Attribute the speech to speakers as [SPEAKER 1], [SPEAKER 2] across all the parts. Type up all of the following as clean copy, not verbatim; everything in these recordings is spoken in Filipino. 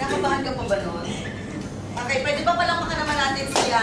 [SPEAKER 1] Kinakabahan ka pa ba nun? Okay, pwede ba palakpakan naman natin siya?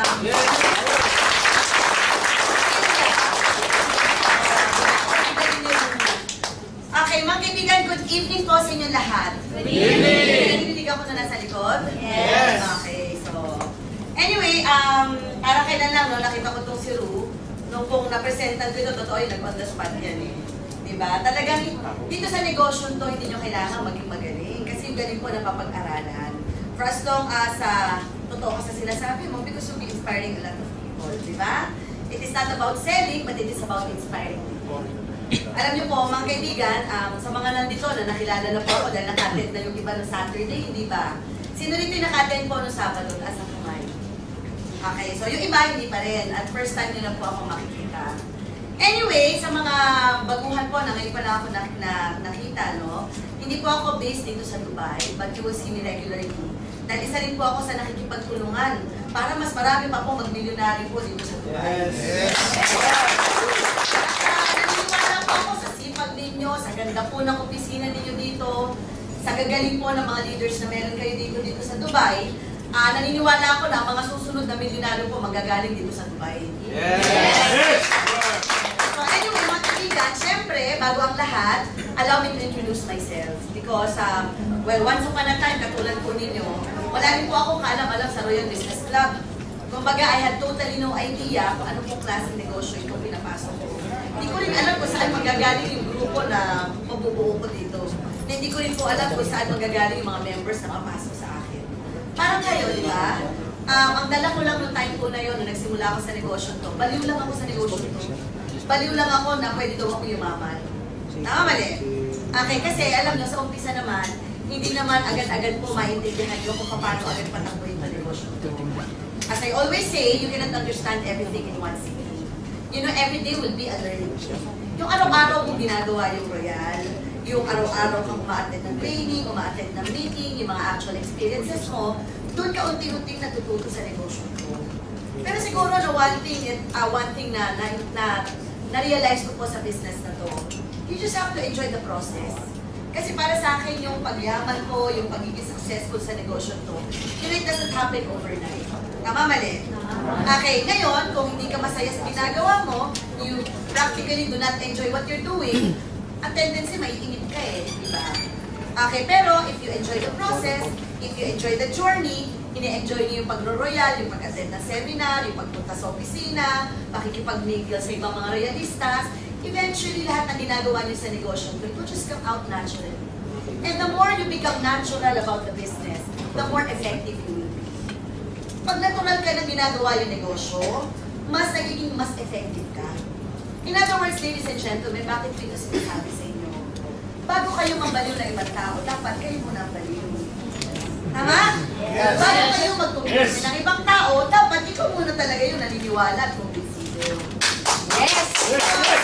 [SPEAKER 1] Okay, mga kaibigan, good evening po sa inyo lahat.
[SPEAKER 2] Good evening!
[SPEAKER 1] Narinig ako na nasa likod?
[SPEAKER 2] Yes!
[SPEAKER 1] Okay, so... Anyway, para kailan lang, no, nakita ko itong si Ru. Nung kung napresentan ko ito, totoo yung nag-on the spot yan eh. Diba? Talagang dito sa negosyo to, hindi nyo kailangan maging magaling. Kasi yung galing po na papag-aralan. For as long as totoo ka sa sinasabi mo, because you'll be inspiring a lot of people. Diba? It is not about selling, but it is about inspiring people. Alam niyo po, mga kaibigan, sa mga nandito na nakilala na po ako dahil nakattend na yung iba ng Saturday, hindi ba? Sino rito yung nakattend po noong Sabado as a kumay? Okay, so yung iba hindi pa rin. At first time nyo na po ako makikita. Anyway, sa mga baguhan po na ngayon pa na ako nakita, no? Hindi po ako based dito sa Dubai, but you will see me regularly. Dahil isa rin po ako sa nakikipagtulungan para mas marami pa po mag-milyonary po dito sa Dubai. Yes! Naniniwala po ako sa sipag ninyo, sa ganda po ng opisina ninyo dito, sa gagaling po ng mga leaders na meron kayo dito sa Dubai. Naniniwala ako na mga susunod na milyonaryo po magagaling dito sa Dubai.
[SPEAKER 2] Yes! Yes!
[SPEAKER 1] So anyway, mga kaibigan, syempre, bago ang lahat, allow me to introduce myself. Because, well, once upon a time, katulad po ninyo, wala rin po akong kaalam-alam sa Royal Business Club. Kumbaga, I had totally no idea kung ano pong klaseng negosyo itong pinapasok ko. Hindi ko rin alam kung saan magagaling yung grupo na mabubuo ko dito. Hindi ko rin po alam kung saan magagaling yung mga members na mapasok sa akin. Parang kayo, di ba? Ang dala ko lang noong time po na yun, nung nagsimula ako sa negosyo to, baliw lang ako sa negosyo to. Baliw lang ako na pwede daw ako yumaman. Tama mali? Okay, kasi alam nyo, sa umpisa naman, hindi naman agad-agad po maintindihan nyo kung paano agad patakbuhin ang negosyo to. As I always say, you cannot understand everything in one sitting. You know, every day will be a learning. Yung araw-araw kung ginagawa yung Royal, yung araw-araw kang uma-attend ng training, uma-attend ng meeting, yung mga actual experiences mo, doon ka unti-unting natututo sa negosyo ko. Pero siguro na one thing na na-realize ko po sa business na to, you just have to enjoy the process. Kasi para sa akin, yung pagyaman ko, yung pagiging successful sa negosyo to, it doesn't happen overnight. Tama, mali? Okay, ngayon, kung hindi ka masaya sa ginagawa mo, you practically do not enjoy what you're doing, ang tendency, maiinit ka eh, di ba? Okay, pero if you enjoy the process, if you enjoy the journey, ini-enjoy niyo yung pagro-royal, yung pag-attend ng seminar, yung pagpunta sa opisina, pakikipag-mingle sa ibang mga royalistas, eventually lahat ng ginagawa niyo sa negosyo, it will just come out naturally. And the more you become natural about the business, the more effective you will be. Pag natural ka na ginagawa yung negosyo, mas nagiging mas effective ka. In other words, ladies and gentlemen, bakit ko ito sinasabi sa inyo? Bago kayo mambaliw ng ibang tao, dapat kayo muna ang baliw. Tama? Yes. Bago kayo magkumbinsi ng ibang tao, dapat ikaw muna talaga yung naniniwala at kumbinsido. Yes! Yes!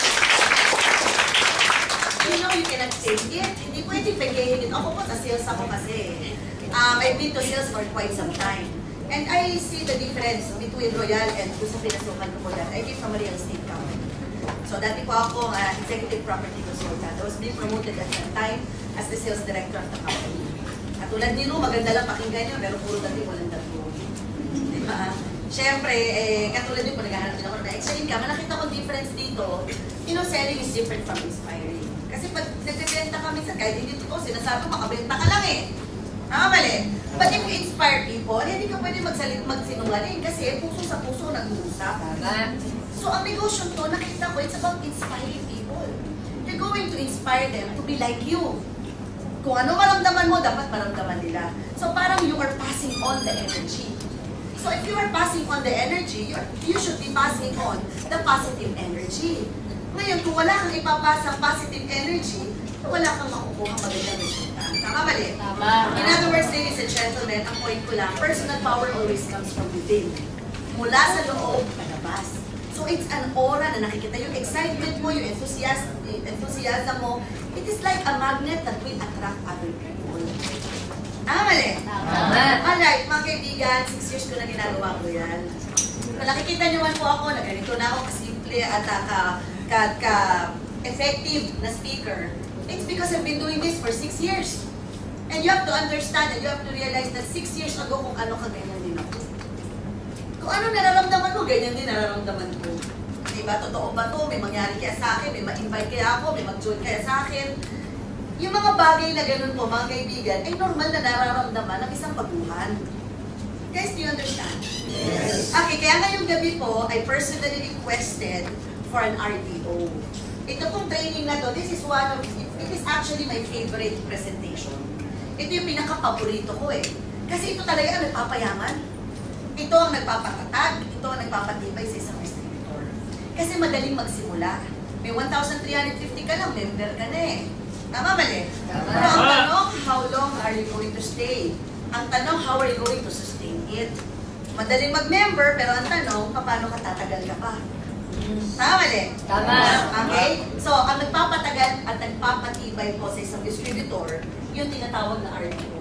[SPEAKER 1] You know, you cannot fake it. Hindi pwede fakehin it. Ako po, sa sales ako kasi. I've been to sales for quite some time. And I see the difference between Royal and kung sa pinasukan ko po dati. I came from a real estate company. So dati po ako executive property consultant. I was being promoted at that time as the sales director of the company. At tulad nino, maganda lang pakinggan nyo, pero puro dati walang dati. Diba? Siyempre, katulad nyo po, naghahanap din ako na extra income. Nakita ko difference dito, you know, selling is different from inspiring. Kasi pag nagbebenta kami sa kahit hindi ko, sinasabi ko, makabenta ka lang eh. Tama mali? But if you inspire people, hindi ka pwede magsinungaling kasi puso sa puso nag-uusap. So ang negosyo to, nakita ko, it's about inspiring people. You're going to inspire them to be like you. Kung ano maramdaman mo, dapat maramdaman nila. So parang you are passing on the energy. So if you are passing on the energy, you should be passing on the positive energy. Ngayon, kung wala kang ipapasang positive energy, wala kang makukuha magandang resulta. Tama mali? Tama. In other words, ladies and gentlemen, ang point ko lang, personal power always comes from within. Mula sa loob, palabas. So it's an aura na nakikita. Yung excitement mo, yung enthusiasm mo, it is like a magnet that will attract other people. Tama mali? Tama. Alright, mga kaibigan, 6 years ko na ginagawa ko yan. Nakikita nyo man po ako na ganito na ako kasimple at ka-effective na speaker. It's because I've been doing this for 6 years. And you have to understand and you have to realize that 6 years ago kung ano ka, ganyan din ako. Kung ano nararamdaman mo, ganyan din nararamdaman ko. Diba? Totoo ba to? May mangyari kaya sa akin, may ma-invite kaya ako, may mag-join kaya sa akin. Yung mga bagay na ganun po, mga kaibigan, ay normal na nararamdaman ng isang baguhan. Guys, do you understand? Yes. Okay, kaya ngayong gabi po, I personally requested for an RDO. Ito pong training na to, this is one of, it is actually my favorite presentation. Ito yung pinaka-paborito ko eh. Kasi ito talaga ang nagpapayaman. Ito ang nagpapatatag, ito ang nagpapatibay sa isang distributor. Kasi madaling magsimula. May 1,350 ka lang, member ka na eh. Tama mali? Tama. Pero ang tanong, how long are you going to stay? Ang tanong, how are you going to sustain it? Madaling mag-member, pero ang tanong, paano ka tatagal ka pa? Tama mali?
[SPEAKER 3] Tama.
[SPEAKER 1] Okay? So, ang nagpapatagal at nagpapatibay po sa isang distributor, yung tinatawag na RDO.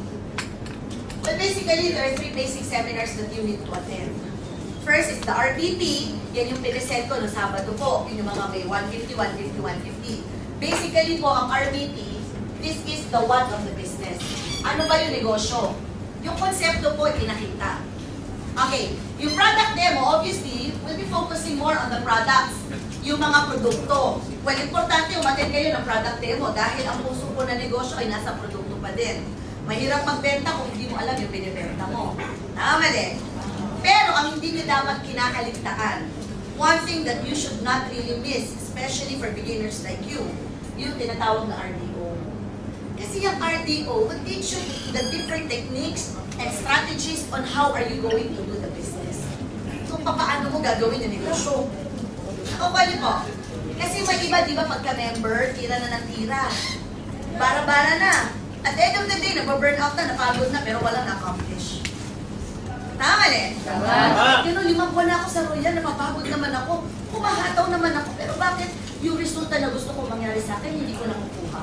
[SPEAKER 1] Well, basically, there are 3 basic seminars that you need to attend. First is the RBP. Yan yung pinesent ko noong Sabado po. Yun yung mga may 150, 150, 150. Basically po, ang RBP, this is the what of the business. Ano ba yung negosyo? Yung konsepto po, pinakita. Okay, yung product demo, obviously, will be focusing more on the products. Yung mga produkto. Well, importante umattend kayo ng product demo dahil ang puso po na negosyo ay nasa produkto pa din. Mahirap magbenta kung hindi mo alam yung binibenta mo. Tama mali. Pero ang hindi nyo dapat kinakaligtaan, one thing that you should not really miss, especially for beginners like you, yung tinatawag na RDO. Kasi yung RDO will teach you the different techniques and strategies on how are you going to do the business. Kung paano mo gagawin yung negosyo. O bali po, kasi may iba, di ba, pagka-member, tira na ng tira. Bara-bara na. At the end of the day, nagpa-burnout na, napagod na, pero walang na-accomplish. Tama mali?
[SPEAKER 3] Tama.
[SPEAKER 1] Yun, 5 buwan na ako sa Royal, napapagod naman ako. Kumahataw naman ako, pero bakit yung resulta na gusto kong mangyari sa akin, hindi ko nakukuha?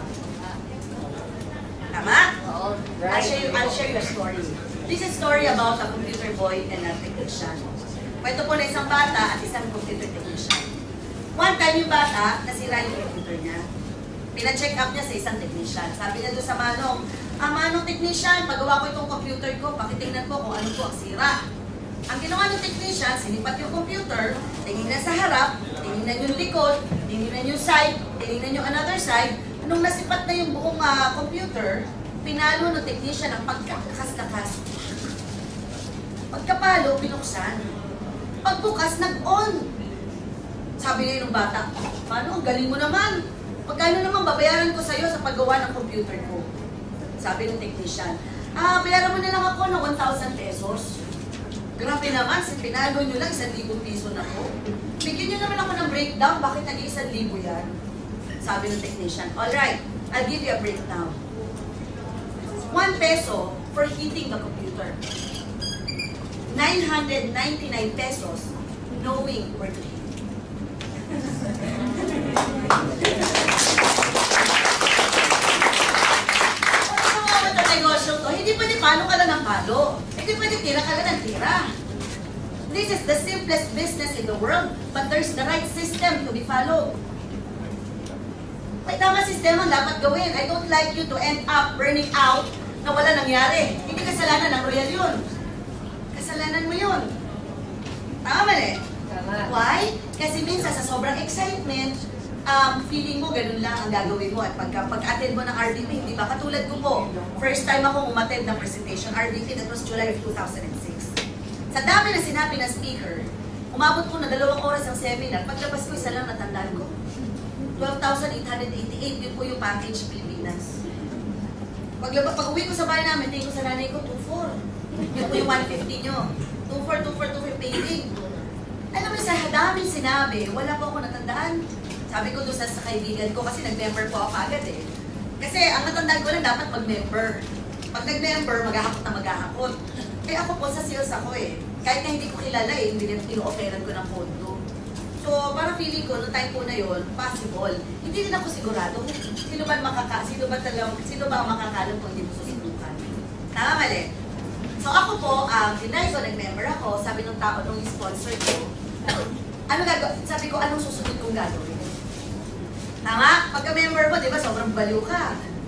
[SPEAKER 1] Tama? I'll share your story. This is a story about a computer boy and a technician. Kwento po na isang bata at isang computer technician. One time yung bata, nasira yung computer niya. Pina-check up niya sa isang technician. Sabi niya doon sa Manong, Manong technician, pagawa ko itong computer ko, pakitingnan ko kung ano po ang sira. Ang ginawa ng technician, sinipat yung computer, tingnan sa harap, tingnan yung likod, tingnan yung side, tingnan yung another side. Nung nasipat na yung buong computer, pinalo ng technician ang pagkakas-kakas. Pagkapalo, binuksan. Pagbukas, nag-on. Sabi niya yung bata, paano? Ang galing mo naman. Pagkano naman babayaran ko sa'yo sa paggawa ng computer ko? Sabi ng technician, bayaran mo na lang ako ng 1,000 pesos. Grabe naman, pinalo nyo lang 1,000 piso na ko. Bigyan nyo naman ako ng breakdown, bakit naging 1,000 yan? Sabi ng technician, alright, I'll give you a breakdown. 1 peso for heating the computer. 999 pesos knowing where to heat. Negosyo to, hindi pwede palo ka lang ng palo. Hindi pwede tira ka lang ng tira. This is the simplest business in the world, but there's the right system to be followed. May tamang sistema dapat gawin. I don't like you to end up burning out na wala nangyari. Hindi kasalanan ng Royal yun. Kasalanan mo yun. Tama mali?
[SPEAKER 3] Tama.
[SPEAKER 1] Why? Kasi minsan sa sobrang excitement, feeling mo ganun lang ang gagawin mo. At pag-attend mo ng RDP, di ba? Katulad ko po, first time akong umattend ng presentation, RDP, that was July of 2006. Sa dami na sinabi ng speaker, umabot ko na 2 oras ang seminar, paglabas ko, isa lang natandaan ko. 12,888, yun po yung package Pilipinas. Pag-uwi ko sa bahay namin, tingin ko sa nanay ko, 2,400. Yun po yung 150 nyo. 2,400, 2,400 paying. Alam mo, sa daming sinabi, wala po ako natandaan. Sabi ko doon sa kaibigan ko, kasi nag-member po ako agad eh. Kasi ang natandaan ko lang, dapat mag-member. Pag nag-member, maghahakot na maghahakot. Kaya ako po sa sales ako eh. Kahit na hindi ko kilala eh, ino-offeran ko ng pondo. So, parang feeling ko, noong time po na yun, possible. Hindi rin ako sigurado kung sino ba ang makakalam kung hindi mo susubukan. Tama mali? So, ako po, dinay ko, nag-member ako, sabi ng tao, nung sponsor ko, ano gagawin? Sabi ko, anong susunod kong gagawin? Tama? Pagka-member mo, di ba, sobrang baliw ka.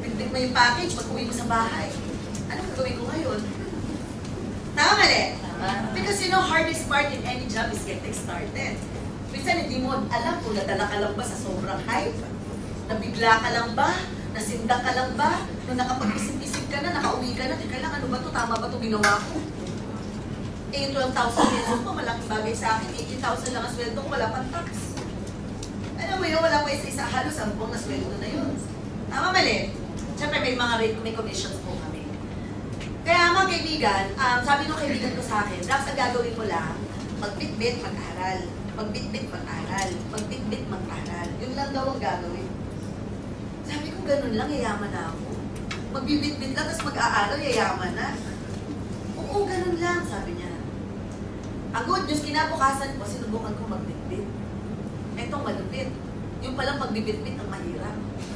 [SPEAKER 1] Bit mo yung package, pag-uwi mo sa bahay. Anong gagawin ko ngayon? Tama mali? Because you know, hardest part in any job is getting started. Minsan hindi mo alam kung nadala ka lang ba sa sobrang hype, nabigla ka lang ba, nasinda ka lang ba, nung nakapag-isip-isip ka na, nakauwi ka na, teka lang, ano ba to? Tama ba to ginawa ko? Eh, 12,000 pesos ko, malaking bagay sa akin. 18,000 lang ang sweldo ko, wala pang tax. Alam mo yun, wala pa isa-isa, halos 10 na sweldo na yun. Tama mali? Siyempre may mga rate, may commissions po kami. Kaya mga kaibigan, sabi ng kaibigan ko sa akin, dapat ang gagawin mo lang, magbitbit, mag-aral. Magbitbit, mag-aral. Magbitbit, mag-aral. Yun lang daw ang gagawin. Sabi ko, ganun lang, yayaman na ako. Magbibitbit lang, tapos mag-aaral, yayaman na. Oo, ganun lang, sabi niya. Ang good news, kinabukasan ko, sinubukan ko magbitbit. Etong malupit. Yung palang magbibitbit ang mahirap.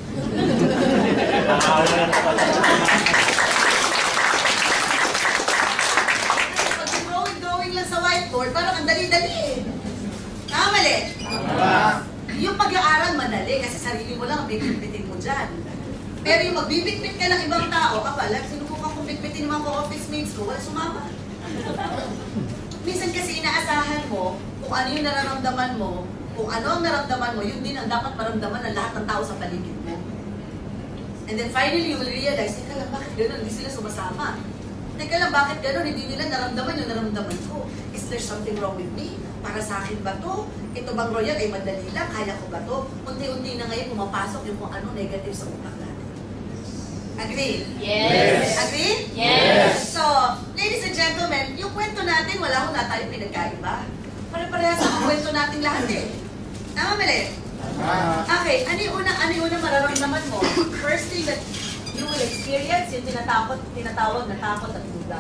[SPEAKER 1] Pag-drawing lang sa whiteboard, parang ang dali-dali eh. Tama mali? Yung pag-aaral madali kasi sarili mo lang ang bibitbitin mo dyan. Pero yung magbibitbit ka ng ibang tao, kapala, sinubukan kong bitbitin ng mga office mates ko, wala sumama. Minsan kasi inaasahan mo kung ano yung nararamdaman mo, kung ano ang naramdaman mo, yun din ang dapat maramdaman ng lahat ng tao sa paligid mo. And then finally, you will realize, teka lang, bakit gano'n? Hindi sila sumasama. Teka lang, bakit gano'n? Hindi nila naramdaman yung naramdaman ko. Is there something wrong with me? Para sa akin ba to? Ito bang royal ay madali lang? Kaya ko ba to? Unti-unti na ngayon pumapasok yung kung ano negative sa utak natin. Agree?
[SPEAKER 2] Yes.
[SPEAKER 1] Agree?
[SPEAKER 2] Yes.
[SPEAKER 1] So, ladies and gentlemen, yung kwento natin, wala ko na tayong pinagkaiba. Pare-parehas ang kwento natin lahat eh. Tama mali? Okay, ano yung unang mararamdaman mo? First thing that you will experience, yung tinatawag na takot at duda.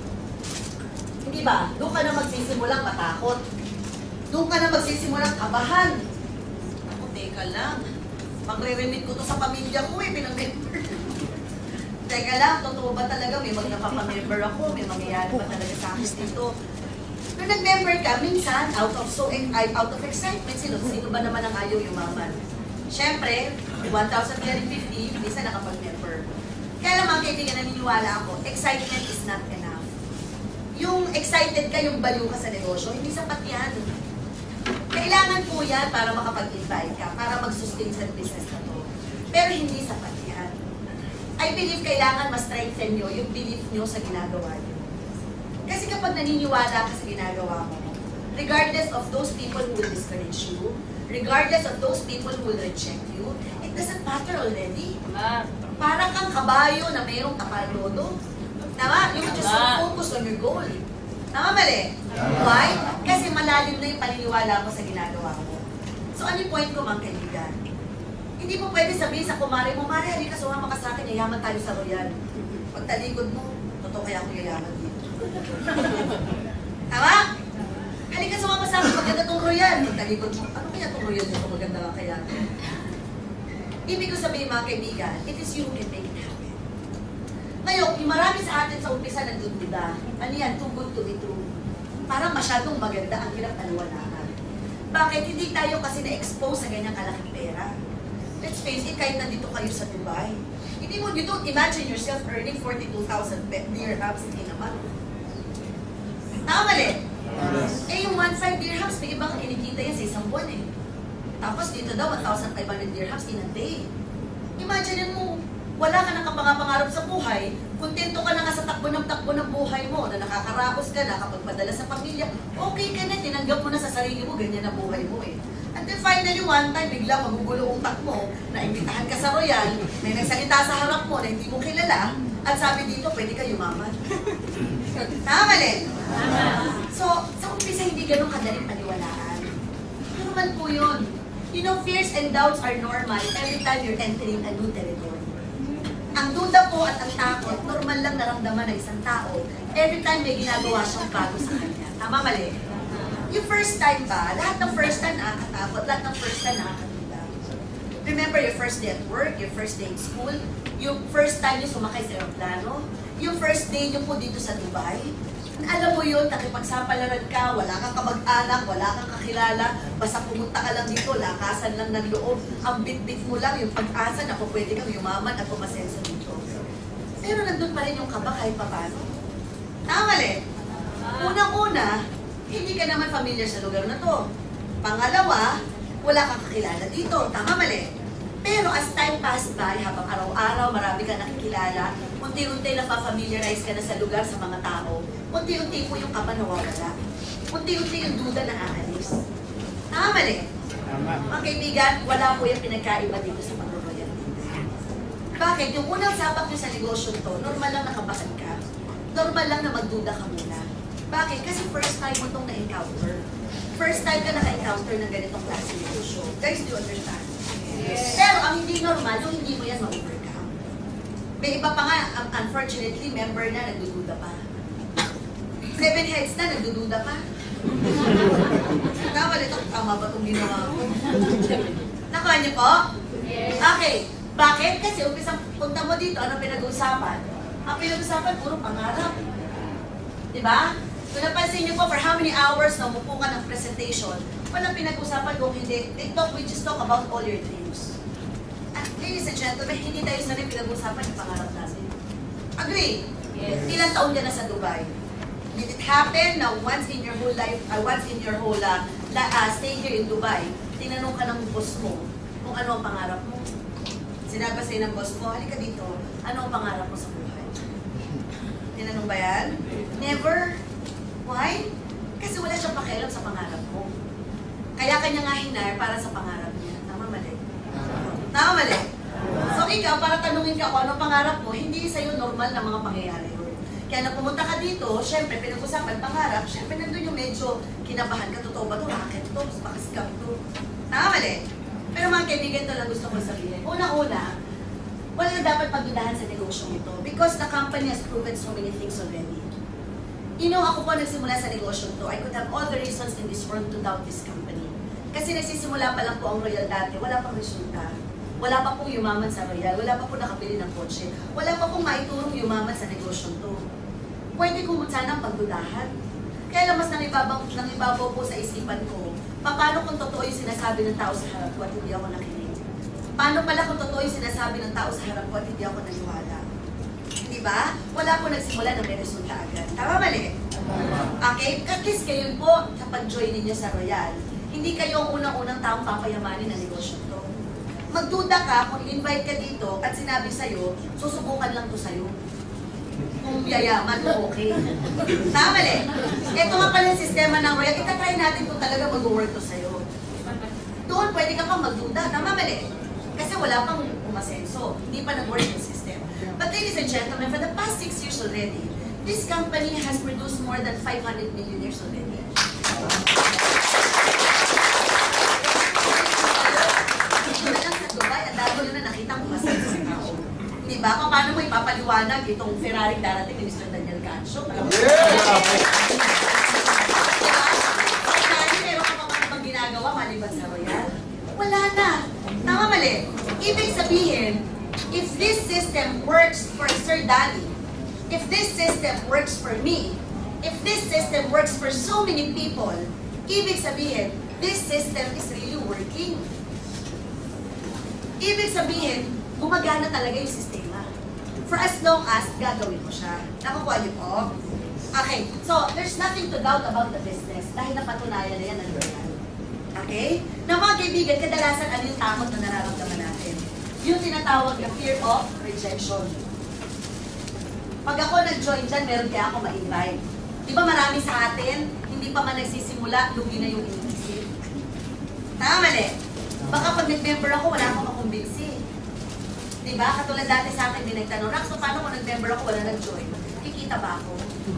[SPEAKER 1] Hindi ba? Doon ka na magsisimulang matakot. Doon ka na magsisimulang kabahan. Ako, teka lang. Magre-remit ko to sa pamilya ko eh, pinag-member. Teka lang, totoo ba talaga? May magnapapamember ako, may mangyayari ba talaga sa akin dito? Nung nag-member ka, minsan, out of excitement, sino ba naman ang ayaw yumaman? Siyempre, 1,350, minsan nakapag-member. Kaya lang mga kaibigan, naniniwala ako, excitement is not enough. Yung excited ka, yung baliw ka sa negosyo, hindi sapat yan. Kailangan po yan para makapag-invite ka, para mag-sustain sa business na to. Pero hindi sapat yan. I believe kailangan ma-strengthen nyo yung belief nyo sa ginagawa nyo. Kasi kapag naniniwala ka sa ginagawa mo, regardless of those people who will discourage you, regardless of those people who will reject you, it doesn't matter already. Parang kang kabayo na mayroong kapalodo. Tama? You just focus on your goal. Tama mali? Why? Kasi malalim na yung paniniwala mo sa ginagawa mo. So ano yung point ko, mga kaibigan? Hindi mo pwede sabihin sa kumare mo, Mare, halika sumama ka sa akin, yayaman tayo sa royal. Pag talikod mo, totoo kaya ako yayaman dito. Tama? Halika sumama sa akin, maganda tong royal. Pag talikod mo, ano kaya tong royal dito, maganda lang kaya? Ibig ko sabihin mga kaibigan, it is you who can make it happen. Ngayon, yung marami sa atin sa umpisa nagdududa, ano yan, too good to be true. Parang masyadong maganda ang hirap paliwanagan. Bakit? Hindi tayo kasi na-expose sa ganyang kalaking pera. Let's face it, kahit nandito kayo sa Dubai, you don't imagine yourself earning 42,000 dirhams in a month. Tama mali? Eh yung 1,500 dirhams, may ibang kinikita yan sa isang buwan eh. Tapos dito daw, 1,500 dirhams in a day. Imagine mo, wala ka nang kapangapangarap sa buhay, kontento ka na nga sa takbo ng buhay mo, na nakakaraos ka, nakapagpadala sa pamilya, okay ka na, tinanggap mo na sa sarili mo, ganyan na buhay mo eh. And then finally, one time, bigla magugulo utak mo, naimbitahan ka sa royal, may nagsalita sa harap mo na hindi mo kilala, at sabi dito, pwede ka yumaman. Tama mali? So, sa umpisa, hindi ganun kadaling paniwalaan. Normal po yun. You know, fears and doubts are normal every time you're entering a new territory. Ang duda po at ang takot, normal lang naramdaman ng isang tao every time may ginagawa siyang bago sa kanya. Tama mali? Yung first time ba, lahat ng first time nakakatakot, lahat ng first time nakakaduda. Remember your first day at work, your first day in school, yung first time yung sumakay sa aeroplano, yung first day nyo po dito sa Dubai, Alam mo yun, nakipagsapalaran ka, wala kang kamag-anak, wala kang kakilala, basta pumunta ka lang dito, lakasan lang ng loob, ang bit-bit mo lang, yung pag-asa na kung pwede kang yumaman at pumasenso dito. Pero nandun pa rin yung kaba kahit papano. Mali. Unang-una, hindi ka naman familiar sa lugar na to. Pangalawa, wala kang kakilala dito. Mali. Pero as time passed by, habang araw-araw marami ka nakikilala, unti-unti napafamiliarize ka na sa lugar, sa mga tao, unti-unti po yung kaba nawawala. Unti-unti yung duda na aalis. Mali. Mga kaibigan, wala po yung pinagkaiba dito sa pag-royalty. Bakit? Yung unang sabak nyo sa negosyo to, normal lang nakabasan ka. Normal lang na magduda ka muna. Bakit? Kasi first time mo itong na-encounter. First time ka naka-encounter ng ganitong klase negosyo. Guys, do you understand? Yes. Pero ang hindi normal, yung hindi mo yan ma-overcome. May iba pa nga, unfortunately, member na nagdududa pa. 7 heads na nagdududa pa. Tama ba itong ginawa ko? Nakuha niyo po? Yes. Okay. Bakit? Kasi umpisang punta mo dito, ano pinag-uusapan? Ang pinag-uusapan, puro pangarap. Diba? Kung napansin niyo po, for how many hours na umupo ka ng presentation, walang pinag-usapan kung hindi. We just talk about all your dreams. At ladies and gentlemen, hindi tayo sanay pinag-usapan yung pangarap natin. Agree? Yes. Ilang taon ka na sa Dubai? Did it happen na once in your whole life, stay here in Dubai, tinanong ka ng boss mo kung ano ang pangarap mo? Sinabi sa'yo ng boss mo, halika dito, ano ang pangarap mo sa buhay? Tinanong ba yan? Never. Why? Kasi wala siyang pakialam sa pangarap mo. Kaya kanya nga hinire para sa pangarap niya. Tama mali? Tama mali? So ikaw, para tanungin ka kung ano pangarap mo, hindi sa'yo normal na mga pangyayari yun. Kaya na pumunta ka dito, syempre pinag-usapan pangarap, syempre nandun yung medyo kinabahan ka, totoo ba ito? Racket to? Baka scam to? Tama mali? Pero mga kaibigan, ito lang gusto ko sabihin. Una-una, wala na dapat pagdudahan sa negosyong ito because the company has proven so many things already. You know, ako po nagsimula sa negosyo to. I could have all the reasons in this world to doubt this company. Kasi nagsisimula pa lang po ang Royal dati, wala pang resulta. Wala pa pong yumaman sa Royal, wala pa pong nakabili ng kotse, wala pa pong maiturong yumaman sa negosyo to. Pwede kong sanang pagdudahan. Kaya lang mas nangibabaw po sa isipan ko, paano kung totoo yung sinasabi ng tao sa harap ko at hindi ako nakinig? Paano pala kung totoo yung sinasabi ng tao sa harap ko at hindi ako naniwala? Diba? Wala po nagsimula na may resulta agad. Tama mali? Okay? At least kayo po, sa pag-join ninyo sa Royal, hindi kayo ang unang-unang taong papayamanin na negosyo to. Magduda ka kung invite ka dito at sinabi sa'yo, susubukan lang to sa'yo. Kung yayaman mo, okay. Tama mali? Ito nga pala yung sistema ng Royal. Itatry natin kung talaga mag-work to sa'yo. Doon pwede ka pang magduda. Tama mali? Kasi wala pang umasenso. Hindi pa nag-work yung system. But ladies and gentlemen, for the past 6 years already, this company has produced more than 500 millionaires already. Dito na lang sa Dubai, ang dami na nakita kung masenso ng tao. Diba? Paano mo ipapaliwanag itong Ferrari darating ni Mr. Daniel Cancio? Meron ka pa bang ginagawa maliban sa Royal? Wala na. Tama mali. Ibig sabihin, if this system works for Sir Danny, if this system works for me, if this system works for so many people, ibig sabihin, this system is really working. Ibig sabihin, gumagana talaga yung sistema. For as long as gagawin mo siya. Nakukuha niyo po? Okay, so there's nothing to doubt about the business dahil napatunayan na yan ng Royal. Okay? Na mga kaibigan, kadalasan ano yung takot na nararamdaman natin? Yung tinatawag na fear of rejection. Pag ako nag-join dyan, meron kaya ako ma-invite. Di ba marami sa atin, hindi pa man nagsisimula, lugi na yung iniisip. Tama mali. Baka pag nag-member ako, wala akong makumbinsi. Di ba? Katulad dati sa akin, din nagtanong, Rax, so paano kung nag-member ako, wala nag-join? Kikita ba ako?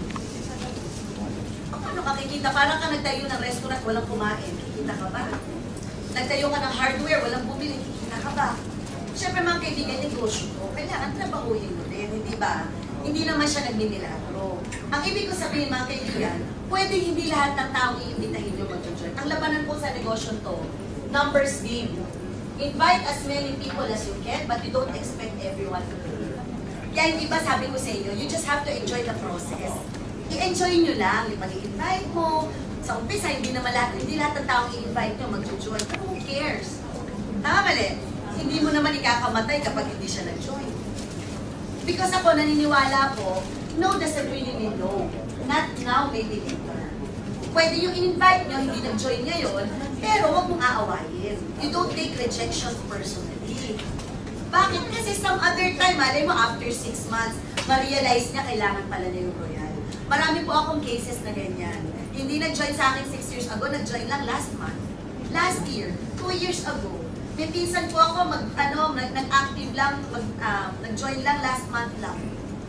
[SPEAKER 1] Paano ka kikita? Parang ka nagtayo ng restaurant, walang kumain. Kikita ka ba? Nagtayo ka ng hardware, walang bumili. Kikita ka ba? Siyempre mga kaibigan, negosyo ko. Kailangan trabahuhin mo din, hindi ba? Hindi naman siya nagmimilagro. Ang ibig ko sabihin mga kaibigan, pwede hindi lahat ng taong iimbitahin nyo mag-join. Ang labanan po sa negosyo to, numbers game. Invite as many people as you can, but you don't expect everyone to believe. Kaya hindi ba sabi ko sa inyo, you just have to enjoy the process. I-enjoy nyo lang yung pag-i-invite mo. Sa umpisa, hindi lahat ng taong i-invite nyo mag-join. Pero who cares? Tama mali? Hindi mo naman ikakamatay kapag hindi siya nag-join. Because ako, naniniwala ko, no doesn't really mean no. Not now, maybe later. Pwede yung in-invite nyo, hindi nag-join ngayon, pero huwag mong aawayin. You don't take rejection personally. Bakit? Kasi some other time, malay mo, after 6 months, ma-realize niya kailangan pala niya yung Royal. Marami po akong cases na ganyan. Hindi nag-join sa akin 6 years ago, nag-join lang last month. Last year, 2 years ago. May pinsan po ako, nag-active lang, nag-join lang last month lang.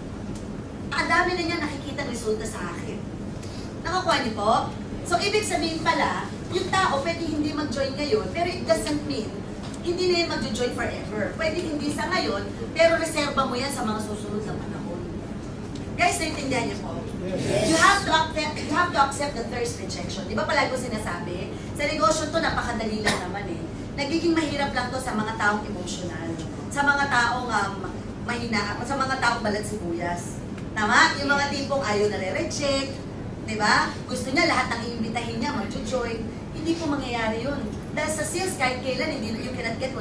[SPEAKER 1] Ang dami na niya nakikita resulta sa akin. Nakakuha niyo po? So, ibig sabihin pala, yung tao pwede hindi mag-join ngayon, pero it doesn't mean hindi na yan mag-join forever. Pwede hindi sa ngayon, pero reserva mo yan sa mga susunod na panahon. Guys, naintindihan niyo po? Yes. You have to accept the first rejection. Di ba palagi ko sinasabi? Sa negosyo to, napakadali lang naman eh. Nagiging mahirap lang to sa mga taong emotional. Sa mga taong mahina, sa mga taong balat sibuyas. Tama? Yung mga tipong ayaw na re-reject. Di ba? Gusto niya lahat ng iimbitahin niya mag-join. Hindi po mangyayari yun. Dahil sa sales, kahit kailan, you cannot get 100%.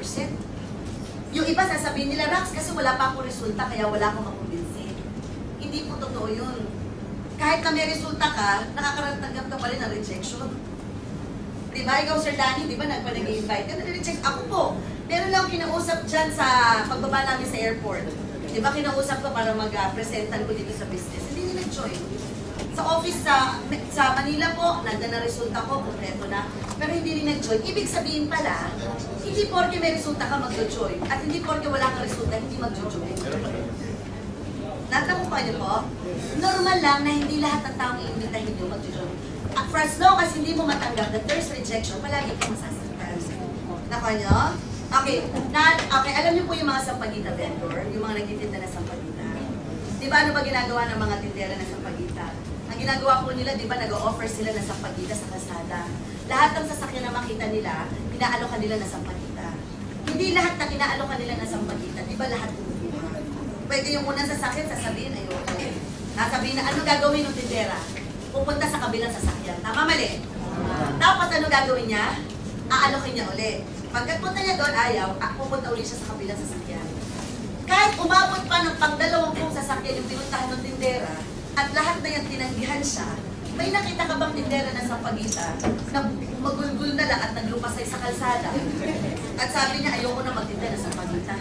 [SPEAKER 1] Yung iba sasabihin nila, Rax, kasi wala pa akong resulta, kaya wala akong makumbinsin. Hindi po totoo yun. Kahit na may resulta ka, nakakatanggap ka pa rin ng rejection. Diba? Ikaw, Sir Danny, di ba nagpa-nag-invite ka? Nare-reject ako po. Meron lang kinausap dyan sa pagbaba namin sa airport. Di ba kinausap ko para mag-presentan ko dito sa business? Hindi nag-join. Sa office sa Manila po, nandun na resulta ko, kompleto na. Pero hindi rin nag-join. Ibig sabihin pala, hindi porke may resulta ka mag-join. At hindi porke wala kang resulta, hindi mag-join. Natamupan niyo po? Normal lang na hindi lahat ng taong iimbitahin niyo mag-join. At for as long as hindi mo matanggap the first rejection, palagi kang masasaktan. Nakuha niyo? Okay. Okay, alam niyo po yung mga sampagita vendor, yung mga nagtitinda na sampagita. Di ba ano ba ginagawa ng mga tindera na sampagita? Ang ginagawa po nila, di ba nag-o-offer sila ng sampagita sa kalsada. Lahat ng sasakyan na makita nila, inaalokan nila ng sampagita. Hindi lahat na inaalokan nila ng sampagita, di ba lahat kumukuha? Pwede yung unang sasakyan, sasabihin, ayoko. Nasabihin na, ano gagawin ng tindera? Pupunta sa kabilang sasakyan. Tama, mali? Tapos ano gagawin niya? Aalokin niya uli. Pagkapunta niya doon, ayaw, pupunta uli siya sa kabilang sasakyan. Kahit umabot pa ng pang-20 sasakyan yung pinuntahan ng tindera, at lahat na yung tinanggihan siya, may nakita ka bang tindera na sa pagita na magulgul na lang at naglupasay sa kalsada? At sabi niya, ayoko na magtinda na sa pagita.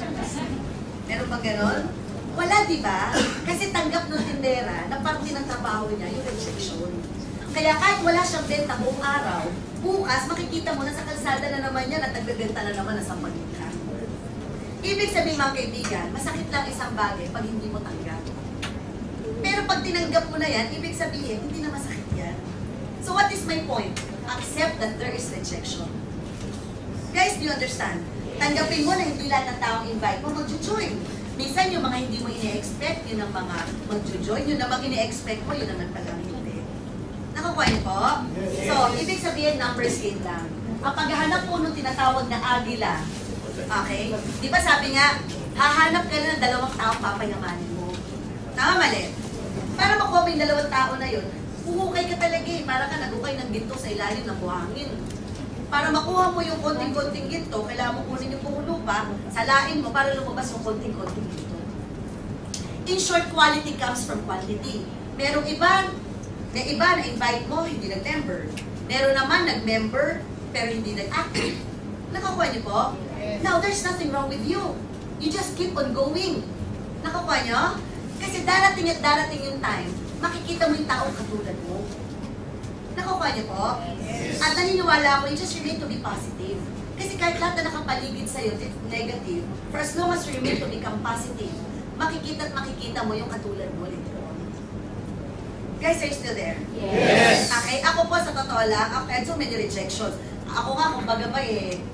[SPEAKER 1] Meron bang ganon? Wala, di ba? Kasi tanggap ng tindera na parte ng trabaho niya, yung rejection. Kaya kahit wala siyang benta buong araw, bukas makikita mo na sa kalsada na naman yan at nagbebenta na naman na sa pagita. Ibig sabihin mga kaibigan, masakit lang isang bagay pag hindi mo tanggap. Pero pag tinanggap mo na yan, ibig sabihin, hindi na masakit yan. So what is my point? Accept that there is rejection. Guys, do you understand? Tanggapin mo na hindi lahat ng taong invite mo mag-join. Minsan yung mga hindi mo ini-expect, yun ang mga mag-join. Yun ang ini-expect mo, yun ang nagpalang hindi. Nakakuha niyo po? So, ibig sabihin, numbers game lang. Ang paghahanap po nung tinatawag na agila, okay? Di ba sabi nga, hahanap ka na ng 2 taong papayamanin mo. Tama, mali? Para makuha mo yung 2 tao na yun, uhukay ka talaga eh. Para ka nagukay ng ginto sa ilalim ng buhangin. Para makuha mo yung konting-konting ginto, kailangan mo kunin yung puno pa, salain mo para lumabas yung konting-konting ginto. In short, quality comes from quantity. Merong iba na invite mo, hindi nag-member. Meron naman nag-member, pero hindi nag-active. Nakakuha niyo po? Now, there's nothing wrong with you. You just keep on going. Nakakuha niyo? Kasi darating at darating yung time, makikita mo yung taong katulad mo. Nakukuha niyo po? Yes. At naniniwala ako, you just remain to be positive. Kasi kahit lahat na nakapaligid sa'yo, negative, for as long as you remain to become positive, makikita at makikita mo yung katulad mo later on. Guys, are you still there?
[SPEAKER 2] Yes.
[SPEAKER 1] Okay, ako po sa totoo lang, I've had so many rejections. Ako nga, kumbaga ba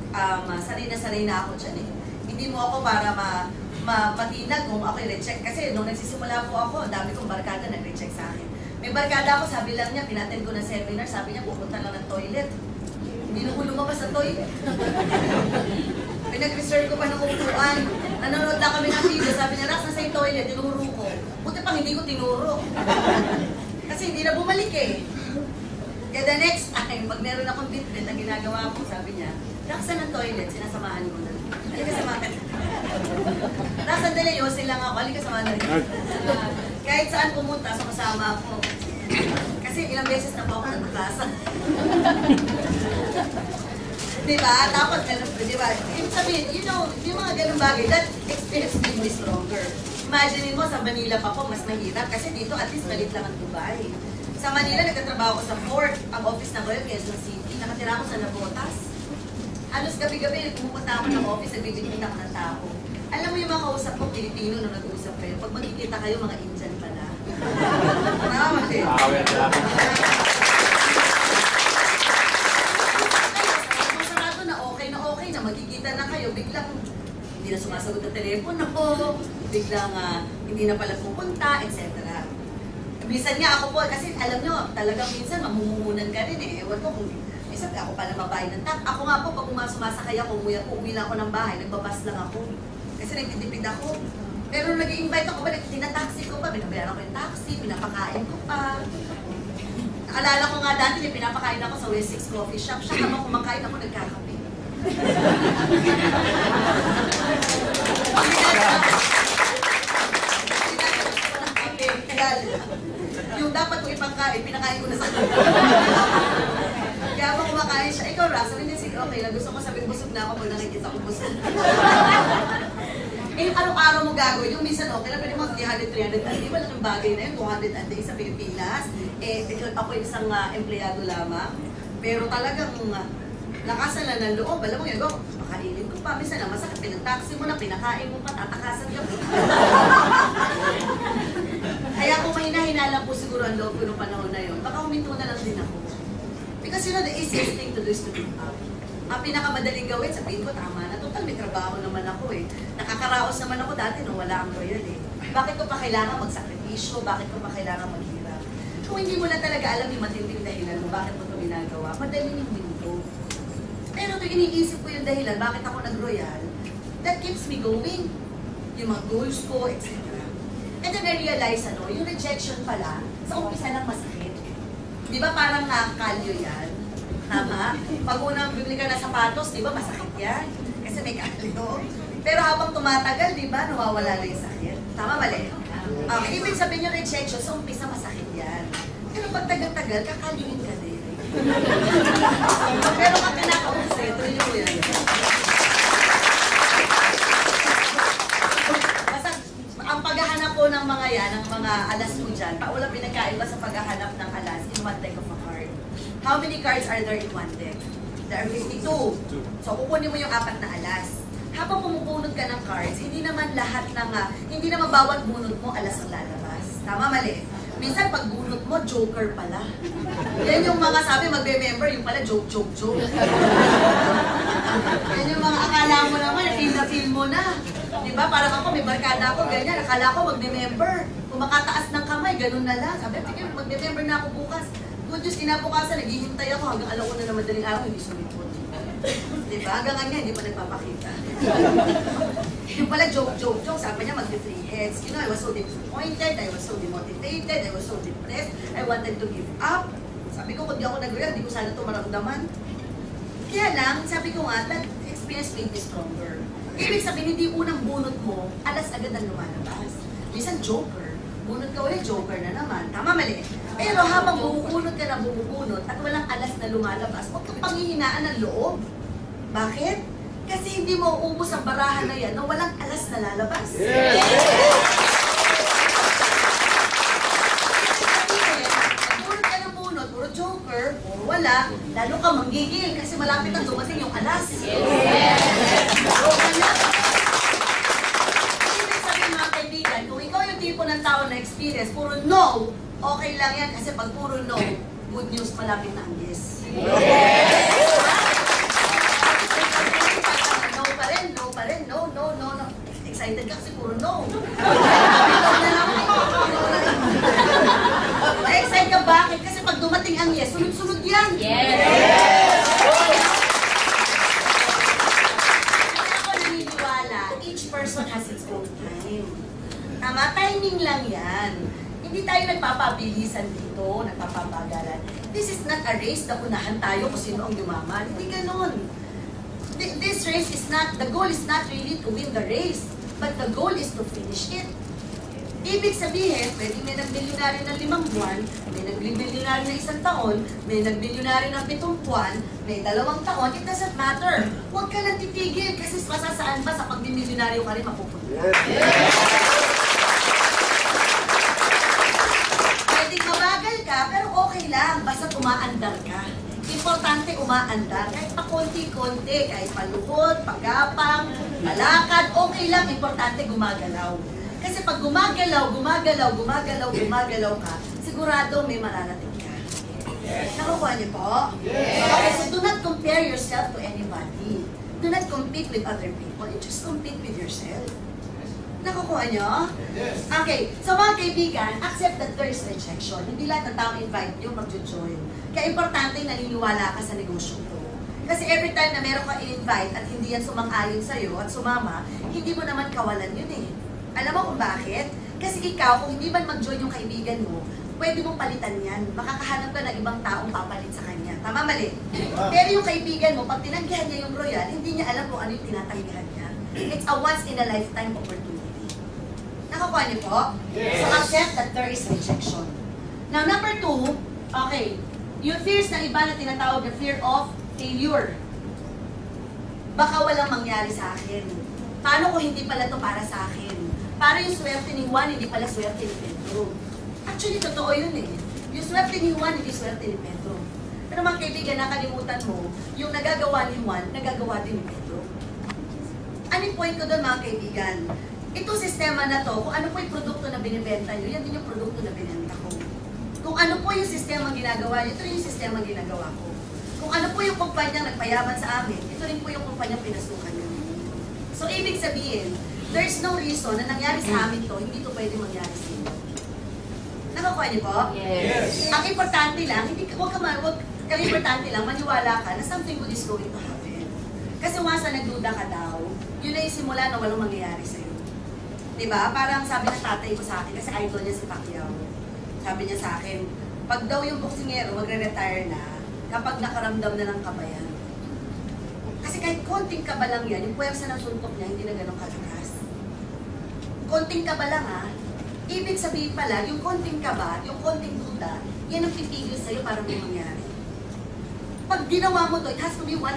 [SPEAKER 1] sanay na ako dyan eh. Hindi mo ako para matinag kung ako i-reject. Kasi nung nagsisimula po ako, dami kong barkada nag-reject sa akin. May barkada ako, sabi lang niya, pinattend ko ng seminar, sabi niya, pupunta lang ng toilet. Hindi na ko lumabas sa toilet. Pinag-reserve ko pa ng upuan. Nanonood lang kami ng video, sabi niya, Rax, nasa yung toilet, tinuro ko. Buti pang hindi ko tinuro. hindi na bumalik eh. Kaya the next time, pag meron akong bitbit na ginagawa ko, sabi niya, laksan ng toilet, sinasamahan ko na. Halika sa makat. Tapos sandali, yosin lang ako, halika sa makat. Kahit saan pumunta, sumasama ako. Kasi ilang beses na po ako natakasan. Diba? Tapos, diba? Ibig sabihin, you know, yung mga ganun bagay, that experience made me stronger. Imagine mo, sa Manila pa po, mas mahirap. Kasi dito, at least, malit lang ang Dubai. Sa Manila, nagtatrabaho ko sa Fort, ang office ng Royal Quezon City. Nakatira ko sa Navotas. Halos gabi-gabi, pumupunta ako ng office, nagbibigit ako ng tao. Alam mo yung mga kausap ko, Pilipino na nag-uusap kayo. Pag magkikita kayo, mga Indian pala. Tama din. Masarado na okay na, magkikita na kayo, biglang hindi na sumasagot ang telepono ko, biglang hindi na pala pupunta, etc. Minsan nga ako po, kasi alam nyo, talagang minsan mamumuhunan ka rin eh. Ewan ko kung minsan ako pala mabahay ng tak. Ako nga po, pag sumasakay ako, uwi lang ako ng bahay, nagbabas lang ako. Kasi nagtitipid ako. Pero nag-i-invite ako ba, tinataxi ko pa, binabayaran ko yung taxi, pinapakain ko pa. Nakalala ko nga dati, pinapakain ako sa West 6 Coffee Shop. Siya habang kumakain ako, nagkakape. Yung dapat ko ipangkain, pinakain ko na sa kanya. Kaya ako kumakain siya, ikaw Ra, sabi niya, sige, okay lang, gusto ko sabihin busog na ako pag nakikita ko busog. Eh, araw-araw mo gagawin, yung minsan okay lang, pero mo 300, 300, di ba lang yung bagay na yun, 200 a day sa Pilipinas. Eh, ako isang empleyado lamang, pero talagang lakasan lang ng loob, alam mo yun, makainin ko pa, minsan na masakit, pinag-taxi mo na, pinakain mo pa, tatakasan ka mo. Kaya kung mahina-hina lang po siguro ang loob ko noong panahon na yun, baka huminto na lang din ako. Because you know, the easiest thing to do is to give up. Ang pinakamadaling gawin, sabihin ko, tama na, total may trabaho naman ako eh. Nakakaraos naman ako dati nung wala ang royal eh. Bakit ko pa kailangan magsakripisyo? Bakit ko pa kailangan maghirap? Kung hindi mo na talaga alam yung matinding dahilan mo, bakit mo ito ginagawa, madaling yung minuto. Pero ito iniisip ko yung dahilan, bakit ako nag-royal, that keeps me going. Yung mga goals ko, etc. And then I realize, yung rejection pala, sa umpisa lang masakit. Di ba parang kalyo yan? Tama? Pag unang bibili ka na sapatos, di ba masakit yan? Kasi may kalyo. Pero habang tumatagal, di ba, nawawala na yung sakit. Tama, mali? Ibig sabihin yung rejection, sa umpisa masakit yan. Pero pag tagal-tagal, kakalyuin ka din. Pero pag kinakausap, tuloy mo yan. Ang paghahanap po ng mga yan, ng mga alas mo dyan, paulang pinagkain ba sa paghahanap ng alas in one deck of a card? How many cards are there in one deck? There are 52. So, kukunin mo yung 4 na alas. Habang pumubunod ka ng cards, hindi naman lahat ng, hindi naman bawat bunod mo alas ang lalabas. Tama, mali? Minsan, pag bunod mo, joker pala. Yan yung mga sabi, magbe-member, yung pala joke. Yan yung mga akala mo naman, feel na feel mo na. Diba? Parang ako, may barkada ako, ganyan. Akala ko magbe-member. Kung makataas ng kamay, ganun na lang. Sabi, sige, magbe-member na ako bukas. Good news, kinabukasan, naghihintay ako hanggang 1:00 na madaling araw, hindi sumipot. Diba? Hanggang ganyan, hindi pa nagpapakita. Yung pala joke. Sabi niya, mag-3 heads. You know, I was so disappointed, I was so demotivated, I was so depressed, I wanted to give up. Sabi ko, kung di ako nag-real, di ko sana ito maramdaman. Kaya lang, sabi ko nga, that experience made me stronger. Ibig sabihin, hindi unang bunot mo, alas agad ang lumalabas. Minsan, joker. Bunot ka ulit, joker na naman. Tama, mali. Pero habang bumubunot ka na bumubunot at walang alas na lumalabas, huwag kang panghihinaan ng loob. Bakit? Kasi hindi mo uubos ang barahan na yan na walang alas na lalabas.
[SPEAKER 2] Yes!
[SPEAKER 1] Bunot ka ng bunot, puro joker, puro wala, lalo ka manggigil kasi malapit ang dumating yung alas. Yes! Ibig sabihin mga kaibigan, kung ikaw yung tipo ng tao na experience, puro no, okay lang yan kasi pag puro no, good news, malapit na ang yes. No pa rin, no. Excited ka kasi puro no. Excited ka bakit? Kasi pag dumating ang yes, sunod-sunod yan. Yes! Kasi ako naniniwala, each person has its own time. Tama, timing lang yan. Hindi tayo nagpapa nagpapabilisan dito, nagpapabagalan. This is not a race na unahan tayo kung sino ang yumaman. Hindi ganun. This race is not, the goal is not really to win the race, but the goal is to finish it. Ibig sabihin, pwede may nag-milyonary ng 5 buwan, may nag-milyonary ng 1 taon, may nag-milyonary ng 7 buwan, may 2 taon, it doesn't matter. Huwag ka lang titigil kasi masasaan ba sa pag-milyonaryo ka rin mapupunta. Pwedeng mabagal ka, pero okay lang, basta umaandar ka. Importante umaandar, kahit pa konti-konti, kahit paluhod, pagapang, palakad, okay lang, importante gumagalaw. Kasi pag gumagalaw ka, sigurado may mararating ka. Nakukuha niyo po? Okay, so do not compare yourself to anybody. Do not compete with other people. You just compete with yourself. Nakukuha niyo? Okay, so mga kaibigan, accept that there is rejection. Hindi lahat ng tao invite niyo mag-join. Kaya importante naniniwala ka sa negosyo ko. Kasi every time na meron ka i-invite at hindi yan sumang-ayon sa'yo at sumama, hindi mo naman kawalan yun eh. Alam mo kung bakit? Kasi ikaw, kung hindi man mag-join yung kaibigan mo, pwede mong palitan yan. Makakahanap ka ng ibang taong papalit sa kanya. Tama, mali? Pero yung kaibigan mo, pag tinanggihan niya yung royal, hindi niya alam kung ano yung tinatanggihan niya. It's a once-in-a-lifetime opportunity. Nakakuha niyo po? So accept that there is rejection. Now, number 2, okay, yung fears ng iba na tinatawag na fear of failure. Baka walang mangyari sa akin. Paano kung hindi pala to para sa akin? Para yung swerte ni Juan, hindi pala swerte ni Pedro. Actually, totoo yun eh. Yung swerte ni Juan, hindi swerte ni Pedro. Pero mga kaibigan, nakalimutan mo, yung nagagawa ni Juan, nagagawa din ni Pedro. Ano yung point ko doon mga kaibigan? Itong sistema na to, kung ano po yung produkto na binibenta nyo, yan din yung produkto na binenta ko. Kung ano po yung sistema ginagawa nyo, ito rin yung sistema ginagawa ko. Kung ano po yung kumpanya nagpayaman sa amin, ito rin po yung kumpanya pinasukan nyo. So, ibig sabihin, there's no reason na nangyari sa amin to, hindi to pwede mangyari sa inyo. Nakakuha niyo po?
[SPEAKER 2] Yes.
[SPEAKER 1] Ang importante lang, ang importante lang, maniwala ka na something good is going to happen. Kasi once na nagduda ka daw, yun na yung simula na walang mangyayari sa'yo. Diba? Parang sabi ng tatay ko sa akin, kasi idol niya si Pacquiao. Sabi niya sa akin, pag daw yung boksingero magre-retire na, kapag nakaramdam na ng kabayan. Kasi kahit konting kaba lang yan, yung puwersa ng suntok niya, hindi na ganun kalakas. Konting kaba lang ha, ibig sabihin pala, yung konting kaba, yung konting duda, yan ang pipigil sa'yo para may mangyari. Pag ginawa mo to, it has to be 100%.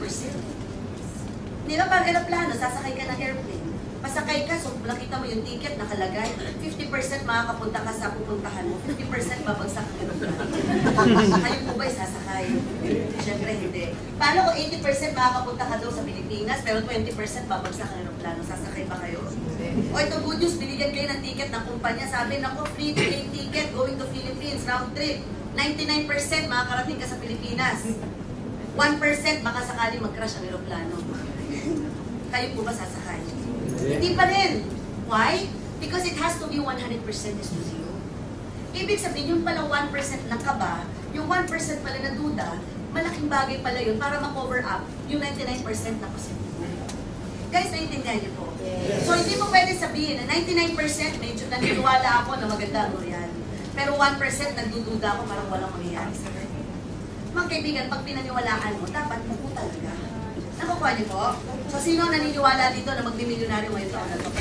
[SPEAKER 1] Di ba pag aeroplano, sasakay ka ng airplane, pasakay ka, so nakita mo yung ticket, nakalagay, 50% makakapunta ka sa pupuntahan mo, 50% babagsak ang aeroplano. Ayun po ba'y sasakay? Siyempre hindi. Paano kung 80% makakapunta ka daw sa Pilipinas, pero 20% babagsak ang aeroplano, sasakay ba kayo? O ito good news, binigyan kayo ng ticket ng kumpanya, sabi, naku, free plane ticket going to Philippines, round trip. 99% makakarating ka sa Pilipinas. 1% baka sakaling mag-crash ang aeroplano. Kayo po ba sasakay? Hindi pa rin. Why? Because it has to be 100% is to zero. Ibig sabihin, yung palang 1% ng kaba, yung 1% pala na duda, malaking bagay pala yun para ma-cover up yung 99% na positive. Guys, naiintindihan niyo po? Yes. So, hindi mo pwede sabihin na 99% medyo naniniwala ako na maganda ang Royal. Pero 1% nagdududa ako parang walang mangyayari sa akin. Mga kaibigan, pag pinaniwalaan mo, dapat buo talaga. Nakukuha niyo po? So, sino ang naniniwala dito na magbi-milyonaryo ngayon taon na ito?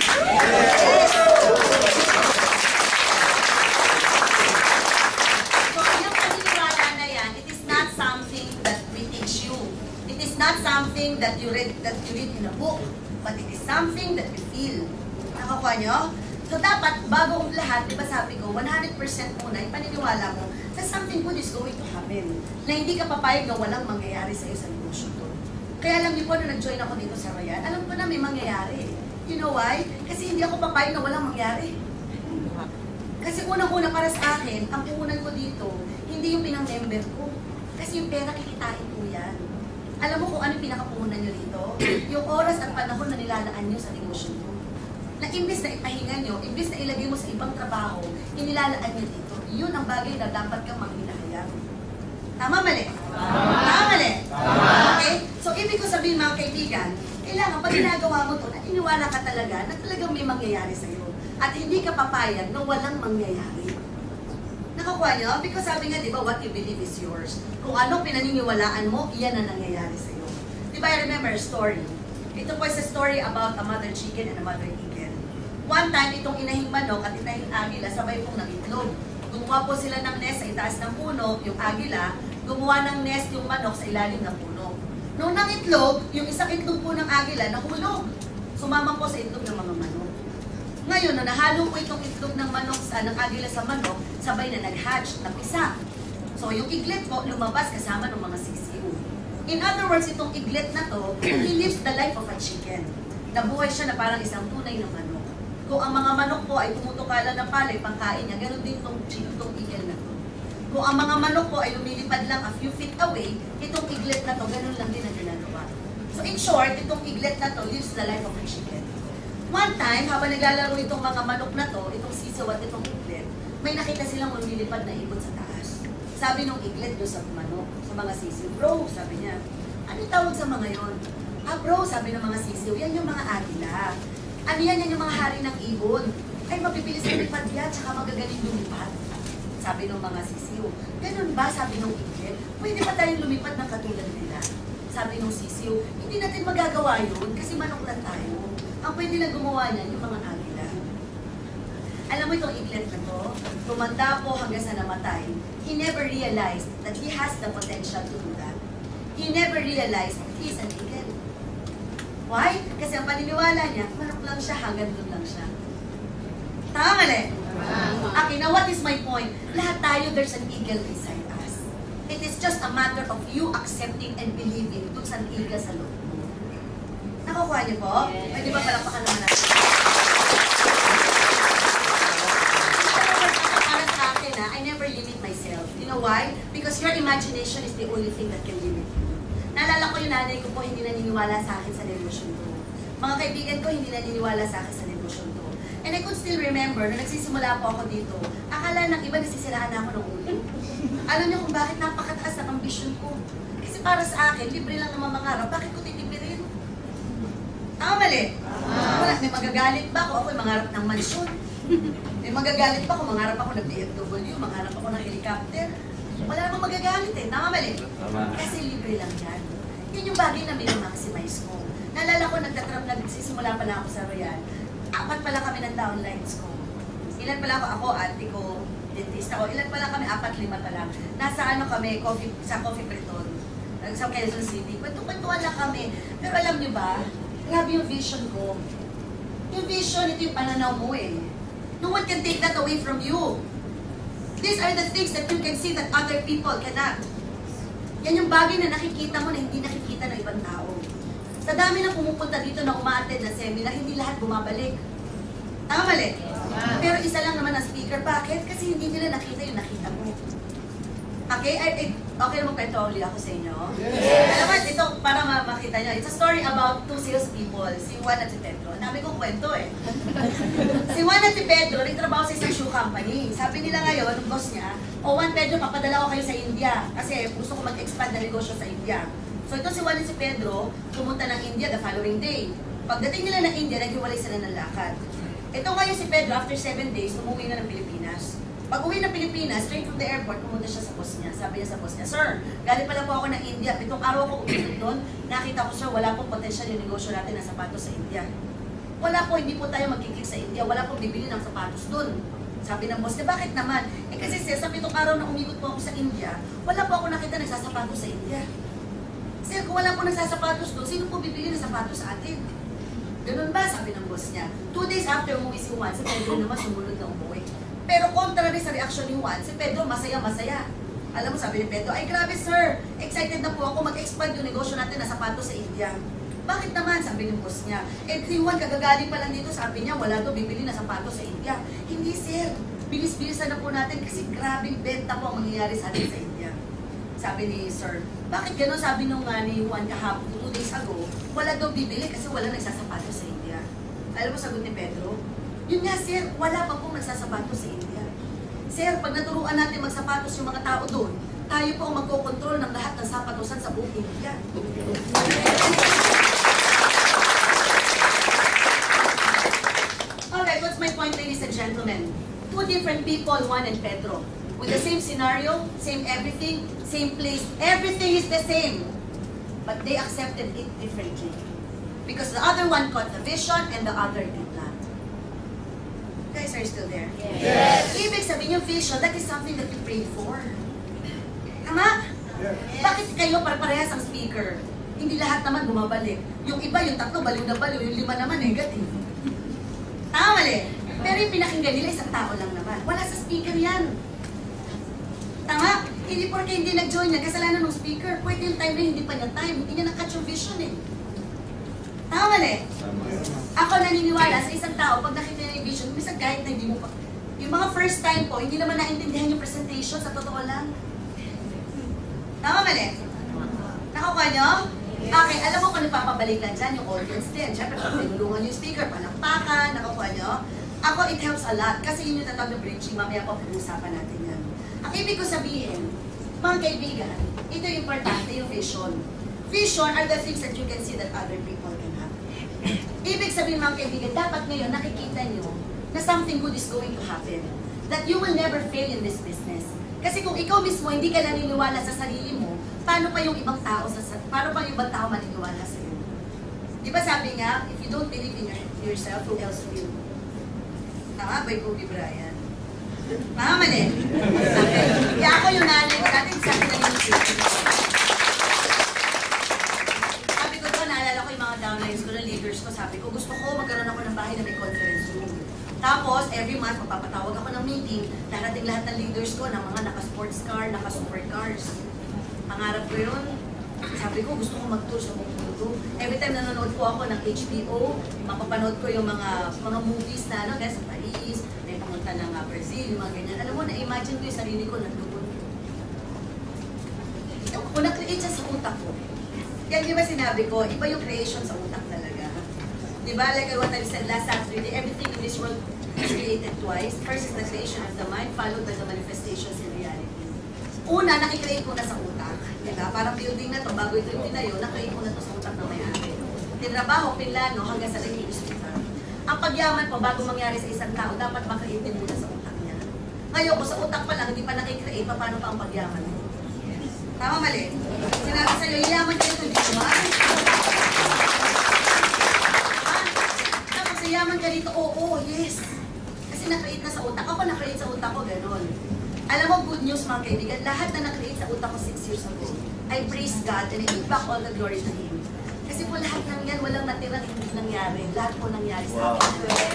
[SPEAKER 1] So, yung paniniwala na yan, it is not something that we teach you. It is not something that you read in a book, but it is something that you feel. Nakukuha niyo? So, dapat, bago ang lahat, di ba sabi ko, 100% muna, ipaniniwala mo na something good is going to happen. Na hindi ka papayag na walang mangyayari sa'yo sa negosyo to. Kaya alam niyo po, nung nag-join ako dito sa Royal, alam ko na may mangyayari. You know why? Kasi hindi ako papayag na walang mangyayari. Kasi unang-una para sa akin, ang puhunan ko dito, hindi yung pinang-member ko. Kasi yung pera kikitain ko yan. Alam mo kung ano yung pinakapuhunan nyo dito? Yung oras at panahon na nilalaan nyo sa negosyo nyo. Na imbis na ipahinga nyo, imbis na ilagay mo sa ibang trabaho, inilalaan nyo dito. Yun ang bagay na dapat kang manghinahayang. Tama, mali? Tama, mali? Okay? So, ibig ko sabihin mga kaibigan, kailangan pag ginagawa mo to, na iniwala ka talaga na talagang may mangyayari sa'yo. At hindi ka papayag na walang mangyayari. Nakakuha niyo? Because sabi nga, di ba, what you believe is yours. Kung ano pinaniniwalaan mo, iyan ang nangyayari sa'yo. Di ba, I remember a story. Ito po is a story about a mother chicken and a mother eagle. One time, itong inahing manok at inahing agila, sabay pong nangitlog. Gumawa po sila ng nest sa itaas ng puno, yung agila, gumawa ng nest yung manok sa ilalim ng puno. Nung nangitlog, yung isang itlog po ng agila, nahulog. Sumama po sa itlog ng mga manok. Ngayon, nung nahalo po itong itlog ng manok ng agila sa manok, sabay na nag-hatch, napisa. So, yung iglet po, lumabas kasama ng mga sisiw. In other words, itong iglet na to, he lives the life of a chicken. Nabuhay siya na parang isang tunay na manok. Kung ang mga manok po ay tumutukalan ng palay, pangkain niya, ganoon din itong iglet na to. Kung ang mga manok po ay lumilipad lang a few feet away, itong iglet na to, ganoon lang din ang ginagawa. So, in short, itong iglet na to lives the life of a chicken. One time, habang naglalaro itong mga manok na to, itong sisiw at itong iglet, may nakita silang lumilipad na ibon sa taas. Sabi nung iglet doon sa manok, sa mga sisiw, bro, sabi niya, ano tawag sa mga yon? Ah, bro, sabi ng mga sisiw, yan yung mga agila. Ano yan yung mga hari ng ibon? Ay, mapipilis lumipad yan, tsaka magagaling lumipad. Sabi ng mga sisiw. Ganun ba, sabi ng iglet? Pwede ba tayong lumipad ng katulad nila? Sabi ng sisiw, hindi natin magagawa yun kasi manok lang tayo. Ang pwede lang gumawa niyan, yung mga agila. Alam mo itong iglet na to, tumanda po hanggang sa namatay, he never realized that he has the potential to do that. He never realized he's an eagle. Why? Kasi ang paniniwala niya, manok lang siya, hanggang doon lang siya. Tama mali? Okay, now what is my point? Lahat tayo, there's an eagle inside us. It is just a matter of you accepting and believing doon sa eagle sa loob. Nakukuha niyo po? Yes. Pwede ba palakpakan naman natin? Para sa akin, I never limit myself. You know why? Because your imagination is the only thing that can limit you. Naalala ko yung nanay ko po, hindi naniniwala sa akin sa delusion ko. Mga kaibigan ko, hindi naniniwala sa akin sa delusion ko. And I could still remember, nung nagsisimula po ako dito, akala ng iba nasisiraan na ako ng ulo. Alam niyo kung bakit napakataas ang ambisyon ko. Kasi para sa akin, libre lang naman mangarap. Bakit ko titipirin? Tama mali? Wala, may magagalit ba ako? Ako'y mangarap ng mansyon. May magagalit ba ako? Mangarap ako ng BMW, mangarap ako ng helicopter. Wala namang magagalit eh. Tama mali? Kasi libre lang yan. Yun yung bagay na minamaximize ko. Naalala ko, nagsisimula pa lang ako sa Royal. 4 pala kami ng downlines ko. Ilan pala ako, ate ko, dentista ko. Ilan pala kami, 4-5 pa lang. Nasa ano kami, sa Coffee Breton. Sa Quezon City. Kwentuhan lang kami. Pero alam niyo ba, grabe yung vision ko. Yung vision, ito yung pananaw mo eh. No one can take that away from you. These are the things that you can see that other people cannot. Yan yung bagay na nakikita mo na hindi nakikita ng ibang tao. Sa dami na pumupunta dito na umaattend na seminar, hindi lahat bumabalik. Tama mali? Pero isa lang naman ang speaker. Bakit? Kasi hindi nila nakita yung nakita mo. Okay? Okay naman kwento ulit ako sa inyo? Yes! Alam mo, ito para makita nyo. It's a story about 2 salespeople, si Juan at si Pedro. Ang dami kong kwento eh. Si Juan at si Pedro, nagtrabaho sa isang shoe company. Sabi nila ngayon, yung boss niya, Juan, Pedro, papadala ko kayo sa India. Kasi gusto ko mag-expand na negosyo sa India. So ito si Juan at si Pedro, pumunta ng India the following day. Pagdating nila ng India, naghiwalay sila ng lakad. Ito ngayon si Pedro, after 7 days, umuwi na ng Pilipinas. Pag uwi ng Pilipinas, straight from the airport, pumunta siya sa boss niya. Sabi niya sa boss niya, Sir, galing pala po ako ng India. 7 araw ako umilit doon. Nakita ko, sir, wala pong potential yung negosyo natin ng sapatos sa India. Wala po, hindi po tayo magkikik sa India. Wala pong bibili ng sapatos doon. Sabi ng boss niya, bakit naman? Eh kasi sir, sa 7 araw na umikot po ako sa India, wala po ako nakita nagsasapatos sa India. Sir, kung wala po nagsasapatos doon, sino po bibili ng sapatos sa atin? Ganun ba? Sabi ng boss niya. 2 days after umuwi si Juan, si Pedro naman sumunod na umuwi. Pero contrary sa reaksyon ni Juan, si Pedro masaya-masaya. Alam mo, sabi ni Pedro, ay grabe sir, excited na po ako mag-expand yung negosyo natin na sapatos sa India. Bakit naman? Sabi ng boss niya. Eh, si Juan kagagaling pa lang dito, sabi niya, wala to bibili na sapatos sa India. Hindi sir, bilis-bilisan na po natin kasi grabing benta po ang mangyayari sa atin sa India. Sabi ni sir, bakit gano'n? Sabi nung ni Juan kahapon, 2 days ago, wala daw bibili kasi wala nagsasapatos sa India. Alam mo, sagot ni Pedro, yun nga sir, wala pa pong nagsasapatos sa India. Sir, pag naturuan natin magsapatos yung mga tao doon, tayo po ang magkokontrol ng lahat ng sapatosan sa buong India. Alright, what's my point, ladies and gentlemen? 2 different people, Juan and Pedro, with the scenario, same everything, same place, everything is the same. But they accepted it differently. Because the other one caught the vision and the other did not. Guys, are you still there?
[SPEAKER 2] Yes.
[SPEAKER 1] Ibig sabihin yung vision, that is something that you prayed for. Tama?
[SPEAKER 2] Yes.
[SPEAKER 1] Bakit kayo parehas ang speaker? Hindi lahat naman bumabalik. Yung iba, yung tatlo, baliw na baliw. Yung lima naman, negative. Tama mali. Pero yung pinakinggan nila, isang tao lang naman. Wala sa speaker yan. Tama? Hindi porke hindi nag-join niya, kasalanan ng speaker. Pwede yung time na hindi pa niya time. Hindi niya na-catch yung vision eh. Tama mali. Ako naniniwala sa isang tao, pag nakita niya yung vision, minsan kahit na hindi mo pa. Yung mga first time po, hindi naman naintindihan yung presentation, sa totoo lang. Tama mali? Nakukuha niyo? Okay, alam mo kung nagpapabalikan dyan, yung audience din. Siyempre, pag tinulungan yung speaker, palakpakan, nakukuha niyo? Ako, it helps a lot. Kasi yun yung tatawag na bridging. Mamaya po, pag-uusapan natin yan. Ang ibig ko sabihin, mga kaibigan, ito yung importante, yung vision. Vision are the things that you can see that other people can have. Ibig sabihin, mga kaibigan, dapat ngayon nakikita nyo na something good is going to happen. That you will never fail in this business. Kasi kung ikaw mismo hindi ka naniniwala sa sarili mo, paano pa yung ibang tao maniniwala sa iyo? Di ba sabi nga, if you don't believe in yourself, who else will? Tama ba yung Kobe Bryant? Tama mali? Okay. Kaya ako yung nanay ko natin, sabi na yung sabi ko to, naalala ko yung mga downlines ko, na leaders ko, sabi ko, gusto ko magkaroon ako ng bahay na may conference room. Tapos, every month, magpapatawag ako ng meeting, darating lahat ng leaders ko, ng mga naka-sports car, naka-supercars. Pangarap ko yun. Sabi ko, gusto ko mag-tour sa buong mundo. Every time nanonood po ako ng HBO, mapapanood ko yung mga movies na, ano, sa Paris, may pumunta ng Brazil, yung mga ganyan. Alam mo, na-imagine ko yung sarili ko nandun. Kung na-create siya sa utak ko. Kaya di ba sinabi ko, iba yung creation sa utak talaga. Di ba, like what I said last Saturday, everything in this world is created twice. First is the creation of the mind, followed by the manifestations in reality. Una, nakikreate ko na sa utak. Diba? Parang building na to, bago ito yung tinayo, nakreate ko na to sa utak na may-ari. Tinrabaho, pinlano, hanggang sa naging hospital. Ang pagyaman po, bago mangyari sa isang tao, dapat makreate din muna sa utak niya. Ngayon, kung sa utak pa lang, hindi pa nakikreate, paano pa ang pagyaman mo? Tama mali? Sinabi sa'yo, yaman kayo ito, hindi ba? Tapos, yaman ka dito, oo, yes. Kasi nakreate na sa utak. Ako nakreate sa utak ko, gano'n. Alam mo, good news mga kaibigan, lahat na nakreate sa utak ko 6 years ago, I praise God and I give back all the glory to Him. Kasi po lahat ng yan, walang natirang hindi nangyari. Lahat po nangyari sa akin.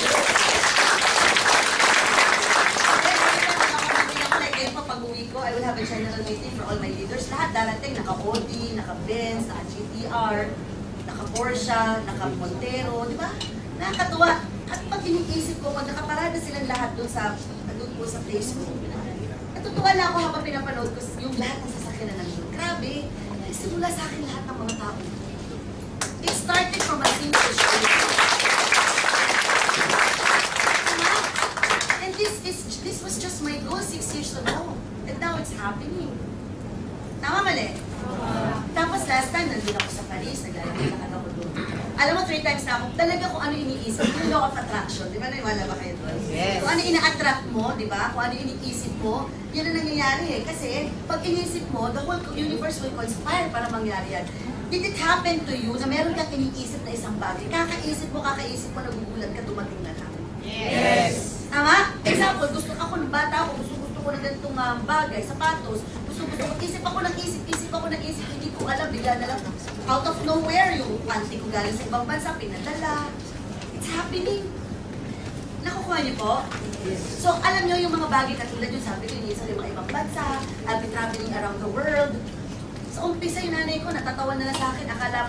[SPEAKER 1] Kaya po pag-uwi ko, I will have a general meeting for all my leaders. Lahat darating, naka-Audi, naka-Benz, naka-GTR, naka-Porsche, naka-Montero, di ba? Nakakatuwa. At pag iniisip ko, pag nakaparada silang lahat doon po sa place ko, natutuwa na ako habang pinapanood ko yung lahat ng sasakyan na nandun. Grabe, simula sa akin lahat ng mga tao. It started from a simple show. And this was just my goal 6 years ago. And now it's happening. Tama mali? Tapos last time, nandun ako sa Paris, naglalakad ako doon. Alam mo, 3 times na ako, talaga kung ano iniisip, yung law of attraction, di ba? Naiwala ba kayo doon? Yes. Kung ano ina-attract mo, di ba? Kung ano iniisip mo, yun ang nangyayari eh. Kasi, pag inisip mo, the whole universe will conspire para mangyari yan. Did it happen to you na meron kang iniisip na isang bagay? Kakaisip mo, nagugulat ka, dumating na lang. Yes. Tama? Example, gusto ako ng bata ako, gusto ko ng ganitong bagay, sapatos, gusto ko, isip ako ng isip, hindi ko alam, bigla na lang, out of nowhere, yung auntie ko galing sa ibang bansa, pinadala. It's happening. Nakukuha niyo po? So, alam niyo yung mga bagay katulad yung sabi ko, yung isa yung mga ibang bansa, I'll be traveling around the world. So, umpisa yung nanay ko, natatawa na lang sa akin, akala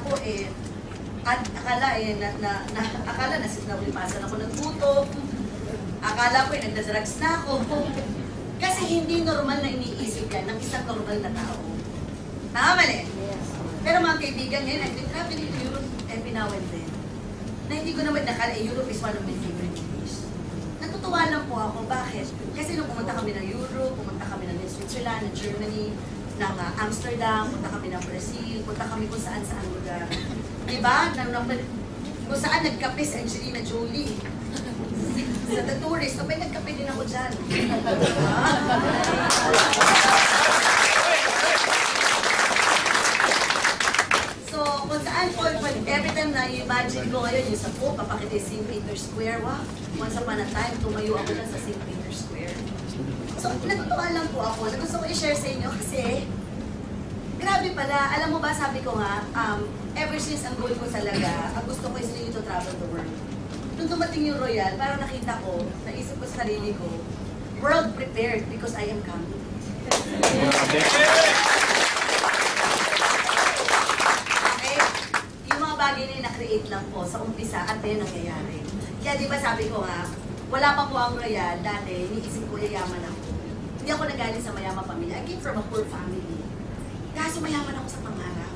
[SPEAKER 1] nasinawlipasan ako ng gutom, akala ko nagdadrugs na ako. Kasi hindi normal na iniisip yan ng isang normal na tao. Tama mali? Pero mga kaibigan ngayon, I've been traveling to Europe every now and then. Na hindi ko naman nakala, Europe is one of my favorite countries. Natutuwa lang po ako. Bakit? Kasi nung pumunta kami ng Europe, pumunta kami ng Switzerland, ng Germany, ng Amsterdam, punta kami ng Brazil, punta kami kung saan-saan lugar. Diba? Kung saan nagkape si Angelina Jolie. Sa The Tourist, abay nagkape din ako dyan. bakit yung St. Peter's Square, wow. Once upon a time, tumayo ako lang sa St. Peter's Square. So, natutuwa lang po ako na gusto ko i-share sa inyo kasi grabe pala. Alam mo ba, sabi ko nga, ever since ang goal ko talaga, ang gusto ko is really to travel the world. Nung dumating yung Royal, parang nakita ko, naisip ko sa sarili ko, world prepared because I am coming. Okay? Yung mga bagay na na-create lang po sa umpisa at yun nangyayari. Kaya di ba sabi ko nga, wala pa po ang Royal, dati, iniisip ko yayaman ako. Hindi ako nagaling sa mayamang pamilya. I came from a poor family. Kaso mayaman ako sa pangarap.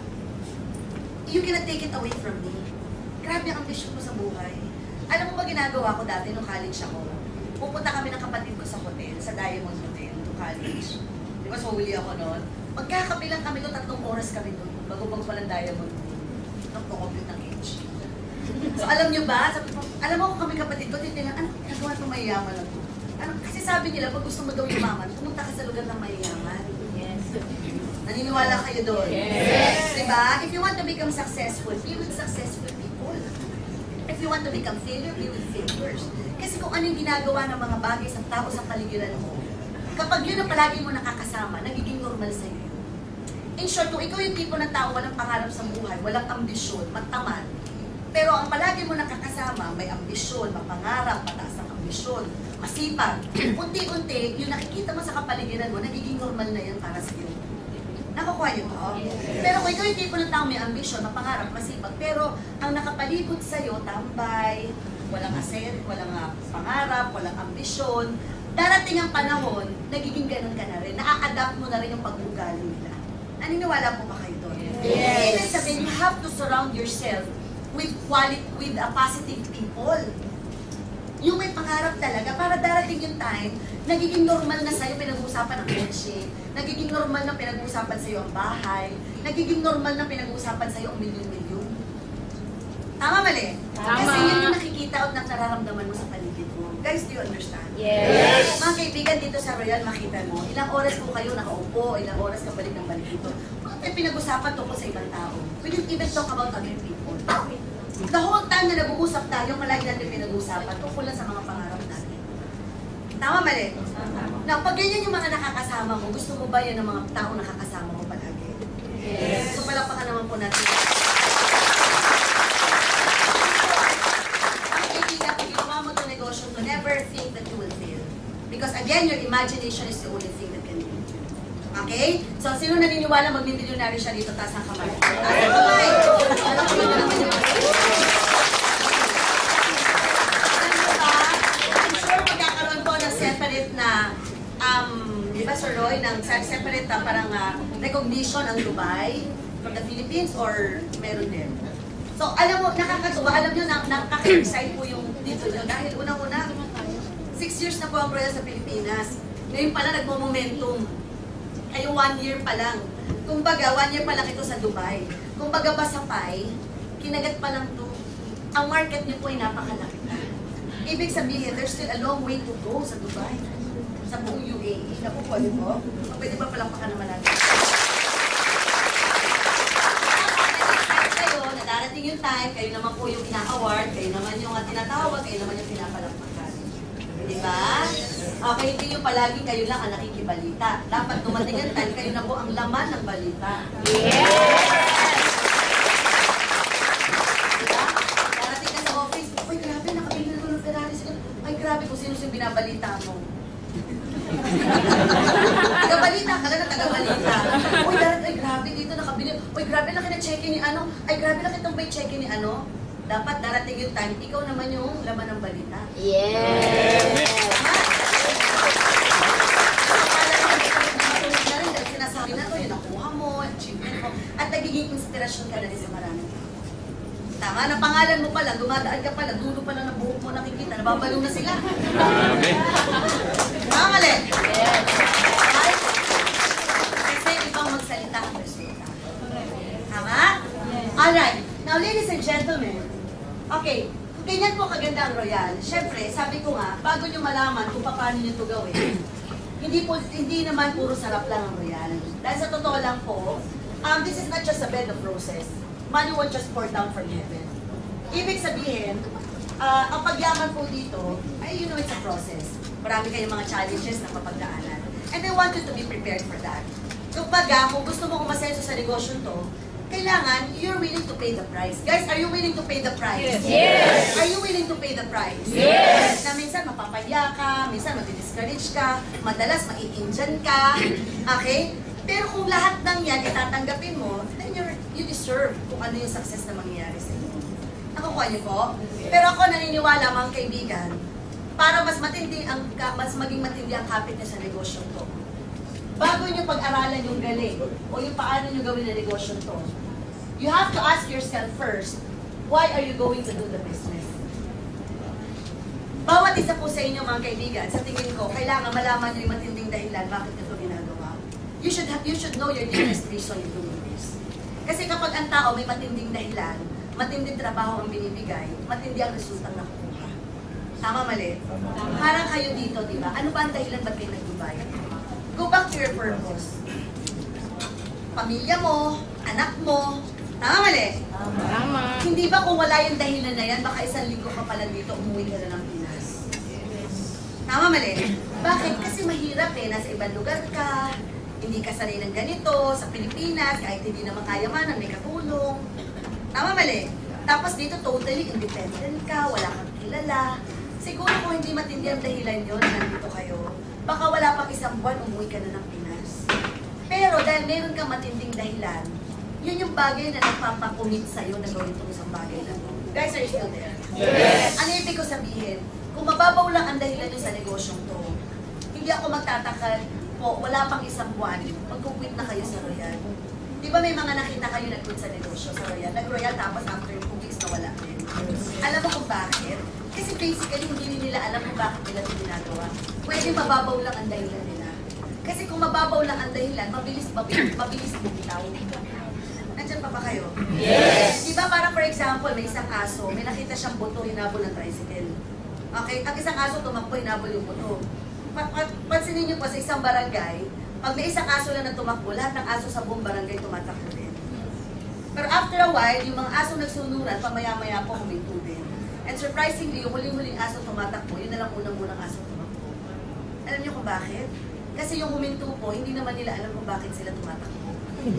[SPEAKER 1] You cannot take it away from me. Grabe ang ambisyon ko sa buhay. Alam mo ba ginagawa ko dati nung college ako? Pupunta kami ng kapatid ko sa hotel, sa Diamond Hotel, nung college. Di ba, so huli ako noon? Magkakapilang kami doon, 3 oras kami doon, bago magpalang Diamond Hotel. Nagpo-compute ng age. So alam nyo ba, sabi ko, alam mo kung kami kapatid ko, titilang, ano, nagawa itong mayayaman ako? Ano, kasi sabi nila, pag gusto mo daw yumaman, pumunta ka sa lugar ng mayayaman. Yes. Naniniwala kayo doon? Yes. Diba? If you want to become successful, be with successful people. If you want to become failure, be with failures. Kasi kung ano yung ginagawa ng mga bagay sa tao sa paligiran mo, kapag yun ang palagi mo nakakasama, nagiging normal sa iyo. In short, kung ikaw yung tipo ng tao, walang pangarap sa buhay, walang ambisyon, magtamad, pero ang palagi mo nakakasama, may ambisyon, mapangarap, mataas ang ambisyon, masipag, unti-unti, yung nakikita mo sa kapaligiran mo, nagiging normal na yan para sa iyo. Nakukuha niyo to? Pero kung ikaw yung tipo ng tao may ambisyon, mapangarap, masipag, pero ang nakapalibot sa'yo, tambay, walang aset, walang pangarap, walang ambisyon, darating ang panahon, nagiging ganun ka na rin. Na-adapt mo na rin yung pag-ugali nila. Naniniwala po ba kayo doon? Yes. Ibig sabihin, you have to surround yourself with positive people. Yung may pangarap talaga, para darating yung time, nagiging normal na sa'yo pinag-uusapan ang kotse, nagiging normal na pinag-uusapan sa'yo ang bahay, nagiging normal na pinag-uusapan sa'yo ang milyon-milyon. Tama mali?
[SPEAKER 3] Tama.
[SPEAKER 1] Kasi yun yung nakikita at nararamdaman mo sa paligid mo. Guys, do you understand?
[SPEAKER 3] Yes.
[SPEAKER 1] Mga kaibigan dito sa Royal, makita mo, ilang oras po kayo nakaupo, ilang oras ka balik ng balik dito. Bakit pinag-usapan tungkol sa ibang tao? We didn't even talk about other people. The whole time na nag-uusap tayo, malagi natin pinag-usapan tungkol lang sa mga pangarap natin. Tama mali? Now, pag ganyan yung mga nakakasama mo, gusto mo ba yan ng mga tao nakakasama mo palagi? Yes. So, palakpakan naman po natin. Never think that you will fail. Because again, your imagination is the only thing that can lead you. Okay? So, sino naniniwala magmi-milyonaryo siya dito? Taas ang kamay. Taas ang kamay! Alam mo ba? I'm sure magkakaroon po ng separate na, di ba Sir Roy, ng separate na parang recognition ang Dubai from the Philippines or meron din? So, alam mo, nakakatuwa, alam nyo, nakaka-excite po yung dito nyo. Dahil unang-una, 6 years na po ang Royal sa Pilipinas. Ngayon pala, nagmo-momentum. Kayo 1 year pa lang. Kumbaga, 1 year pa lang ito sa Dubai. Kumbaga, basapay, kinagat pa lang to. Ang market nyo po ay napakalaki na. Ibig sabihin, there's still a long way to go sa Dubai. Sa buong UAE. Naku po, di po? Pwede ba palakpakan naman natin? Darating yung time, kayo naman po yung ina-award, kayo naman yung tinatawag, kayo naman yung pinapalakpakan. Diba? Okay, hindi yung palagi kayo lang ang nakikibalita. Dapat dumating ang time, kayo na po ang laman ng balita.
[SPEAKER 3] Yes!
[SPEAKER 1] Diba? Darating ka sa office, uy, grabe, nakabili na ng Ferrari sila. Ay, grabe, kung sino yung binabalita mo. Tagabalita ka lang na tagabalita. Uy, ay grabe dito nakabili. Uy, grabe na kina-check-in ni ano. Ay, grabe na kitang may check-in ni ano. Dapat darating yung time, ikaw naman yung laman ng balita.
[SPEAKER 3] Yes!
[SPEAKER 1] Dahil sinasabi na to, yung nakuha mo, achievement mo, at nagiging inspirasyon ka na rin sa marami. Tama, na pangalan mo pa lang, dumadaan ka pa lang, dulo pa lang ng buhok mo nakikita, nababalo na sila. Tama mali? Yes. Right? Kasi ibang magsalita ang resulta. Tama? Alright. Now, ladies and gentlemen, okay, ganyan po kaganda ang Royal. Siyempre, sabi ko nga, bago nyo malaman kung paano nyo ito gawin, hindi naman puro sarap lang ang Royal. Dahil sa totoo lang po, this is not just a bed of roses. Money won't just pour down from heaven. Ibig sabihin, ang pagyaman po dito, ay you know it's a process. Marami kayong mga challenges na mapagdaanan. And I want you to be prepared for that. Kumbaga, kung gusto mo umasenso sa negosyo to, kailangan you're willing to pay the price. Guys, are you willing to pay the price?
[SPEAKER 3] Yes.
[SPEAKER 1] Are you willing to pay the price?
[SPEAKER 3] Yes.
[SPEAKER 1] Na minsan mapapaya ka, minsan madi-discourage ka, madalas mai-injan ka, okay? Pero kung lahat ng yan itatanggapin mo, then you deserve kung ano yung success na mangyayari sa iyo. Nakukuha niyo po? Pero ako naniniwala, mga kaibigan, para mas maging matindi ang kapit niya sa negosyo to. Bago niyo pag-aralan yung galing o yung paano niyo gawin ang negosyo to, you have to ask yourself first, why are you going to do the business? Bawat isa po sa inyo, mga kaibigan, sa tingin ko, kailangan malaman niyo yung matinding dahilan bakit niyo ito ginagawa. You should know your deepest reason in doing this. Kasi kapag ang tao may matinding dahilan, matinding trabaho ang binibigay, matindi ang resultang nakukuha. Tama, mali? Parang kayo dito, di ba? Ano ba ang dahilan ba't kayo nag-Dubai? Go back to your purpose. Pamilya mo, anak mo, tama, mali?
[SPEAKER 3] Tama.
[SPEAKER 1] Hindi ba kung wala yung dahilan na yan, baka isang linggo ka pala dito, umuwi ka na ng Pinas? Tama, mali? Bakit? Kasi mahirap eh, nasa ibang lugar ka, hindi ka sanay ng ganito, sa Pilipinas, kahit hindi naman kayamanan, may katulong. Tama, mali? Tapos dito, totally independent ka, wala kang kilala. Siguro kung hindi matindi ang dahilan yun, nandito kayo, baka wala pang isang buwan, umuwi ka na ng Pinas. Pero dahil meron kang matinding dahilan, yun yung bagay na nagpapakumit sa'yo na gawin itong isang bagay na to. Guys, are you still there?
[SPEAKER 3] Yes.
[SPEAKER 1] Ano ibig ko sabihin? Kung mababaw lang ang dahilan nyo sa negosyong to, hindi ako magtataka po, wala pang isang buwan, mag-quit na kayo sa Royal. Di ba may mga nakita kayo nag-quit sa negosyo sa Royal? Nag-Royal tapos after 2 weeks na wala din. Alam mo kung bakit? Kasi basically, hindi nila alam kung bakit nila ito ginagawa. Pwede mababaw lang ang dahilan nila. Kasi kung mababaw lang ang dahilan, mabilis bumitaw. Nandiyan pa ba kayo?
[SPEAKER 3] Yes.
[SPEAKER 1] Di ba parang for example, may isang aso, may nakita siyang buto, hinabol ng tricycle. Okay? Ang isang aso tumakbo, hinabol yung buto. Pansinin niyo po sa isang barangay, pag may isang aso lang na tumakbo, lahat ng aso sa buong barangay tumatakbo din. Pero after a while, yung mga aso nagsunuran, pamaya-maya po huminto din. And surprisingly, yung huling-huling aso tumatakbo, yun na lang unang-unang aso tumakbo. Alam niyo kung bakit? Kasi yung huminto po, hindi naman nila alam kung bakit sila tumatakbo.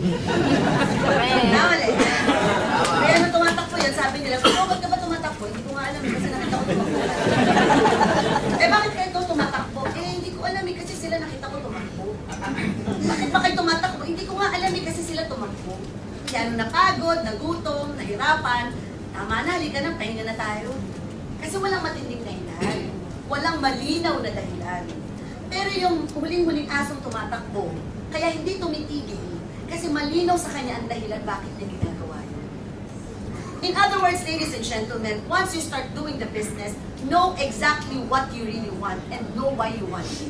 [SPEAKER 1] Nawala eh. Kaya nung tumatakbo yan, sabi nila, "Oh, ba't ka ba tumatakbo?" Hindi ko nga alam kasi nakita ko tumakbo. Eh bakit kayo tumatakbo? Eh hindi ko alam eh kasi sila nakita ko tumakbo. Bakit ba kayo tumatakbo? Hindi ko nga alam eh kasi sila tumakbo. Kaya nung napagod, nagutom, nahirapan, tama na, halika na, pahinga na tayo. Kasi walang matinding dahilan. Walang malinaw na dahilan. Pero yung huling-huling asong tumatakbo, kaya hindi tumitigil. Kasi malinaw sa kanya ang dahilan bakit niya ginagawa yun. In other words, ladies and gentlemen, once you start doing the business, know exactly what you really want and know why you want it.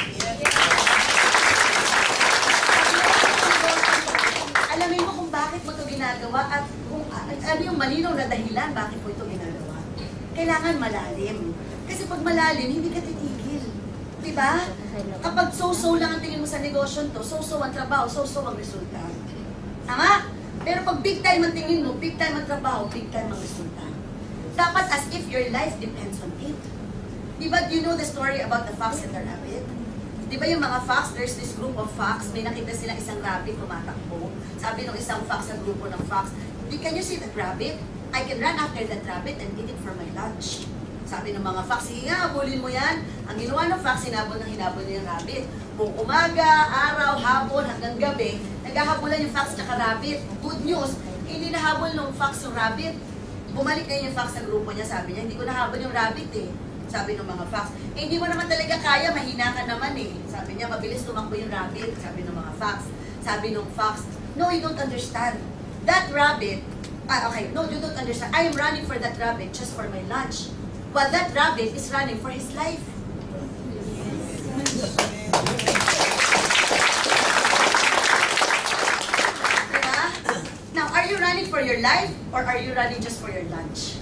[SPEAKER 1] Alamin mo kung bakit mo ito ginagawa at kung ano yung malinaw na dahilan bakit mo ito ginagawa. Kailangan malalim. Kasi pag malalim, hindi ka titigil. Diba? Kapag so-so lang ang tingin mo sa negosyo to, so-so ang trabaho, so-so ang resulta. Tama? Pero pag big time ang tingin mo, big time ang trabaho, big time ang resulta. Dapat as if your life depends on it. Diba, do you know the story about the fox and the rabbit? Diba yung mga fox, there's this group of fox, may nakita sila isang rabbit tumatakbo. Sabi ng isang fox sa grupo ng fox, "Can you see that rabbit? I can run after that rabbit and eat it for my lunch." Sabi ng mga fox, "Sige nga, habulin mo yan." Ang ginawa ng fox, hinabol niya yung rabbit. Buong umaga, araw, hapon, hanggang gabi, naghahabulan yung fox at rabbit. Good news, hindi nahabol ng fox yung rabbit. Bumalik na yung fox sa grupo niya, sabi niya, "Hindi ko nahabol yung rabbit eh." Sabi ng mga fox, "Eh, hindi mo naman talaga kaya, mahina ka naman eh." Sabi niya, "Mabilis tumakbo yung rabbit." Sabi ng mga fox. Sabi ng fox, "No, you don't understand. That rabbit, okay, no, you don't understand. I am running for that rabbit just for my lunch. While that rabbit is running for his life." Diba? Now, are you running for your life or are you running just for your lunch?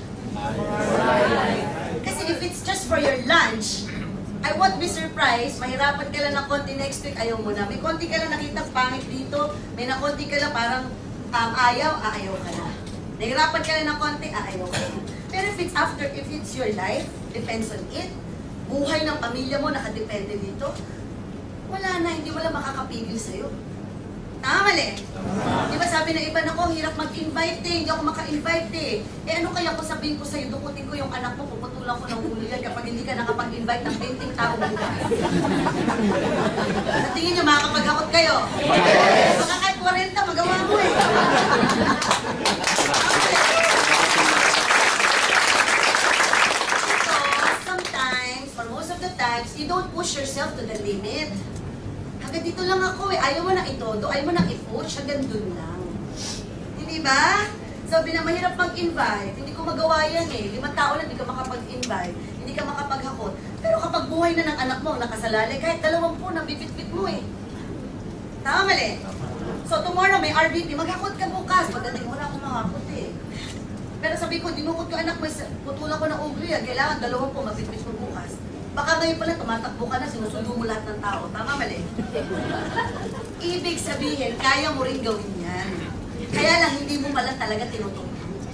[SPEAKER 1] Kasi if it's just for your lunch, I won't be surprised, mahirapan ka lang ng konti next week, ayaw mo na. May konti ka lang nakita pangit dito, may na konti ka lang parang ayaw ka na. Nahirapan ka lang ng konti, ayaw ka na. Pero if it's your life, depends on it, buhay ng pamilya mo nakadepende dito, wala na, hindi mo lang makakapigil sa'yo. Tama, mali? Di ba sabi ng iba, nako, hirap mag-invite eh, hindi ako maka-invite eh. Eh ano kaya kung sabihin ko sa'yo, dukutin ko yung anak mo, puputulan ko ng ulo yan kapag hindi ka nakapag-invite ng 20 taong buhay. Sa tingin nyo, makakapag-hakot kayo? Baka kahit 40, magawa mo eh. So, sometimes, or most of the times, you don't push yourself to the limit. Hanggang dito lang ako eh. Ayaw mo nang itodo, ayaw mo nang i-push, hanggang dun lang. Hindi ba? Sabi na mahirap mag-invite, hindi ko magawa yan eh. 5 tao lang, hindi ka makapag-invite, hindi ka makapaghakot. Pero kapag buhay na ng anak mo, nakasalalay, kahit 20 nabibit-bit mo eh. Tama, mali? So tomorrow may RBP, maghakot ka bukas. Pagdating mo na ako mahakot eh. Pero sabi ko, dinukot ko anak mo, putulan ko ng ugli yan. Kailangan 20 mabit-bit mo bukas. Baka ngayon pala tumatakbo ka na, sinusundo mo lahat ng tao. Tama, mali? Ibig sabihin, kaya mo rin gawin yan. Kaya lang, hindi mo pala talaga tinutulong.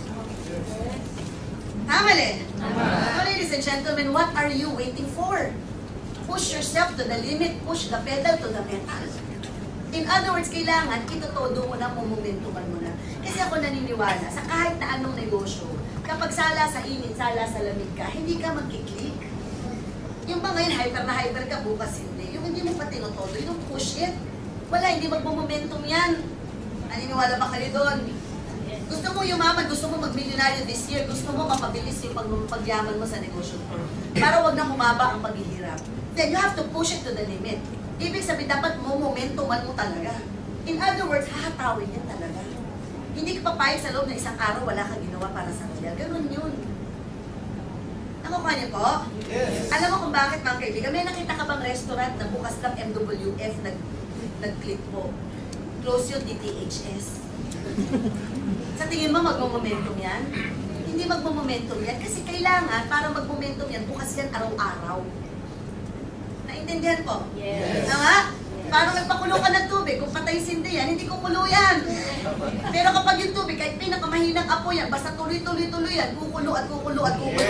[SPEAKER 1] Tama, mali? So, ladies and gentlemen, what are you waiting for? Push yourself to the limit, push the pedal to the metal. In other words, kailangan, itotodo mo na, momentuman mo na. Kasi ako naniniwala, sa kahit na anong negosyo, kapag sala sa init, sala sa lamig ka, hindi ka magkiklik. Yung ba ngayon, hyper na hyper ka, bukas hindi. Yung hindi mo pa tinotodo, yung push it. Wala, hindi magmo-momentum yan. Naniniwala ba kayo doon? Gusto mo yumaman, gusto mo mag-millionaire this year, gusto mo mapabilis yung pagyaman mo sa negosyo mo. Para wag na humaba ang paghihirap. Then you have to push it to the limit. Ibig sabihin, dapat mo momentuman mo talaga. In other words, hahatawin yan talaga. Hindi ka papayag sa loob ng isang araw, wala kang ginawa para sa kanya. Ganun yun. Nakukuha niyo po?
[SPEAKER 2] Yes.
[SPEAKER 1] Alam mo kung bakit, mga kaibigan? May nakita ka bang restaurant na bukas lang MWF nag-click po? Close yung DTHS. Sa tingin mo, magmo-momentum yan? Hindi magmo-momentum yan kasi kailangan, para mag-momentum yan, bukas yan araw-araw. Naintindihan po?
[SPEAKER 3] Yes.
[SPEAKER 1] Tama? Parang nagpakulo ka ng tubig, kung patay sindi yan, hindi kukulo yan. Pero kapag yung tubig, kahit pinakamahinang apo yan, basta tuloy-tuloy yan, kukulo at kukulo at kukulo.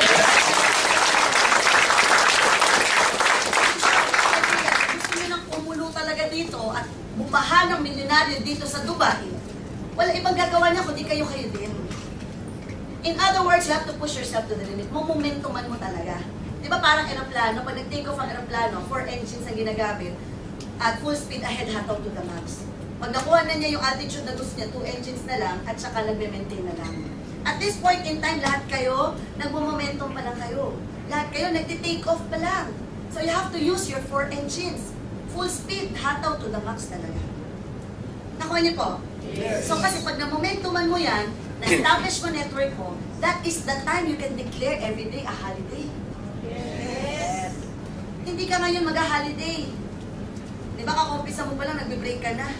[SPEAKER 1] Gusto nyo nang kumulo talaga dito at bumahan ng milyonaryo dito sa Dubai, wala ibang gagawa niya kundi kayo din. In other words, you have to push yourself to the limit. Momentuman mo talaga. Di ba parang aeroplano, pag nag-take off ang aeroplano, 4 engines ang ginagamit, at full speed ahead, hataw to the max. Pag nakuha na niya yung altitude na gusto niya, 2 engines na lang, at saka nagme-maintain na lang. At this point in time, lahat kayo, nagmo-momentum pa lang kayo. Lahat kayo, nagti-take off pa lang. So you have to use your 4 engines. Full speed, hataw to the max talaga. Nakuha niyo po?
[SPEAKER 2] Yes.
[SPEAKER 1] So kasi pag na-momentuman mo yan, na-establish mo network mo, that is the time you can declare every day a holiday. Yes. Hindi ka ngayon mag-holiday. Di ba kakumpisa mo pa lang, nagbe-break ka na.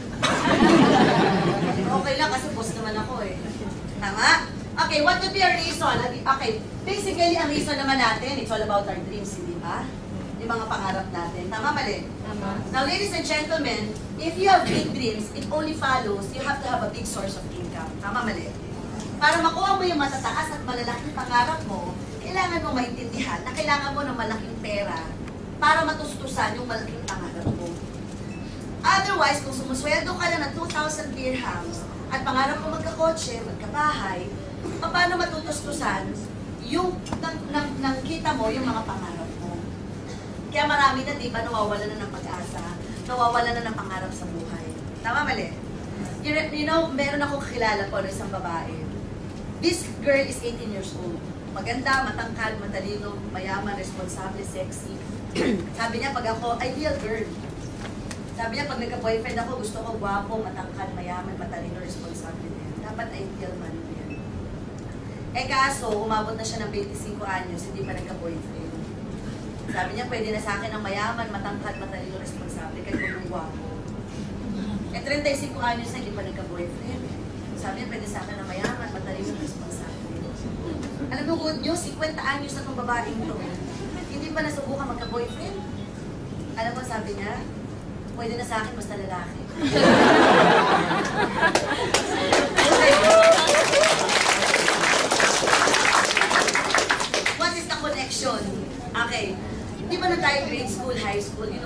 [SPEAKER 1] Okay lang kasi boss naman ako eh. Tama? Okay, what would be our reason? Okay, basically ang reason naman natin, it's all about our dreams, hindi ba? Yung mga pangarap natin. Tama, mali?
[SPEAKER 3] Tama.
[SPEAKER 1] Now, ladies and gentlemen, if you have big dreams, it only follows you have to have a big source of income. Tama, mali? Para makuha mo yung matataas at malalaking pangarap mo, kailangan mo maintindihan na kailangan mo ng malaking pera para matustusan yung malaking pangarap mo. Otherwise, kung sumusweldo ka lang ng 2,000 dirhams at pangarap mo magkakotse, magkabahay, paano matutustusan yung nang kita mo yung mga pangarap mo? Kaya marami na, di ba, nawawala na ng pag-asa, nawawala na ng pangarap sa buhay. Tama, mali? You know, meron akong kakilala po ng isang babae. This girl is 18 years old. Maganda, matangkad, matalino, mayaman, responsable, sexy. Sabi niya, pag ako, ideal girl. Sabi niya, pag nagka-boyfriend ako, gusto ko gwapo, matangkad, mayaman, matalino, responsable din. Dapat ideal man yan. Eh kaso, umabot na siya ng 25 anyos, hindi pa nagka-boyfriend. Sabi niya, pwede na sa akin ang mayaman, matangkad, matalino, responsable, kahit kung ng gwapo. Eh 35 anyos na, hindi pa nagka-boyfriend. Sabi niya, pwede sa akin ang mayaman, matalino, responsable. Alam mo, good news, 50 anyos na itong babaeng to. Hindi pa nasubukan magka-boyfriend. Alam mo, sabi niya, pwede na sa akin, basta lalaki.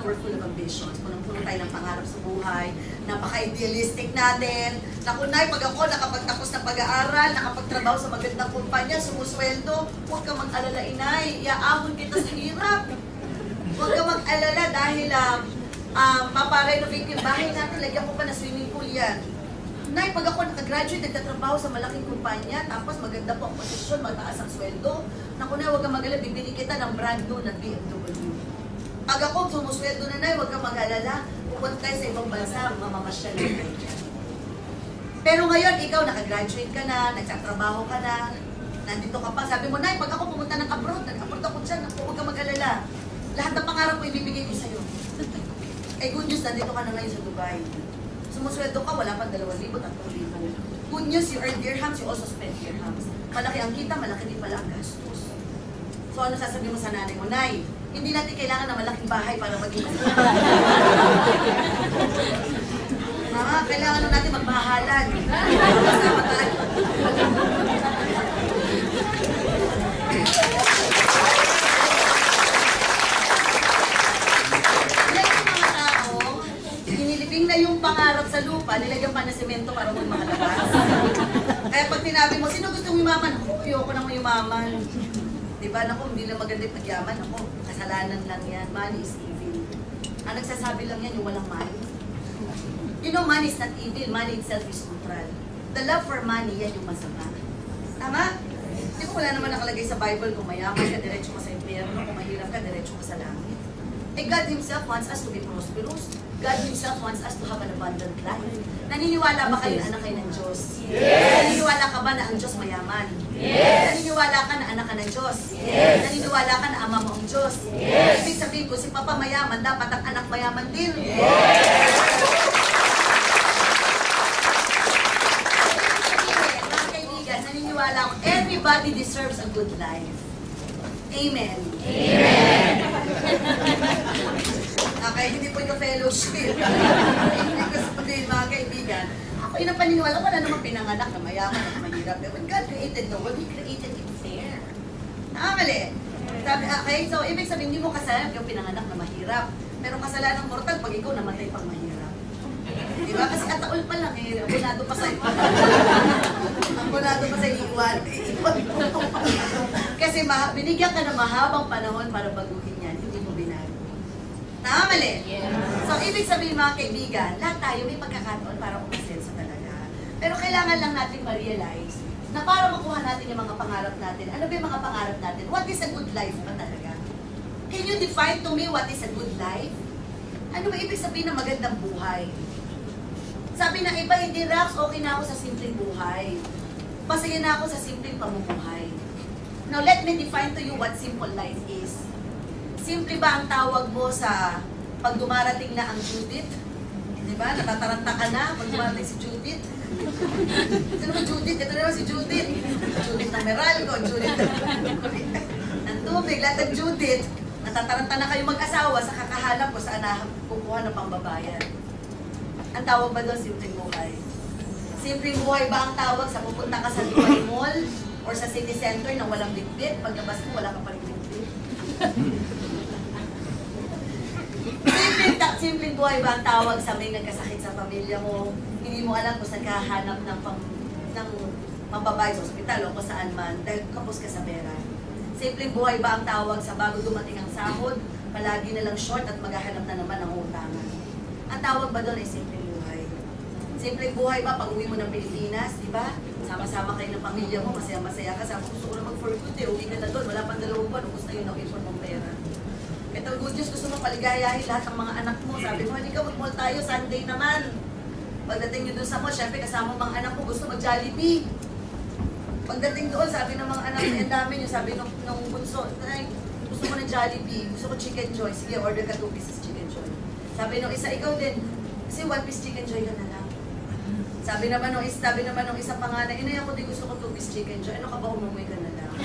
[SPEAKER 1] we're full of ambitions. Punong-puno tayo ng pangarap sa buhay, napaka-idealistic natin. Naku, Nay, pag ako nakapagtapos ng pag-aaral, nakapagtrabaho sa magandang kumpanya, sumusweldo, huwag ka mag-alala, Inay, iaahon kita sa hirap. Huwag ka mag-alala dahil maparenovate yung bahay natin, lagyan ko pa na swimming pool yan. Nay, pag ako nakagraduate, nagtatrabaho sa malaking kumpanya, tapos maganda po ang posisyon, mataas ang sweldo, naku na, huwag kang mag-alala, bibili kita ng brand new na BMW. Pag ako sumusweldo na, Nay, huwag kang mag-alala, pupunta tayo sa ibang bansa, mamamasyal na tayo dyan. Pero ngayon, ikaw, nakagraduate ka na, nagtatrabaho ka na, nandito ka pa, sabi mo, Nay, pag ako pumunta ng abroad, nag-abroad ako dyan, huwag kang mag-alala. Lahat ng pangarap ko ibibigay ko sa'yo. Eh, good news, nandito ka na ngayon sa Dubai. Sumusweldo ka, wala pang 2,000, 3,000. Good news, you earn dirhams, you also spend dirhams. Malaki ang kita, malaki din pala ang gastos. So, ano sasabihin mo sa nanay mo? Nay, hindi natin kailangan ng malaking bahay para maging kailangan natin magmahalan. Kasama tayo. Na yung pangarap sa lupa, nilagyan pa ng semento para mo makalabas. Kaya pag tinabi mo, sino gusto mong yumaman? Ako, ayoko nang yumaman. Diba? Naku, hindi lang maganda yung pagyaman. Ako, kasalanan lang yan. Money is evil. Ang nagsasabi lang yan, yung walang money. You know, money is not evil. Money itself is neutral. The love for money, yan yung masama. Tama? Di ba wala naman nakalagay sa Bible, kung mayaman ka, diretso ka sa impyerno. Kung mahirap ka, diretso ka sa langit. Eh, God Himself wants us to be prosperous. God Himself wants us to have an abundant life. Naniniwala ba kayo na anak kayo ng Diyos? Yes! Naniniwala ka ba na ang Diyos mayaman? Yes! Naniniwala ka na anak ka ng Diyos? Yes! Naniniwala ka na ama mo ang Diyos? Yes! Ibig sabihin ko, si Papa mayaman, dapat ang anak mayaman din. Yes! Mga kaibigan, naniniwala ako, everybody deserves a good life. Amen. Amen. Okay, hindi po ito fellowship. Hindi ko sabihin, mga kaibigan. Ako yun ang paniniwala, wala namang pinanganak na mayaman at mahirap. When God created the world, He created it fair. Nakamali. Okay, so ibig sabihin, hindi mo kasalanan yung pinanganak na mahirap. Pero kasalanan ng mortal pag ikaw namatay pang mahirap. Diba? Kasi ataol pa lang eh. Abonado pa sa iwan. Kasi binigyan ka ng mahabang panahon para baguhin yan. Hindi mo binago. Nakamali. So, ibig sabihin mga kaibigan, lahat tayo may pagkakataon para umasenso talaga. Pero kailangan lang natin ma-realize na para makuha natin yung mga pangarap natin, ano ba yung mga pangarap natin? What is a good life ba talaga? Can you define to me what is a good life? Ano ba ibig sabihin ng magandang buhay? Sabi ng iba, hindi Rax, okay na ako sa simpleng buhay. Masaya na ako sa simpleng pamumuhay. Now, let me define to you what simple life is. Simple ba ang tawag mo sa pag dumarating na ang Judith? Diba? Natataranta ka na pag dumarating si Judith. Sino ba Judith? Ito naman si Judith. Judith ng Meralco, Judith ng tubig, lahat ng Judith. Natataranta na kayo mag-asawa sa kakahanap ko saan na kukuha ng pambabayan. Ang tawag ba doon, simpleng buhay? Simpleng buhay ba ang tawag sa pupunta ka sa Dubai Mall or sa city center na walang bitbit? Paglabas mo, wala ka pa rin bitbit. Simpleng buhay ba ang tawag sa may nagkasakit sa pamilya mo? Hindi mo alam kung saan kahanap ng pambabayad sa ospital o kung saan man dahil kapos ka sa pera. Simpleng buhay ba ang tawag sa bago dumating ang sahod, palagi na lang short at maghahanap na naman ng utangan? Ang tawag ba doon ay simpleng buhay? Simpleng buhay ba pag uwi mo ng Pilipinas, di ba? Sama-sama kayo ng pamilya mo, masaya-masaya ka. Sabi ko, gusto ko na mag-for good eh, uwi ka na doon, wala pang 2 buwan, ubus na yun ang ipon mong pera. Ito, good news, gusto mo paligayahin lahat ng mga anak mo. Sabi mo, hindi ka, mag-mall tayo, Sunday naman. Pagdating nyo doon sa mall, syempre kasama mga anak mo, gusto mag-Jollibee. Pagdating doon, sabi ng mga anak mo, ang dami nyo, sabi nung bunso, gusto mo ng Jollibee, gusto ko Chicken Joy, sige, order ka 2 pieces Chicken Joy. Sabi nung isa, ikaw din, kasi 1 piece Chicken Joy ka na lang. Sabi naman nung isa panganay, inay ako din gusto ko 2 piece Chicken Joy, ano ka ba, umuwi ka na lang.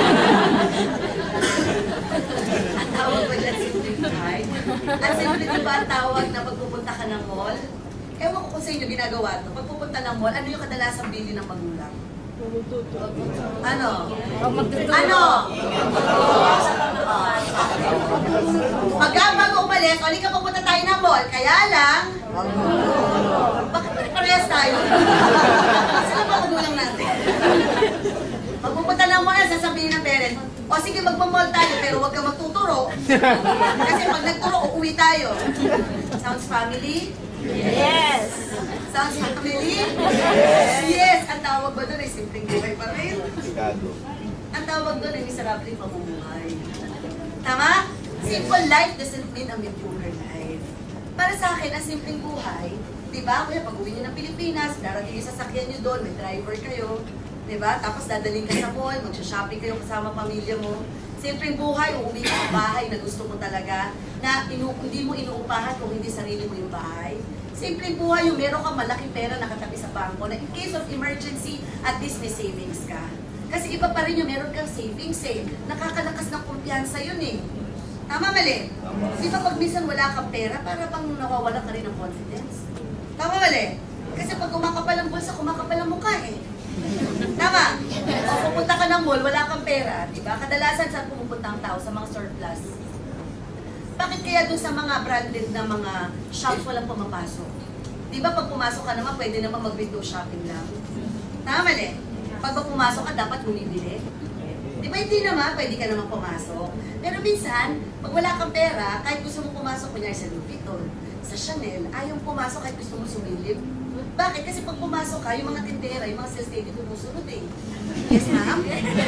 [SPEAKER 1] Ang tawag ba dyan, simplified? At simple ba ang tawag na pagpupunta ka ng mall? Ewan ko kung sa inyo ginagawa to. Pagpupunta ng mall, ano yung kadalasang bili ng magulang? Ano? Ano? Bago umalis, ulit ka pupunta tayo ng mall. Kaya lang, bakit parehas tayo? Sila ba kudulang natin? Magpupunta ng mall, sasabihin ng parents, o sige, magmamall tayo, pero huwag kang magtuturo. Kasi pag nagturo, uuwi tayo. Sounds family?
[SPEAKER 3] Yes.
[SPEAKER 1] Sounds family? Yes! Ang tawag ba doon ay simpleng buhay pa rin? Ang tawag doon ay miserable pamumuhay. Tama? Simple life doesn't mean a mediocre life. Para sa akin, ang simpleng buhay, di ba? Kaya pag uwi niyo ng Pilipinas, darating yung sasakyan niyo doon, may driver kayo, di ba? Tapos dadaling ka sa mall, magsha-shopping kayo kasama pamilya mo. Simpleng buhay, uuwi ka sa bahay na gusto mo talaga, na hindi mo inuupahan kung hindi sarili mo yung bahay. Simpleng buhay, yung meron kang malaking pera nakatabi sa bangko, na in case of emergency, at least may savings ka. Kasi iba pa rin yung meron kang savings eh. Nakakalakas ng kumpiyansa yun eh. Tama, mali? Di ba pag minsan wala kang pera, para bang nawawala ka rin ng confidence? Tama, mali? Kasi pag kumakapal ang bulsa, kumakapal ang mukha eh. Tama? O pupunta ka ng mall, wala kang pera, di ba? Kadalasan saan pumupunta ang tao? Sa mga surplus. Bakit kaya doon sa mga branded na mga shops walang pumapasok? Di ba pag pumasok ka naman, pwede naman mag-window shopping lang? Tama, mali? Pag pumasok ka, dapat bumibili. Di ba hindi naman, pwede ka naman pumasok. Pero minsan, pag wala kang pera, kahit gusto mo pumasok, kunyari sa Louis Vuitton, sa Chanel, ayaw pumasok kahit gusto mo sumilip. Bakit? Kasi pag pumasok ka, yung mga tindera, yung mga sales lady, tumusunod eh. Yes, ma'am?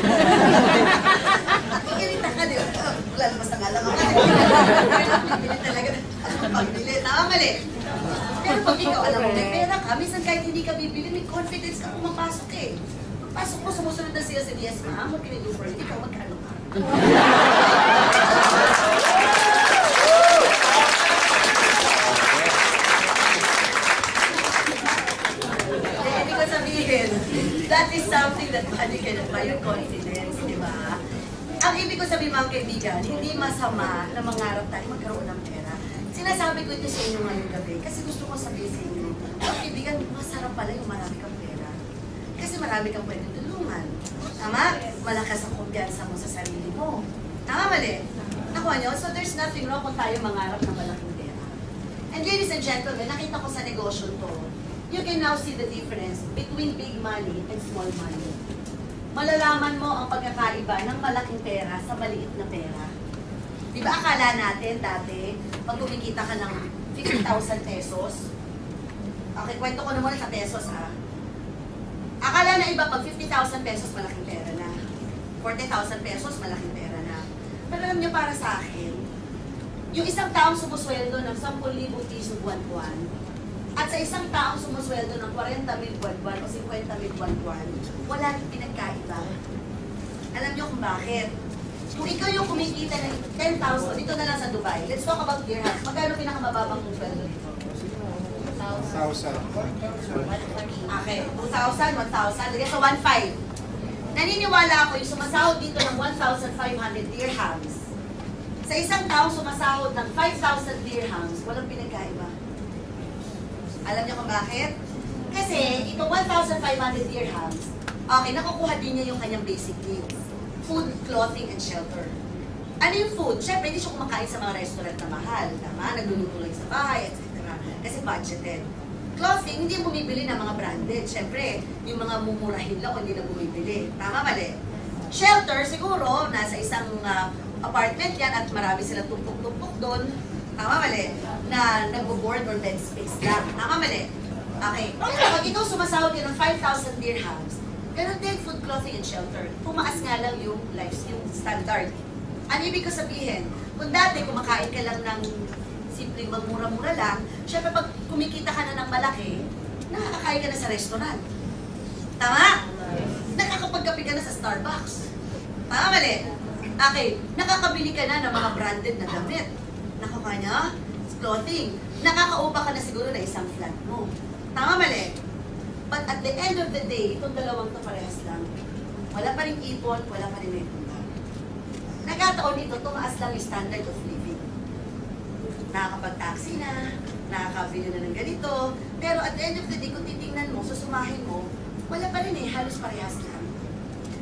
[SPEAKER 1] Nakikirita ka, di ba? Wala naman sa ngalang ako. Bibili talaga. Pagbili. Tama, mali. Pero pag ikaw, alam mo, may pera ka, minsan kahit hindi ka bibili, may confidence ka pumapasok eh. Pasok mo, sumusunod na sales and yes, ma'am, what can I do for you? Ikaw, magkano ka? Ibig ko sabihin, that is something that money cannot buy your confidence, di ba? Ang ibig ko sabihin, mga kaibigan, hindi masama na mangarap tayo magkaroon ng pera. Sinasabi ko ito sa inyo ngayong gabi kasi gusto ko sabihin sa inyo, mga kaibigan, masarap pala yung marami kang pera. Kasi marami kang pwedeng tulungan. Tama? Malakas ang kumpiyansa mo sa sarili mo. Tama, mali? Nakuha nyo? So there's nothing wrong kung tayo mangarap ng malaking pera. And ladies and gentlemen, nakita ko sa negosyo to, you can now see the difference between big money and small money. Malalaman mo ang pagkakaiba ng malaking pera sa maliit na pera. Di ba akala natin dati, pag kumikita ka ng 50,000 pesos, okay, kwento ko na muna sa pesos ha. Akala na iba pag 50,000 pesos malaking pera na. 40,000 pesos malaking pera na. Pero alam niyo para sa akin, yung isang taong sumusweldo ng 10,000 piso buwan-buwan, at sa isang taong sumusweldo ng 40,000 buwan-buwan o 50,000 buwan-buwan, wala rin pinagkaiba. Alam niyo kung bakit? Kung ikaw yung kumikita ng 10,000, dito na lang sa Dubai, let's talk about dirhams. Magkano pinakamababang sweldo dito?
[SPEAKER 2] 1,000.
[SPEAKER 1] Okay, 2,000, 1,000, lagyan sa 1,500. Naniniwala ako yung sumasahod dito ng 1,500 dirhams. Sa isang taong sumasahod ng 5,000 dirhams, walang pinagkaiba. Alam niyo kung bakit? Kasi itong 1,500 dirhams, okay, nakukuha din niya yung kanyang basic needs. Food, clothing, and shelter. Ano yung food? Siyempre, hindi siya kumakain sa mga restaurant na mahal. Tama? Nagluluto lang sa bahay, etc. Kasi budgeted. Clothing, hindi bumibili ng mga branded. Siyempre, yung mga mumurahin lang, hindi na bumibili. Tama, mali? Shelter, siguro, nasa isang apartment yan at marami silang tumpok-tumpok doon. Tama, mali? Na nag-board or bed space lang. Tama, mali? Okay. Pag ikaw sumasahod ka ng 5,000 dirhams, ganun din food, clothing, and shelter. Pumaas nga lang yung life, yung standard. Ano ibig ko sabihin? Kung dati kumakain ka lang ng simpleng magmura-mura lang, syempre pag kumikita ka na ng malaki, nakakakain ka na sa restaurant. Tama? Nakakapagkape ka na sa Starbucks. Tama, mali? Okay, nakakabili ka na ng mga branded na damit. Nakuha niya? Clothing. Nakakaupa ka na siguro na isang flat mo. Tama, mali? But at the end of the day, itong dalawang to parehas lang. Wala pa rin ipon, wala pa rin ipon. Nagkataon nito, tumaas lang yung standard of living. Nakakapag-taxi na, nakakabili na ng ganito, pero at the end of the day, kung titingnan mo, susumahin mo, wala pa rin eh, halos parehas lang.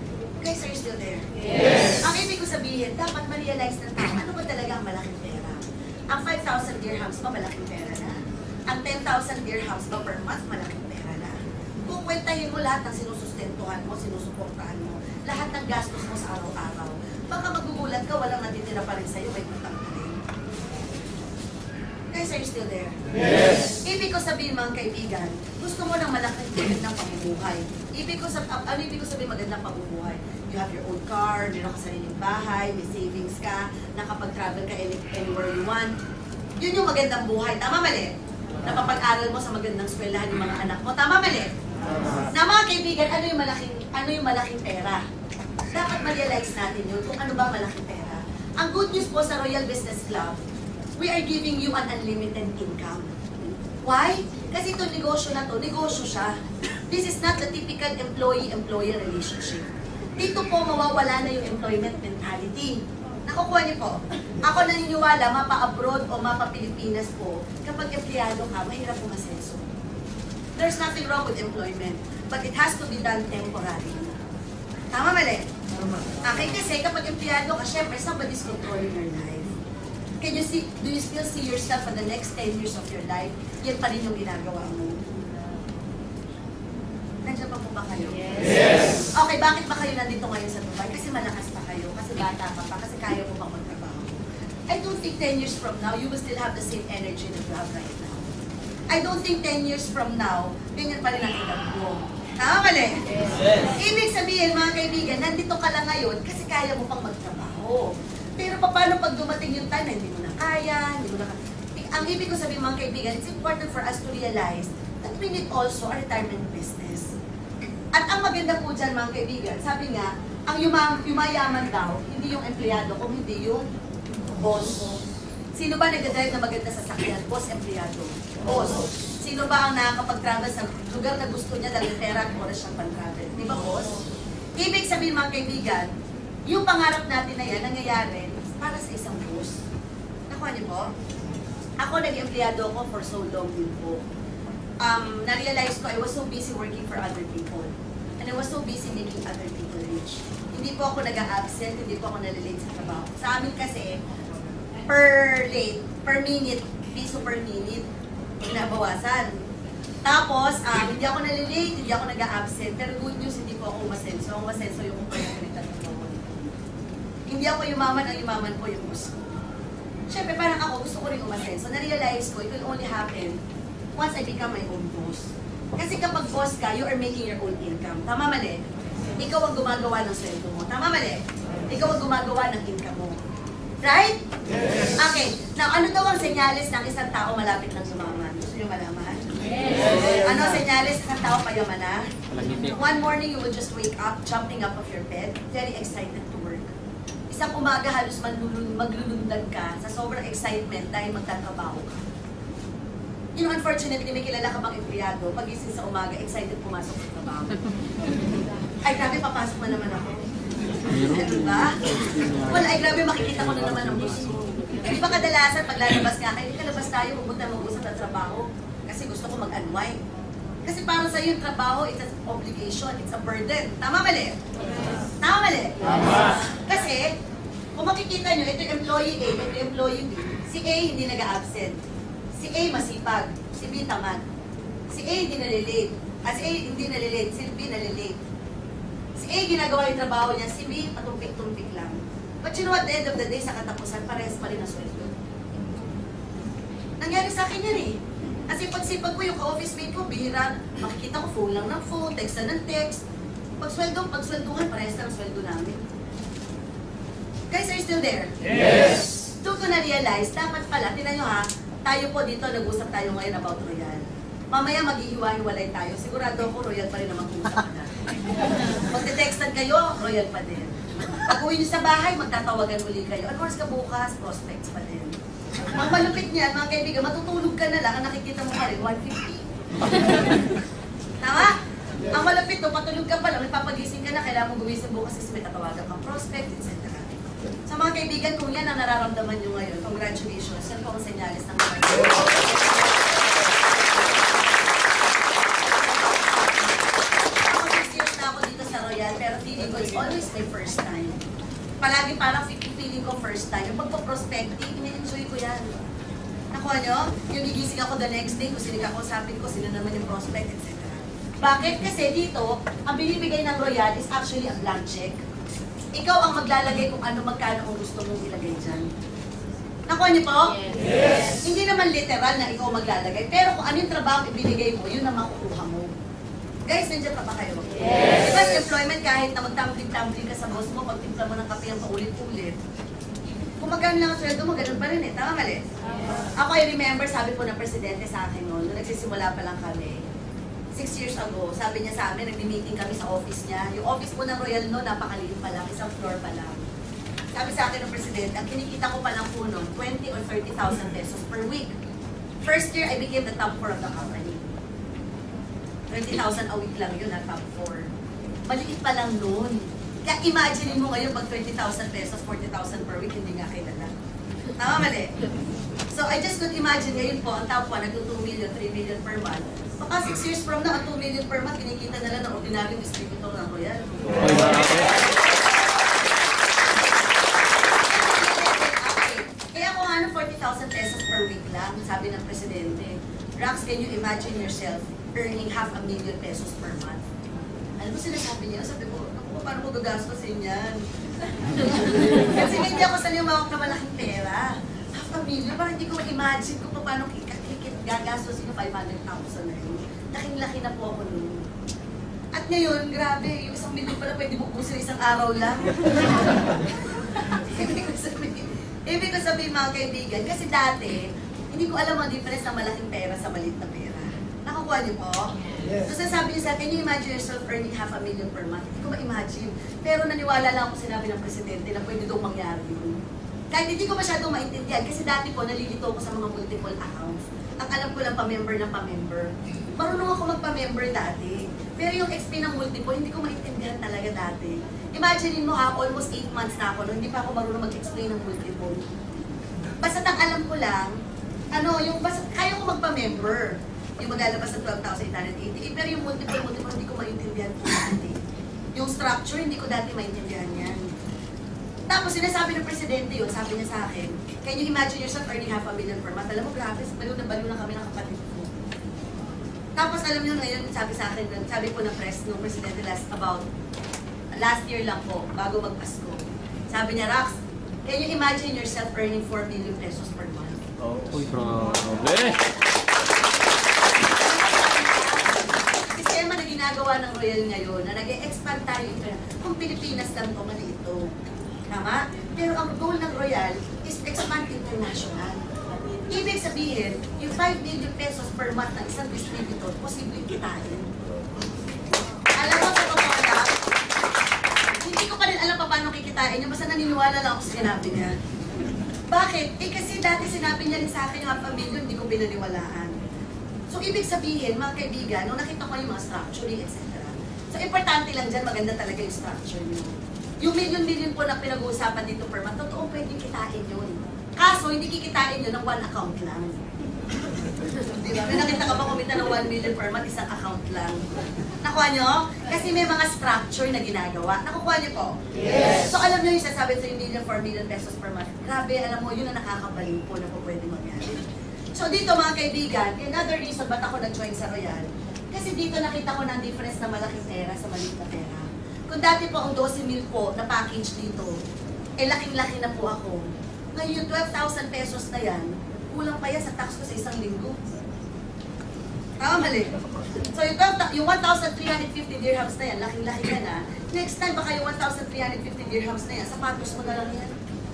[SPEAKER 1] Guys, are you still there?
[SPEAKER 3] Yes.
[SPEAKER 1] Ang ibig ko sabihin, dapat ma-realize ng tao, ano ba talaga ang malaking pera? Ang 5,000 dirhams ba malaking pera na? Ang 10,000 dirhams ba per month malaking pera na? Kung kwentahin mo lahat ng sinusustentuhan mo, sinusuportahan mo, lahat ng gastos mo sa araw-araw, baka magugulat ka, walang natitira pa rin sa'yo, may utang ka rin. Guys, are you still there?
[SPEAKER 3] Yes.
[SPEAKER 1] Ibig ko sabihin mga kaibigan, gusto mo ng malaking magandang pamumuhay. Ano ibig ko sabihin magandang pamumuhay? You have your own car, meron ka sariling bahay, may savings ka, nakapag-travel ka anywhere you want. Yun yung magandang buhay. Tama mali? Napapag-aral mo sa magandang eskwelahan ng mga anak mo. Tama mali? Na mga kaibigan, ano yung malaking pera? Dapat ma-realize natin yun kung ano ba malaking pera. Ang good news po sa Royal Business Club, we are giving you an unlimited income. Why? Kasi itong negosyo na to, negosyo siya. This is not the typical employee-employer relationship. Dito po mawawala na yung employment mentality. Nakukuha niyo po. Ako naniniwala, mapa-abroad o mapa-Pilipinas po, kapag empleyado ka, mahirap umasenso. There's nothing wrong with employment, but it has to be done temporarily. Tama mali? Okay, kasi kapag empleyado ka, syempre, somebody's controlling your life. Do you still see yourself for the next 10 years of your life? Yan pa rin yung ginagawa mo. Nandiyan pa po ba kayo?
[SPEAKER 3] Yes.
[SPEAKER 1] Okay, bakit ba kayo nandito ngayon sa Dubai? Kasi malakas pa kayo, kasi bata ka pa, kasi kaya mo pang magtrabaho. I don't think 10 years from now, you will still have the same energy that you have right now. I don't think 10 years from now, ganyan pa rin ang edad mo. Tama mali?
[SPEAKER 3] Yes.
[SPEAKER 1] Ibig sabihin, mga kaibigan, nandito ka lang ngayon kasi kaya mo pang magtrabaho. Pero paano pag dumating yung time na hindi mo na kaya, hindi mo na Ang ibig ko sabihin, mga kaibigan, it's important for us to realize that we need also a retirement business. At ang maganda po dyan, mga kaibigan, sabi nga, ang yumayaman daw, hindi yung empleyado, kung hindi yung boss. Sino ba nag-drive na maganda sa sakyan? Boss, empleyado. Boss. Sino ba ang nakakapag-travel sa lugar na gusto niya dahil pera at oras siyang pan-travel? Di ba, boss? Ibig sabihin, mga kaibigan, yung pangarap natin na yan, nangyayari para sa isang boss. Nakuha niyo po? Ako, nag-empleyado ako for so long din po. Na-realize ko, I was so busy working for other people. And I was so busy making other people rich. Hindi po ako nag-a-absent, hindi po ako nalilate sa trabaho. Sa amin kasi, per minute, piso per minute, binabawasan. Tapos, hindi ako nalilate, hindi ako nag-a-absent. Pero good news, hindi po ako umasenso. Ang umasenso yung kumpanya ko. Hindi ako yumaman, ang yumaman po yung boss ko. Siyempre, parang ako, gusto ko rin umasenso. Na-realize ko, it will only happen once I become my own boss. Kasi kapag boss ka, you are making your own income. Tama mali? Ikaw ang gumagawa ng sweldo mo. Tama mali? Ikaw ang gumagawa ng income mo. Right?
[SPEAKER 3] Yes.
[SPEAKER 1] Okay. Now, ano daw ang senyales ng isang tao malapit lang sumaman? Gusto niyo malaman?
[SPEAKER 3] Yes.
[SPEAKER 1] Ano ang senyales ng isang tao payaman na? One morning, you will just wake up, jumping up of your bed, very excited to work. Isang umaga, halos maglulundag ka sa sobrang excitement dahil magtatrabaho ka. You know, unfortunately, may kilala ka bang empleyado, pagising sa umaga, excited pumasok sa trabaho. Ay, grabe, papasok na naman ako. Ano ba? Wala, ay grabe, makikita ko na naman ang boss ko. Di ba kadalasan, pag lalabas ka, ay kalabas tayo, pumunta mag-usap ng trabaho. Kasi gusto ko mag-unwind. Kasi para sa yung trabaho, it's an obligation, it's a burden. Tama mali? Tama mali?
[SPEAKER 3] Tama.
[SPEAKER 1] Kasi, kung makikita nyo, ito yung employee A, ito yung employee B. Si A hindi nag-absent. Si A masipag. Si B tamad. Si A hindi nalilate. Si A hindi nalilate. Si B nalilate. Si A ginagawa yung trabaho niya. Si B patumpik-tumpik lang. But you know what, at the end of the day, sa katapusan, parehas pa rin ang sweldo. Nangyari sa akin yan eh. Kasi pagsipag ko yung ka-office mate ko, bihira, makikita ko phone lang ng phone, text na ng text. Pagswelduhan, parehas na ang sweldo namin. Guys, are you still there?
[SPEAKER 3] Yes.
[SPEAKER 1] Doon ko na-realize, dapat pala, tinan nyo ha, tayo po dito, nag-usap tayo ngayon about Royal. Mamaya maghihiwa-hiwalay tayo, sigurado ako Royal pa rin naman kung usap na. Magte-textan kayo, Royal pa din. Pag uwi nyo sa bahay, magtatawagan uli kayo. At once ka bukas, prospects pa din. Ang malupit niyan, mga kaibigan, matutulog ka na lang, ang nakikita mo pa rin, 150. Tama? Ang malupit to, patulog ka pa lang, ipapagising ka na, kailangan mo gumising bukas kasi may tatawagan kang prospect, etc. Sa mga kaibigan, kung yan ang nararamdaman nyo ngayon, congratulations, yan po ang senyalis ng mga Ako 6 years na ako dito sa Royal, pero feeling ko it's always my yung parang feeling ko first time, yung pagpa-prospecting, ini-enjoy ko yan. Nakuha nyo? Yung gigising ako the next day, kung sino kakausapin ko, sino naman yung prospect, etc. Bakit? Kasi dito, ang binibigay ng Royal is actually a blank check. Ikaw ang maglalagay kung ano magkano ang gusto mong ilagay dyan. Nakuha niyo po?
[SPEAKER 3] Yes.
[SPEAKER 1] Hindi naman literal na ikaw maglalagay, pero kung ano yung trabaho ibinigay mo, yun ang makukuha mo. Guys, nandiyan pa ba kayo?
[SPEAKER 3] Yes.
[SPEAKER 1] Diba sa employment, kahit na magtambling-tambling ka sa boss mo, pagtimpla mo ng kape ang paulit-ulit, kung magkano lang ang sweldo mo, ganun pa rin eh. Tama mali? Ako, I remember, sabi po ng presidente sa akin noon, nung nagsisimula pa lang kami, 6 years ago, sabi niya sa amin, nagmi-meeting kami sa office niya. Yung office po ng Royal no, napakaliit pa lang, isang floor pa lang. Sabi sa akin ng presidente, ang kinikita ko pa lang po noon, 20 or 30,000 pesos per week. First year, I became the top 4 of the company. 20,000 a week lang yun, top 4. Maliit pa lang noon. Kaya imagine mo ngayon, pag 20,000 pesos, 40,000 per week, hindi nga kilala. Tama mali? So, I just could imagine ngayon po, ang top 1, nag 2 million, 3 million per month. Baka 6 years from now, ang 2 million per month, kinikita na lang ng ordinaryong distributor ng Royal. Kaya kung ano, 40,000 pesos per week lang, sabi ng presidente, Rax, can you imagine yourself earning 500,000 pesos per month? Ano mo sinasabi niya? Sabi ko, ako, paano ko gagastosin yan? Kasi hindi ako sanay umawak na malaking pera. 500,000, parang hindi ko ma-imagine kung paano gagastosin yung 500,000 na yun. Laking-laki na po ako nun. At ngayon, grabe, yung 1 million pala pwede bukusin isang araw lang. Ibig ko sabihin mga kaibigan, kasi dati, hindi ko alam ang difference ng malaking pera sa maliit na pera. Nakakuha niyo po?
[SPEAKER 3] Yes.
[SPEAKER 1] So sabi niya sa akin, can you imagine yourself earning 500,000 per month? Hindi ko ma-imagine. Pero naniwala lang ako sinabi ng presidente na pwede daw mangyari yun. Kahit hindi ko masyadong maintindihan, kasi dati po nalilito ko sa mga multiple accounts. Ang alam ko lang pa-member ng pa-member. Marunong ako magpa-member dati. Pero yung XP ng multiple, hindi ko maintindihan talaga dati. Imagine mo ha, almost 8 months na ako, no, hindi pa ako marunong mag-explain ng multiple. Basta ang alam ko lang, ano, yung basta kaya ko magpa-member. Yung maglalabas ng 12,880. Pero yung multiple, hindi ko maintindihan po dati. Yung structure, hindi ko dati maintindihan yan. Tapos sinasabi ng presidente yun, sabi niya sa akin, can you imagine yourself earning 500,000 per month? Alam mo, grabe, baliw na kami ng kapatid ko. Tapos alam niyo ngayon, sabi sa akin, sabi po ng press nung presidente last year lang po, bago magpasko. Sabi niya, Rax, can you imagine yourself earning 4 million pesos per month?
[SPEAKER 3] Uy, grabe.
[SPEAKER 1] Sistema na ginagawa ng Royal ngayon, na nag-e-expand tayo kung Pilipinas lang ito, mali ito. Tama? Pero ang goal ng Royal is expand international. Ibig sabihin, yung 5 million pesos per month ng isang distributor, posibleng kitain. Alam mo, sa totoo lang, hindi ko pa rin alam pa paano kikitain niya, basta naniniwala lang ako sa sinabi niya. Bakit? Eh kasi dati sinabi niya rin sa akin yung 500,000, hindi ko pinaniwalaan. So ibig sabihin, mga kaibigan, nung nakita ko yung mga structuring, etc. So importante lang dyan, maganda talaga yung structure niyo. Yung million-million po na pinag-uusapan dito per month, totoo pwedeng kitain yun. Kaso, hindi kikitain yun ng 1 account lang. Diba? May nakita ka ba kumita ng 1 million per month, isang account lang? Nakuha nyo? Kasi may mga structure na ginagawa. Nakukuha nyo po?
[SPEAKER 3] Yes.
[SPEAKER 1] So alam nyo yung sasabi sa million, 4 million pesos per month. Grabe, alam mo, yun ang nakakabaliw po na po pwede mangyari. So dito mga kaibigan, another reason ba't ako nag-join sa Royal, kasi dito nakita ko na ang difference na malaking pera sa maliit na pera. Kung dati po ang 12 mil po na package dito, eh laking-laki na po ako. Ngayon yung 12,000 pesos na yan, kulang pa yan sa tax ko sa isang linggo. Tama mali. So yung 1,350 dirhams na yan, laking-laki ka na. Next time baka yung 1,350 dirhams na yan, sapatos mo na lang yan.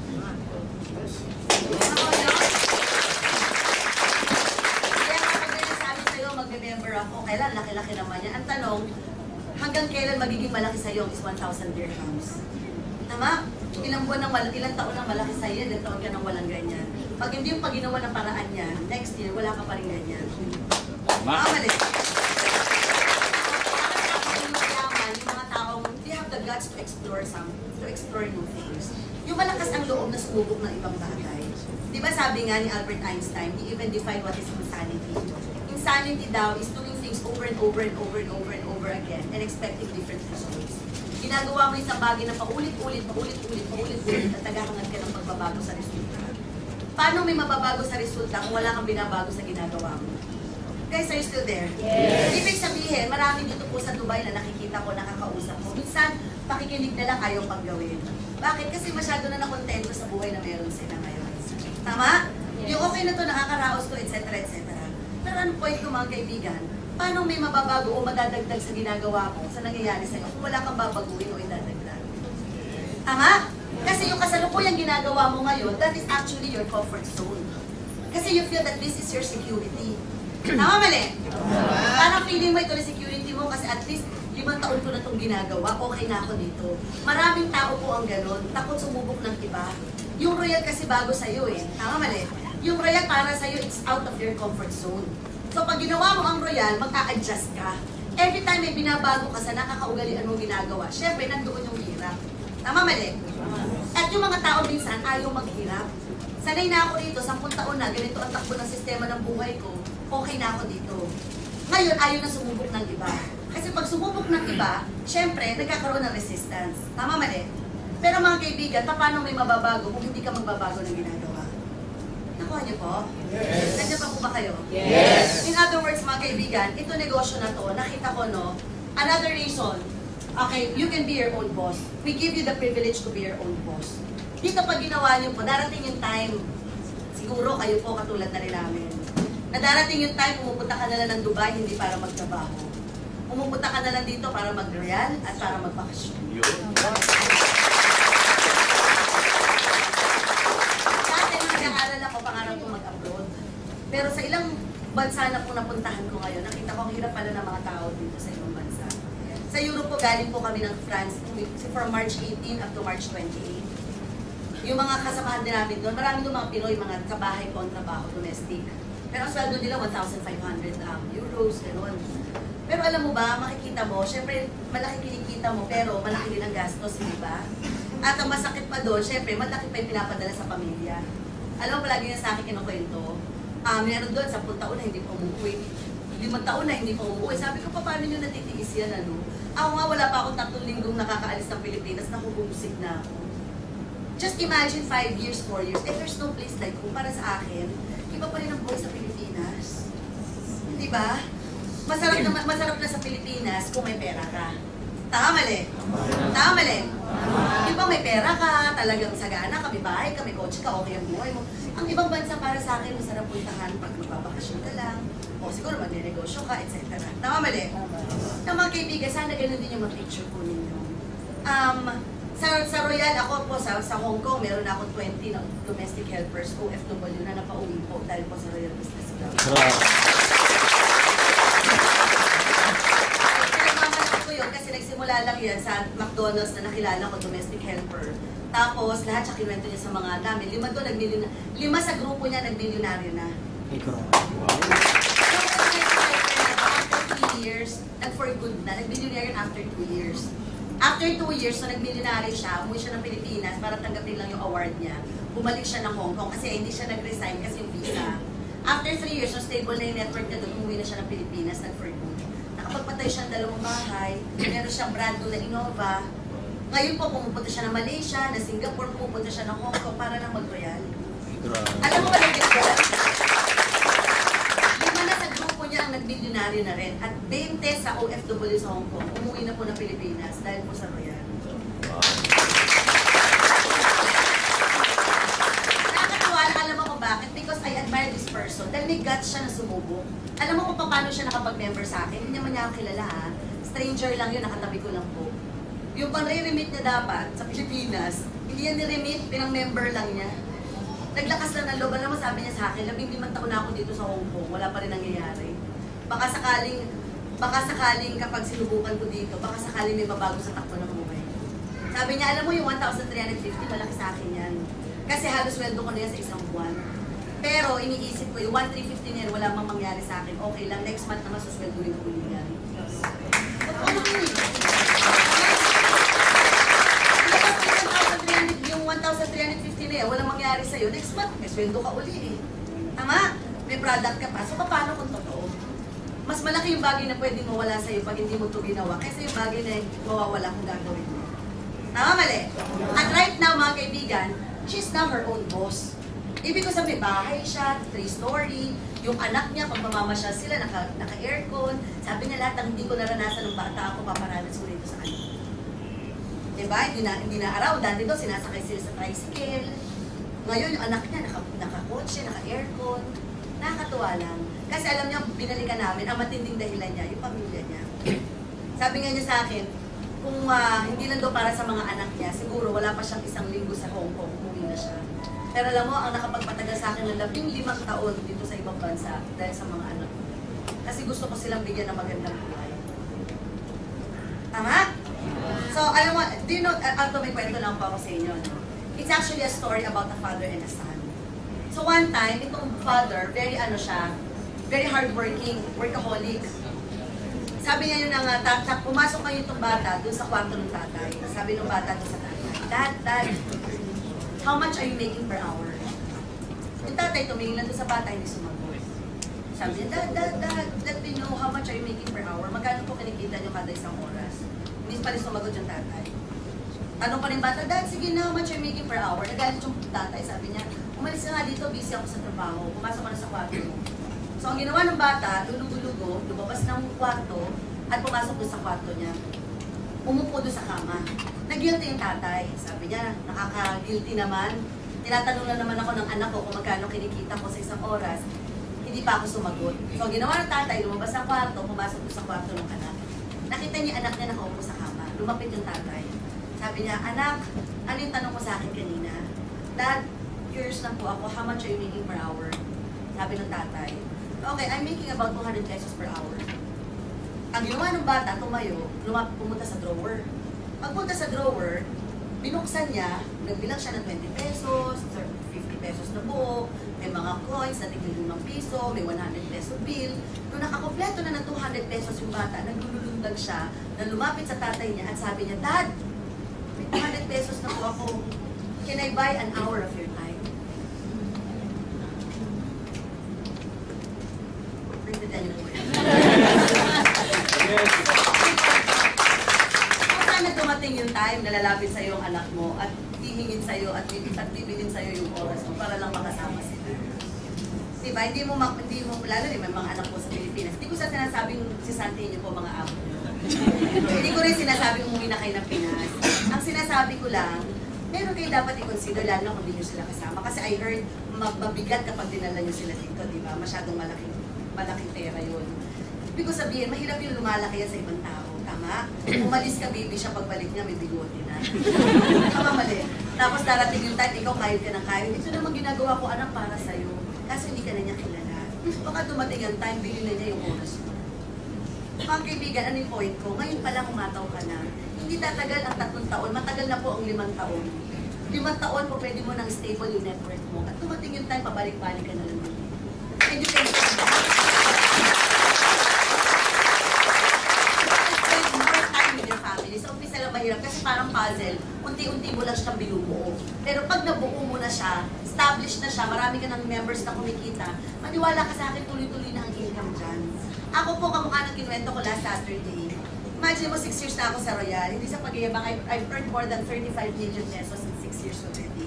[SPEAKER 1] Kaya kapag sabi sa'yo, mag-remember ako, kailan laki-laki naman yan. Ang tanong, hanggang kailan magiging malaki sa'yo is 1,000 dirhams. Tama? Ilang taon nang malaki sa'yo, ilang taon ka nang walang ganyan. Pag hindi yung pag-ginawa ng paraan niya, next year, wala ka pa rin ganyan. Mali. Yung mga taong, they have the guts to explore new things. Yung malakas ang loob na sumubok ng ibang bagay. Di ba sabi nga ni Albert Einstein, he even defined what is insanity. Insanity daw is doing things over and over and over and over and over again and expecting different results. ginagawa mo isang bagay na paulit-ulit at naghahangad ka ng pagbabago sa resulta. Paano may mababago sa resulta kung wala kang binabago sa ginagawa mo? Guys, are you still there?
[SPEAKER 3] Yes.
[SPEAKER 1] Ibig sabihin, marami dito po sa Dubai na nakikita ko, nakakausap ko. Minsan, pakikinig na lang ayaw pang gawin. Bakit? Kasi masyado na nakontento sa buhay na meron sila ngayon. Tama?
[SPEAKER 2] Yes.
[SPEAKER 1] Yung okay na to, nakakaraos to, etc. Pero ano point ko mga kaibigan? Paano may mababago o madadagdag sa ginagawa mo sa nangyayari sa'yo kung wala kang babaguhin o idadagdag? Tama? Kasi yung kasalukuyang ginagawa mo ngayon, that is actually your comfort zone. Kasi you feel that this is your security. Tama, mali? Parang feeling mo ito na security mo kasi at least 5 taon ko na itong ginagawa, okay na ako dito. Maraming tao po ang ganun, takot sumubok ng iba. Yung royal kasi bago sa'yo eh. Tama, mali? Yung royal para sa'yo, it's out of your comfort zone. So pag ginawa mo ang royal, mag-a-adjust ka. Every time may binabago ka sa nakakaugalian mong ginagawa, syempre nandoon yung hirap. Tama, mali? At yung mga tao minsan ayaw maghirap. Sanay na ako dito, 10 taon na, ganito ang takbo ng sistema ng buhay ko, okay na ako dito. Ngayon, ayaw na sumubok ng iba. Kasi pag sumubok ng iba, syempre, nagkakaroon ng resistance. Tama, mali? Pero mga kaibigan, paano may mababago kung hindi ka magbabago ng ginagawa? Nakuha niyo po? Yes. Nandiyan pa po ba kayo?
[SPEAKER 3] Yes.
[SPEAKER 1] In other words, mga kaibigan, ito negosyo na to, nakita ko, no, another reason, okay, you can be your own boss. We give you the privilege to be your own boss. Dito pag ginawa niyo po, darating yung time, siguro kayo po katulad na rin namin, na darating yung time, pumupunta ka na lang ng Dubai, hindi para magtrabaho. Pumupunta ka na lang dito para mag-real at para magbakasyon. Dati nung nag-aaral ako, pangarap ko mag-abroad. Pero sa ilang bansa na po napuntahan ko ngayon, nakita ko ang hirap pala ng mga tao dito sa ibang bansa. Sa Europe po, galing po kami ng France, from March 18 up to March 28. Yung mga kasamahan din namin doon, marami doon mga Pinoy, mga kabahay po ang trabaho, domestic. Pero ang sweldo nila, 1,500 euros, gano'n. Pero alam mo ba, makikita mo, syempre, malaki kinikita mo, pero malaki din ang gastos, di ba? At ang masakit pa doon, syempre, malaki pa yung pinapadala sa pamilya. Alam mo, palagi niya sa akin kinukwento, meron doon, 10 taon na hindi pa umuwi. 5 taon na hindi pa umuwi. Sabi ko, paano nyo natitiis yan, ano? Ako nga, wala pa akong 3 linggong nakakaalis ng Pilipinas, nakubumusik na ako. Just imagine 5 years, 4 years. If there's no place like home, para sa akin, iba pa rin ang buhay sa Pilipinas. Di ba? Masarap na sa Pilipinas kung may pera ka. Tama, mali? Tama, mali? Di ba may pera ka, talagang sagana ka, may bahay ka, may kotse ka, okay ang buhay mo. Ang ibang bansa para sa akin, masarap puntahan pag magbabakasyon ka lang, o siguro magne-negosyo ka, etc. Tama, mali? Na mga kaibigan, sana ganun din yung mag-picture po ninyo. Sa Royal, ako po sa Hong Kong, meron na akong 20 na domestic helpers, OFW na napauwi po dahil po sa Royal Business Club. Pinagmamalaki ko yun kasi nagsimula lang yan sa McDonald's na nakilala ko, domestic helper. Tapos lahat siya kinuwento niya sa mga namin. 5 doon, 5 sa grupo niya, nag-milyonaryo na. After 3 years, nag-for good na, nag-milyonaryo after 2 years. After 2 years, so nag-milyonary siya, umuwi siya ng Pilipinas para tanggapin lang yung award niya. Bumalik siya ng Hong Kong kasi hindi siya nag-resign kasi yung visa. After 3 years, so stable na yung network na doon, umuwi na siya ng Pilipinas, nag-for good. Nakapagpatay siya ng 2 bahay, meron siyang brand doon na Innova. Ngayon po, pumupunta siya ng Malaysia, na Singapore, pumupunta siya ng Hong Kong para lang mag-royal. Alam mo ba lang ito? 5 na sa grupo niya ang nag-milyonaryo na rin at 20 sa OFW sa Hong Kong. Umuwi na po ng Pilipinas dahil po sa royal. Nakakatawa, alam mo ko bakit? Because I admire this person. Dahil may guts siya na sumubok. Alam mo kung paano siya nakapag-member sa akin? Hindi naman niya ako kilala ha. Stranger lang yun, nakatabi ko lang po. Yung pang-re-remit niya dapat sa Pilipinas, hindi yan ni-remit, pinang-member lang niya. Naglakas na ng loob. Alam mo, sabi niya sa akin, 15 taon na ako dito sa Hong Kong, wala pa rin nangyayari. Baka sakaling kapag sinubukan ko dito, baka sakaling may babago sa takbo ng buhay. Sabi niya, alam mo yung 1,350, malaki sa akin yan. Kasi halos sweldo ko na yan sa isang buwan. Pero iniisip ko, yung 1,350 niyan, wala mang mangyari sa akin. Okay lang, next month naman susweldo rin ko yan. Yung 1,350 na yan, walang mangyari sa'yo. Next month, may sweldo ka uli eh. Tama? May product ka pa. So, paano kung totoo? Mas mas malaki yung bagay na pwedeng mawala sa'yo pag hindi mo ito ginawa kaysa yung bagay na mawawala kung gagawin mo. Tama, mali? At right now, mga kaibigan, she's now her own boss. Ibig ko sabihin, bahay siya, 3-story, yung anak niya, pag mamamasyal sila, naka-aircon. Sabi niya, lahat ng hindi ko naranasan ng bata ako, paparanas ko rito sa kanila. Diba? Hindi na araw. Dati doon, sinasakay sila sa tricycle. Ngayon, yung anak niya, naka-kotse, naka-aircon. Nakakatuwa lang. Kasi alam niya, binalikan namin, ang matinding dahilan niya, yung pamilya niya. Sabi nga niya sa akin, kung hindi lang daw para sa mga anak niya, siguro wala pa siyang 1 linggo sa Hong Kong, umuwi na siya. Pero alam mo, ang nakapagpatagal sa akin ng 15 taon dito sa ibang bansa dahil sa mga anak ko. Kasi gusto ko silang bigyan ng magandang buhay. Tama? So, alam mo, do you know, may kwento lang po ako sa inyo. No? It's actually a story about a father and a son. So one time, itong father, very hardworking, workaholic. Sabi niya yun nga, pumasok ngayon itong bata dun sa kwarto ng tatay. Sabi ng bata dun sa tatay, Dad, how much are you making per hour? Yung tatay tumingin lang dun sa bata, hindi sumagot. Sabi niya, Dad, let me know how much are you making per hour? Magkano po kinikita niyo kada isang oras? Hindi pa rin sumagot yung tatay. Tanong pa rin bata, Dad, sige na, how much are you making per hour? Nagalit yung tatay, sabi niya, umalis ka nga dito, busy ako sa trabaho, pumasok ka na sa kwarto mo. So ang ginawa ng bata, lulugo-lugo, lumabas ng kwarto, at pumasok doon sa kwarto niya. Umupo doon sa kama. Nag-guilty yung tatay. Sabi niya, nakaka-guilty naman. Tinatanong na naman ako ng anak ko kung magkano kinikita ko sa isang oras. Hindi pa ako sumagot. So ang ginawa ng tatay, lumabas ng kwarto, pumasok doon sa kwarto ng anak. Nakita niya anak niya nakaupo sa kama. Lumapit yung tatay. Sabi niya, anak, ano yung tanong mo sa akin kanina? Dad, curious lang po ako, how much are you making per hour? Sabi ng tatay, okay, I'm making about 200 pesos per hour. Ang ginawa ng bata, tumayo, pumunta sa drawer. Pagpunta sa drawer, binuksan niya, nagbilang siya ng 20 pesos, 50 pesos na buo, may mga coins na tigil ng piso, may 100 peso bill. Nung nakakompleto na ng 200 pesos yung bata, naglulundag siya, na lumapit sa tatay niya at sabi niya, Dad, may 200 pesos na po ako. Can I buy an hour of your time? Pagdadan niyo po yan. Kung sana dumating yung time na lalapit sa'yo ang anak mo at hihingin sa'yo at bibilin sa'yo yung oras mo para lang makasama sila. Diba? Hindi mo, lalo may mga anak mo sa Pilipinas. Hindi ko sa sinasabing si Santi niyo po mga amo. Hindi ko rin sinasabing umuwi na kayo ng Pinas. Ang sinasabi ko lang, meron kayo dapat i-consider lalo kung hindi nyo sila kasama. Kasi I heard, mabigat kapag dinala nyo sila dito, di ba? Masyadong malaking pera yun. Ibig ko sabihin, mahirap yung lumalaki yan sa ibang tao. Tama? Umalis ka, baby siya, pagbalik niya, may bigote na. Tama, mali. Tapos darating yung time, ikaw kayod ka ng kayod. Ito naman ginagawa ko, anak, para sa'yo. Kaso hindi ka na niya kilala. Baka dumating ang time, bilhin na niya yung oras mo. Mga kaibigan, ano yung point ko? Ngayon pa lang umataw ka na. Hindi tatagal ang 3 taon, matagal na po ang 5 taon. 5 taon po pwede mo nang stable yung network mo. At tumating yung time, pabalik-balik ka na lang. And you can spend more time with your family. Sa umpisa lang mahirap kasi parang puzzle, unti-unti mo lang siyang binubuo. Pero pag nabuo mo na siya, established na siya, marami ka ng members na kumikita, maniwala ka sa akin, tuloy-tuloy na ang income dyan. Ako po, kamukha ng kinuwento ko last Saturday. Imagine mo, 6 years na ako sa Royal. Hindi sa pag-iabang, I've earned more than 35 million pesos in 6 years already.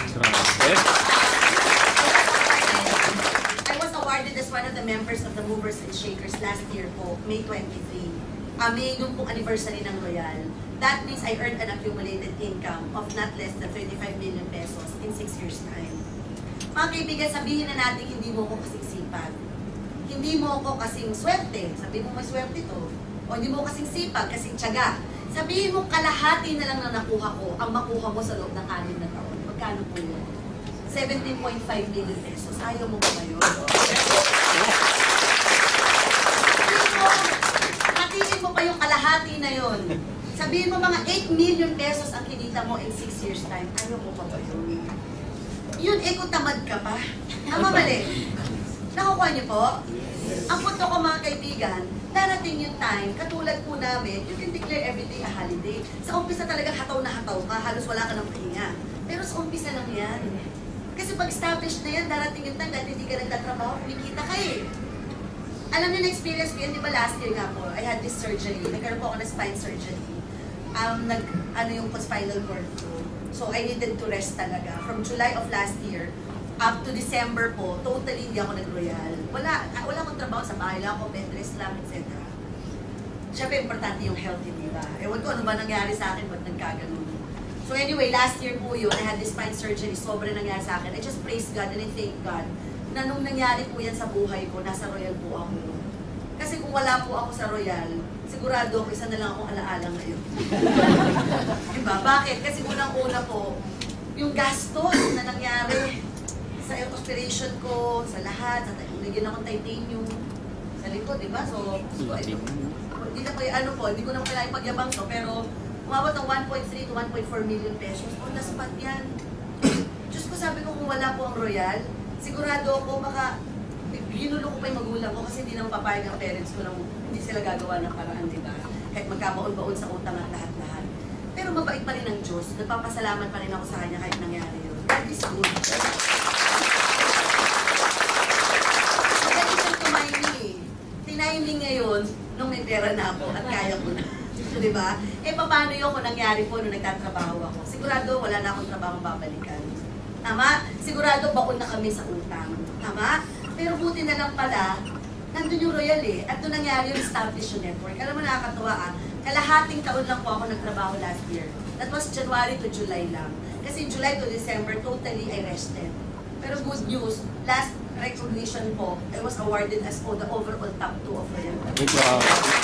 [SPEAKER 1] I was awarded as one of the members of the Movers and Shakers last year po, May 23. May yung pong anniversary ng Royal. That means I earned an accumulated income of not less than 35 million pesos in 6 years' time. Mga kaibigan, sabihin na natin hindi mo ko kasing sipag. Hindi mo ko kasing swerte. Sabihin mo may swerte to. O hindi mo kasing sipag, kasing tiyaga. Sabihin mo kalahati na lang na nakuha ko ang makuha mo sa loob ng 6 na taon. Magkano po yun? 17.5 million pesos. Ayaw mo ba yun? Hatiin mo pa yung kalahati na yun. Sabihin mo mga 8 million pesos ang kinita mo in 6 years time. Ayaw mo ba yun? Yun, kung tamad ka pa. Tama mali. Nakukuha niyo po? Ang punto ko mga kaibigan, darating yung time, katulad po namin, you can declare everything a holiday. Sa umpisa talagang hataw na hataw ka, halos wala ka ng pahinga. Pero sa umpisa lang yan. Kasi pag established na yan, darating yung time, dahil hindi ka nagtatrabaho, kumikita ka eh. Alam niyo, na-experience ko yun, di ba last year nga po, I had this surgery. Nagkaroon po ako ng spine surgery. Ano yung spinal cord ko. So, I needed to rest talaga. From July of last year, up to December po, totally hindi ako nag-royal. Wala akong trabaho sa bahay lang ako, bed rest lang, etc. Siyempre, importante yung health, di ba? Ewan ko, ano ba nangyari sa akin, ba't nagkaganon? So anyway, last year po yun, I had this spine surgery, sobrang nangyari sa akin. I just praise God and I thank God na nung nangyari po yan sa buhay ko, nasa royal po ako. Kasi kung wala po ako sa royal, sigurado ako, isa na lang akong alaala ngayon. Diba? Bakit? Kasi unang-una po, yung gastos na nangyari sa operation ko, sa lahat, nagyan akong titanium sa likod, diba? So hindi na ko hindi ko na kailangan pagyabang to, pero umabot ng 1.3 to 1.4 million pesos. On the spot yan. Diyos ko, sabi ko kung wala po ang royal, sigurado ako baka ginulo ko pa yung magulang ko kasi hindi naman papayag ang parents ko na hindi sila gagawa ng paraan, di ba? Kahit magkabaon-baon sa utang at lahat-lahat. Pero mabait pa rin ang Diyos. Nagpapasalamat pa rin ako sa Kanya kahit nangyari yun. That is good. Magaling siyang tumiming. Tiniming ngayon nung may pera na ako at kaya ko na. Di ba? Paano yun kung nangyari po nung nagtatrabaho ako? Sigurado wala na akong trabaho babalikan. Tama? Sigurado baon na kami sa utang. Tama? Pero buti na lang pala, nandun yung royal at doon nangyari yung establish yung network. Alam mo, nakakatuwa kalahating taon lang po ako nagtrabaho last year. That was January to July lang. Kasi July to December, totally I rested. Pero good news, last recognition po, I was awarded as the overall top 2 of royal.
[SPEAKER 3] Good job.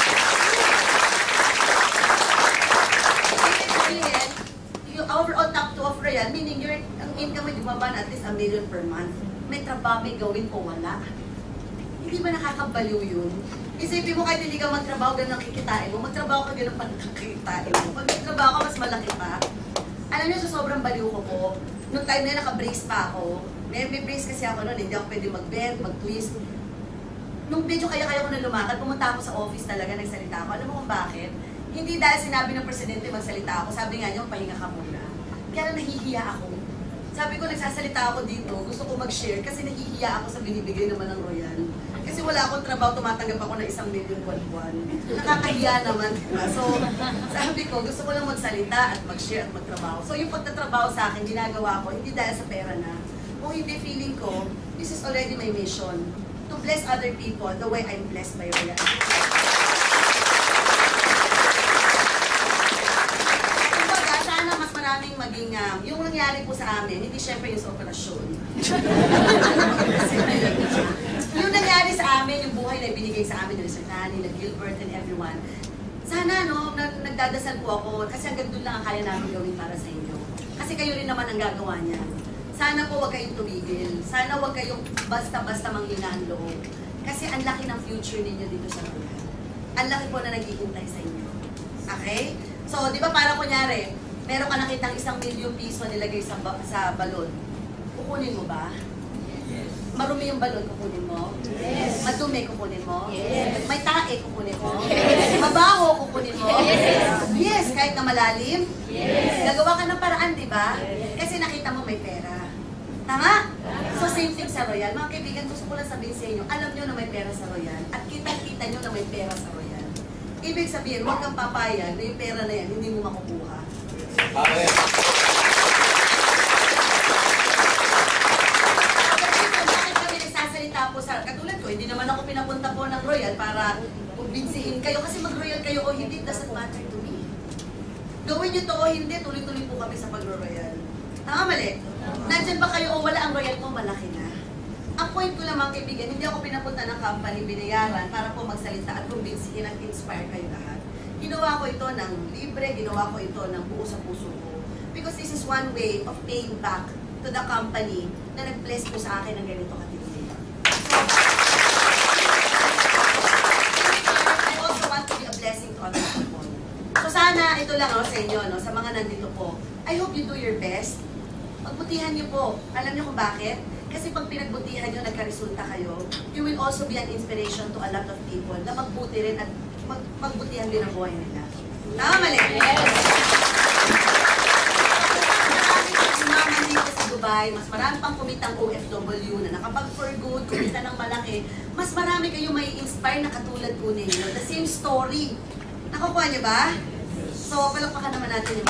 [SPEAKER 1] Yung overall top 2 of royal, meaning ang income mo, di ba at least 1 million per month. May trabaho, may gawin o wala. Hindi ba nakakabaliw yun? Isipin mo kahit hindi ka magtrabaho, ganun ang kikitain mo. Magtrabaho ka, ganun pa kikitain mo. Pag nagtrabaho ka, mas malaki pa. Alam niyo, sa sobrang baliw ko po, nung time na yun, naka-brace pa ako. May brace kasi ako noon, hindi ako pwede mag-bend, mag-twist. Nung medyo kaya-kaya ko na lumakad, pumunta ako sa office talaga, nagsalita ako. Alam mo kung bakit? Hindi dahil sinabi ng presidente magsalita ako. Sabi nga niyo, pahinga ka muna. Kaya nahihiya ako. Sabi ko, nagsasalita ako dito, gusto ko mag-share kasi nahihiya ako sa binibigay naman ng royal. Kasi wala akong trabaho, tumatanggap ako ng 1 million buwan-buwan. Nakakahiya naman, diba? So, sabi ko, gusto ko lang magsalita at mag-share at magtrabaho. So, yung pagtatrabaho sa akin, ginagawa ko, hindi dahil sa pera na. Kung hindi, feeling ko, this is already my mission. To bless other people the way I'm blessed by royal. Maraming maging, yung nangyari po sa amin, hindi syempre yung sa operasyon. Yung nangyari sa amin, yung buhay na ibinigay sa amin, nila Sir Nani, nila Gilbert and everyone, sana nagdadasal po ako, kasi hanggang doon lang ang kaya namin gawin para sa inyo. Kasi kayo rin naman ang gagawa niya. Sana po huwag kayong tumigil. Sana huwag kayong basta-basta manghina ang loob. Kasi ang laki ng future ninyo dito sa royal. Ang laki po na naghihintay sa inyo. Okay? So, di ba para kunyari, meron ka nakitang 1 million piso nilagay sa balon. Kukunin mo ba?
[SPEAKER 3] Yes.
[SPEAKER 1] Marumi yung balon, kukunin mo?
[SPEAKER 2] Yes.
[SPEAKER 1] Madumi, kukunin mo?
[SPEAKER 2] Yes.
[SPEAKER 1] May tae, kukunin mo?
[SPEAKER 2] Yes.
[SPEAKER 1] Mabaho, kukunin mo?
[SPEAKER 2] Yes.
[SPEAKER 1] Yes, kahit na malalim?
[SPEAKER 2] Yes.
[SPEAKER 1] Gagawa ka ng paraan, di ba?
[SPEAKER 2] Yes.
[SPEAKER 1] Kasi nakita mo may pera. Tama? So same thing sa royal. Mga kaibigan, gusto ko lang sabihin sa inyo, alam nyo na may pera sa royal at kita-kita nyo na may pera sa royal. Ibig sabihin, huwag kang papayag na yung pera na yan, hindi mo makukuha.
[SPEAKER 3] Amen.
[SPEAKER 1] Bakit kami nagsasalita po sa, katulad ko, hindi naman ako pinapunta po ng royal para kumbinsihin kayo kasi mag-royal kayo o hindi, doesn't matter to me. Gawin nyo to o hindi, tuloy-tuloy po kami sa pag-royal. Tama, mali? Nandyan ba kayo o wala ang royal mo, malaki na. Ang point ko lamang, kaibigan, hindi ako pinapunta ng company, binayaran para po magsalita at kumbinsihin at inspire kayo lahat. Ginawa ko ito ng libre, ginawa ko ito ng buo sa puso ko. Because this is one way of paying back to the company na nag-bless po sa akin ng ganito katindi. I also want to be a blessing to other people. So sana, ito lang sa inyo, sa mga nandito po. I hope you do your best. Pagbutihan niyo po. Alam niyo kung bakit? Kasi pag pinagbutihan niyo, nagkaresulta kayo, you will also be an inspiration to a lot of people na magbuti rin at magbutihan din ang buhay nila. Tama, mali? Yes! Maraming dito sa Dubai, mas marami pang kumitang OFW na nakapag-for good, kumita ng malaki, mas marami kayong may inspire na katulad po ninyo. The same story. Nakukuha niyo ba? So, palakpakan naman natin yung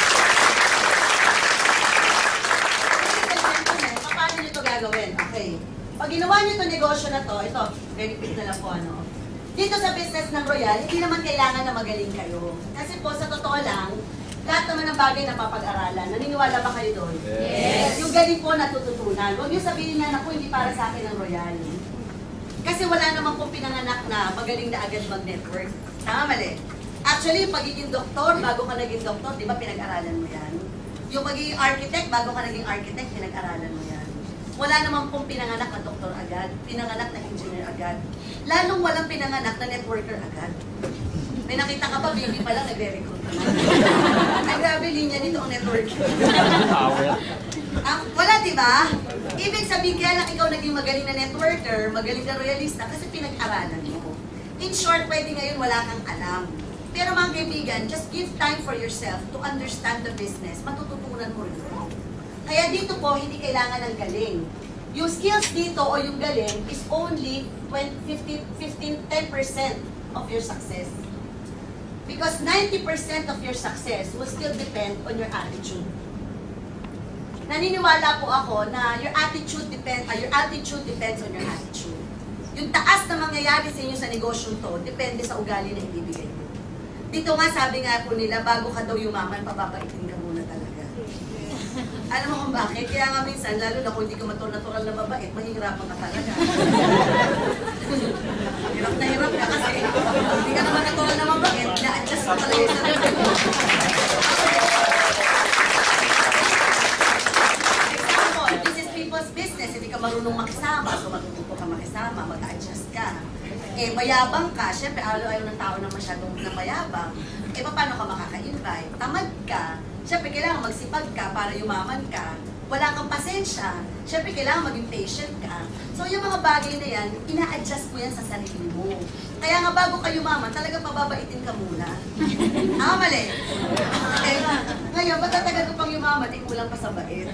[SPEAKER 1] paano nyo ito gagawin? Okay. Pag ginawa nyo itong negosyo na to, ito, very quick na lang po ano. Dito sa business ng Royal, hindi naman kailangan na magaling kayo. Kasi po, sa totoo lang, lahat naman ng bagay na papag-aralan. Naniniwala ba kayo doon?
[SPEAKER 3] Yes.
[SPEAKER 1] Yung galing po natututunan. Huwag nyo sabihin na, naku, hindi para sa akin ang Royal. Kasi wala naman pong pinanganak na magaling na agad mag-network. Tama, mali. Actually, yung pagiging doktor, bago ka naging doktor, di ba pinag-aralan mo yan? Yung pagiging architect, bago ka naging architect, pinag-aralan mo yan. Wala naman pong pinanganak na doktor agad, pinanganak na engineer agad. Lalong walang pinanganak na networker agad. May nakita ka ba, baby pa lang, nagre-recruit ka na. Ay, grabe, linya nito ang networker. Wala, di ba? Ibig sabihin, kaya lang ikaw naging magaling na networker, magaling na royalista, kasi pinag-aralan mo. In short, pwede ngayon wala kang alam. Pero mga kaibigan, just give time for yourself to understand the business. Matututunan mo rin ito. Kaya dito po, hindi kailangan ng galing. Yung skills dito o yung galing is only 10% of your success. Because 90% of your success will still depend on your attitude. Naniniwala po ako na your altitude depends on your attitude. Yung taas na mangyayari sa inyo sa negosyong to, depende sa ugali na ibibigay mo. Dito nga, sabi nga po nila, bago ka daw yumaman, papapaitin ka muna talaga. Alam mo kung bakit? Kaya nga minsan, lalo na kung hindi ka natural na mabait, mahihirapan ka talaga. Hirap na hirap ka kasi hindi ka naman natural na mabait, na-adjust mo talaga yung sarili mo. Example, this is people's business. Hindi ka marunong makisama, so matututo ka makisama, mag-adjust ka. Eh, mayabang ka, syempre, ayaw ng tao na masyadong na mayabang. Eh, paano ka makaka-invite? Tamad ka, syempre, kailangan magsipag ka para yumaman ka. Wala kang pasensya, syempre, kailangan maging patient ka. So, yung mga bagay na yan, ina-adjust mo yan sa sarili mo. Kaya nga, bago ka yumaman, talagang pababaitin ka muna. Mali? Okay. Ngayon, matatagal ko pang yumaman, kulang pa sa bait.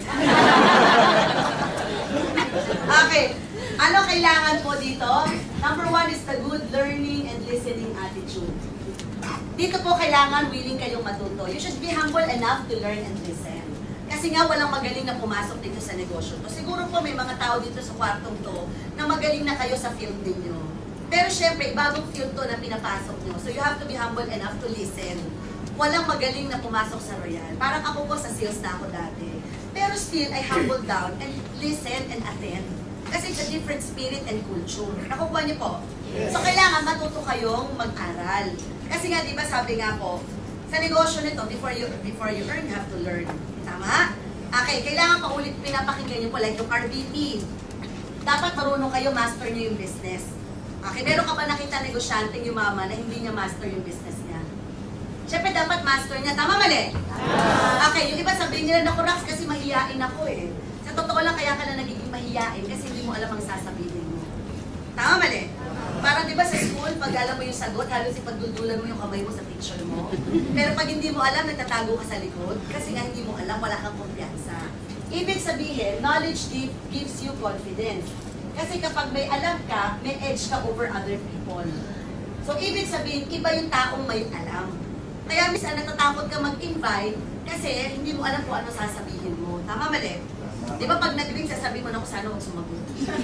[SPEAKER 1] Okay. Ano kailangan po dito? Number 1 is the good learning and listening attitude. Dito po kailangan willing kayong matuto. You should be humble enough to learn and listen. Kasi nga walang magaling na pumasok dito sa negosyo to. Siguro po may mga tao dito sa kwartong to na magaling na kayo sa field ninyo. Pero syempre, bagong field to na pinapasok nyo. So you have to be humble enough to listen. Walang magaling na pumasok sa Royal. Parang ako po sa sales na ako dati. Pero still, I humble down and listen and attend. Kasi it's a different spirit and culture. Nakukuha niyo po? Yes. So, kailangan matuto kayong mag-aral. Kasi nga, di ba, sabi nga po, sa negosyo nito, before you earn, you have to learn. Tama? Okay, kailangan pinapakinggan niyo po, like yung RBP. Dapat marunong kayo, master niyo yung business. Okay, meron ka ba nakita negosyanteng yumaman na hindi niya master yung business niya? Siyempre, dapat master niya. Tama, mali? Okay, yung iba sabihin nila, naku, Rax, kasi mahiyain ako eh. Sa totoo lang, kaya ka na nagiging mahiyain kasi hindi mo alam ang sasabihin mo. Tama, mali? Parang di ba sa school, pag alam mo yung sagot, halos ipagduldulan mo yung kamay mo sa teacher mo. Pero pag hindi mo alam, nagtatago ka sa likod kasi nga hindi mo alam, wala kang kumpiyansa. Ibig sabihin, knowledge gives you confidence. Kasi kapag may alam ka, may edge ka over other people. So, ibig sabihin, iba yung taong may alam. Kaya minsan natatakot ka mag-invite kasi hindi mo alam kung ano sasabihin mo. Tama, mali? Di ba pag nag-ring, sasabihin mo na kung saan huwag sumagot.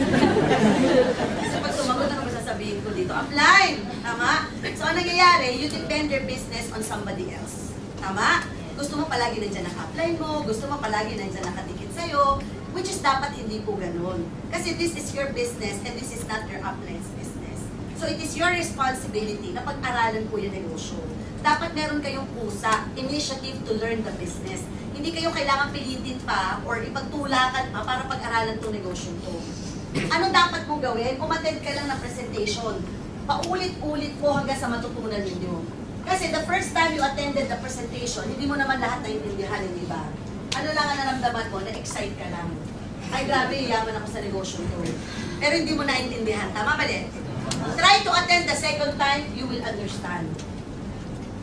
[SPEAKER 1] Kasi pag sumagot, ano masasabihin ko dito? Upline! Tama? So, ang nangyayari, you depend your business on somebody else. Tama? Gusto mo palagi nandiyan ang upline mo, gusto mo palagi nandiyan nakatikit sa'yo, which is dapat hindi po ganun. Kasi this is your business and this is not your upline's business. So, it is your responsibility na pag-aralan po yung negosyo. Dapat meron kayong pusa, initiative to learn the business. Hindi kayo kailangan pilitin pa or ipagtulakan pa para pag-aralan itong negosyo to. Ano dapat mong gawin? Umattend ka lang ng presentation. Paulit-ulit po hanggang sa matutunan ninyo. Kasi the first time you attended the presentation, hindi mo naman lahat naiintindihan, hindi ba? Ano lang ang naramdaman mo? Na-excite ka lang. Ay, grabe, yaman ako sa negosyo to. Pero hindi mo naiintindihan. Tama, mali? Try to attend the second time, you will understand.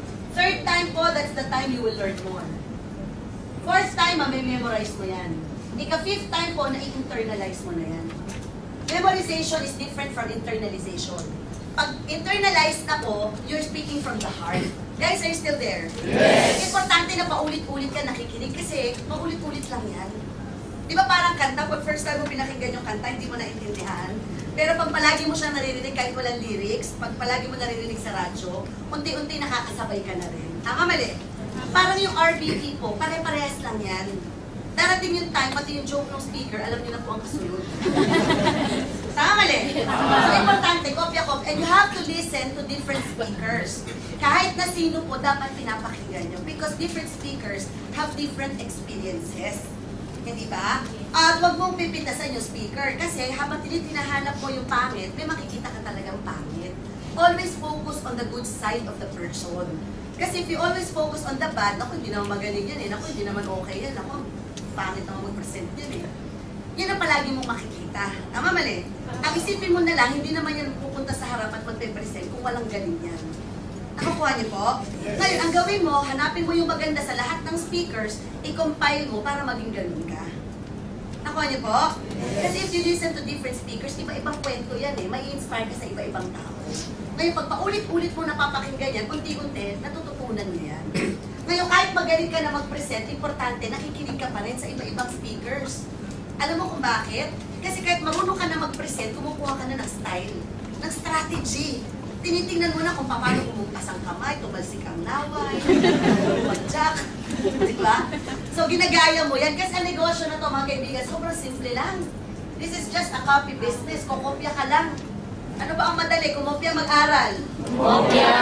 [SPEAKER 1] Third time po, that's the time you will learn more. Fourth time, mamememorize mo yan. Ika-fifth time po, na-internalize mo na yan. Memorization is different from internalization. Pag internalize na po, you're speaking from the heart. Guys, are you still there? Yes! Importante na paulit-ulit ka nakikinig kasi paulit-ulit lang yan. Di ba parang kanta, pag first time mo pinakinggan yung kanta, hindi mo naintindihan. Pero pag palagi mo siya naririnig kahit walang lyrics, pag palagi mo naririnig sa radyo, unti-unti nakakasabay ka na rin. Tama, mali? Parang yung RBT po, pare-parehas lang yan. Darating yung time, pati yung joke ng speaker, alam niyo na po ang kasunod. Tama, mali? So, importante, kopya-kopya. And you have to listen to different speakers. Kahit na sino po, dapat pinapakinggan nyo. Because different speakers have different experiences. Hindi ba? At huwag mong pipitasan yung speaker. Kasi habang tinahanap mo yung pangit, may makikita ka talagang pangit. Always focus on the good side of the person. Kasi if you always focus on the bad, ako, hindi naman magaling yan eh. Ako, hindi naman okay yan. Ako, pangit naman mag-present yan eh. Yan ang palagi mong makikita. Tama, mali? Ang isipin mo na lang, hindi naman yan pupunta sa harap at magpe-present kung walang galing yan. Nakakuha niyo po? Ngayon, ang gawin mo, hanapin mo yung maganda sa lahat ng speakers, i-compile mo para maging ganun ka. Nakuha niyo po? Kasi if you listen to different speakers, iba-ibang kwento yan eh. May inspire ka sa iba-ibang tao. Ngayon, pag paulit-ulit mo napapakinggan yan, unti-unti, natututunan mo yan. Ngayon, kahit magaling ka na mag-present, importante, nakikinig ka pa rin sa iba-ibang speakers. Alam mo kung bakit? Kasi kahit marunong ka na mag-present, kumukuha ka na ng style, ng strategy. Tinitingnan mo na kung paano kumugtas ang kamay, tumalsik ang laway, tumadyak, di ba? So, ginagaya mo yan. Kasi ang negosyo na to, mga kaibigan, sobrang simple lang. This is just a copy business. Kukopya ka lang. Ano ba ang madali? Kumopya, mag-aral.
[SPEAKER 2] Kopya!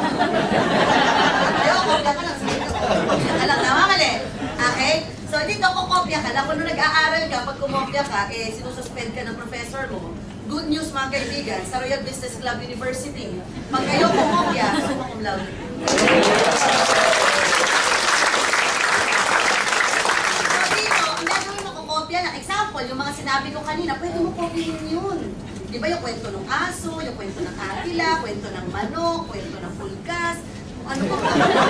[SPEAKER 1] Ayaw, kopya ka lang. Kopya ka lang. Tama, mali. Okay? So, dito, kukopya ka lang. Kung nag-aaral ka, pag kumopya ka, sinususpend ka ng professor mo. Good news, mga kaibigan, sa Royal Business Club University. Pag kayo kumopya, summa cum laude. So, dito, ang gagawin mo kukopya lang. Example, yung mga sinabi ko kanina, pwede mo kopyahin yun. Di ba yung kwento ng aso, yung kwento ng atila, kwento ng manok, kwento ng pulgas, ano ba?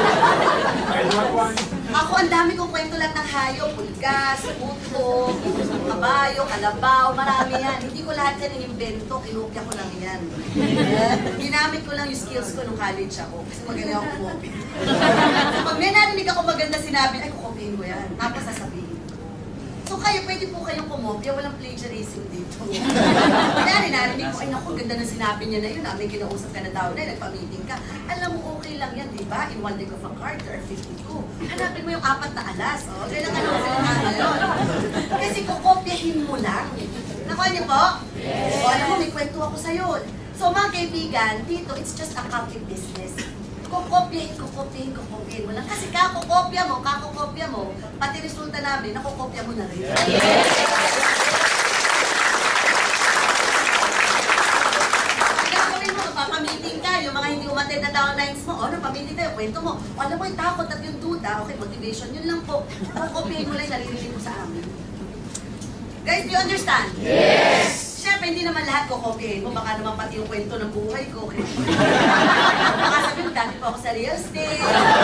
[SPEAKER 1] Ako, ang dami kong kwento lahat ng hayop, pulgas, puto, kabayo, kalabaw, marami yan. Hindi ko lahat yan inimbento, kinopya ko lang yan. Ginamit ko lang yung skills ko nung college ako, kasi magaling ako kumopya. Pag may narinig ako maganda sinabi, ay, kukopyahin ko yan. Tapos sasabihin. So kayo, pwede po kayong kumopya, walang plagiarism dito. Kaya narinig ko, ay naku, ganda na sinabi niya na yun, may kinausap ka na tao na, nagpa-meeting ka. Alam mo, okay lang yan, di ba? In one deck of a card, there are 52. Hanapin mo yung 4 na alas, o. Kailan ka naman sila yun. Kasi kukopyahin mo lang. Nakuha niyo po? Yes. O, alam mo, may kwento ako sa'yo. So mga kaibigan, dito, it's just a copy business. Kukopyahin mo lang. Kasi kakukopya mo, pati resulta namin, nakukopya mo na rin. Yes! Gagawin mo, papamiting ka, yung mga hindi umattend na downlines mo, ano, pamiting tayo, kwento mo. O, alam mo yung takot at yung duda, okay, motivation, yun lang po. Kukopyahin mo lang, naririnig mo sa amin. Guys, do you understand? Yes! Siyempre, hindi naman lahat kukopyahin mo. Baka naman pati yung kwento ng buhay ko. Baka sabihin, dati po ako sa real estate.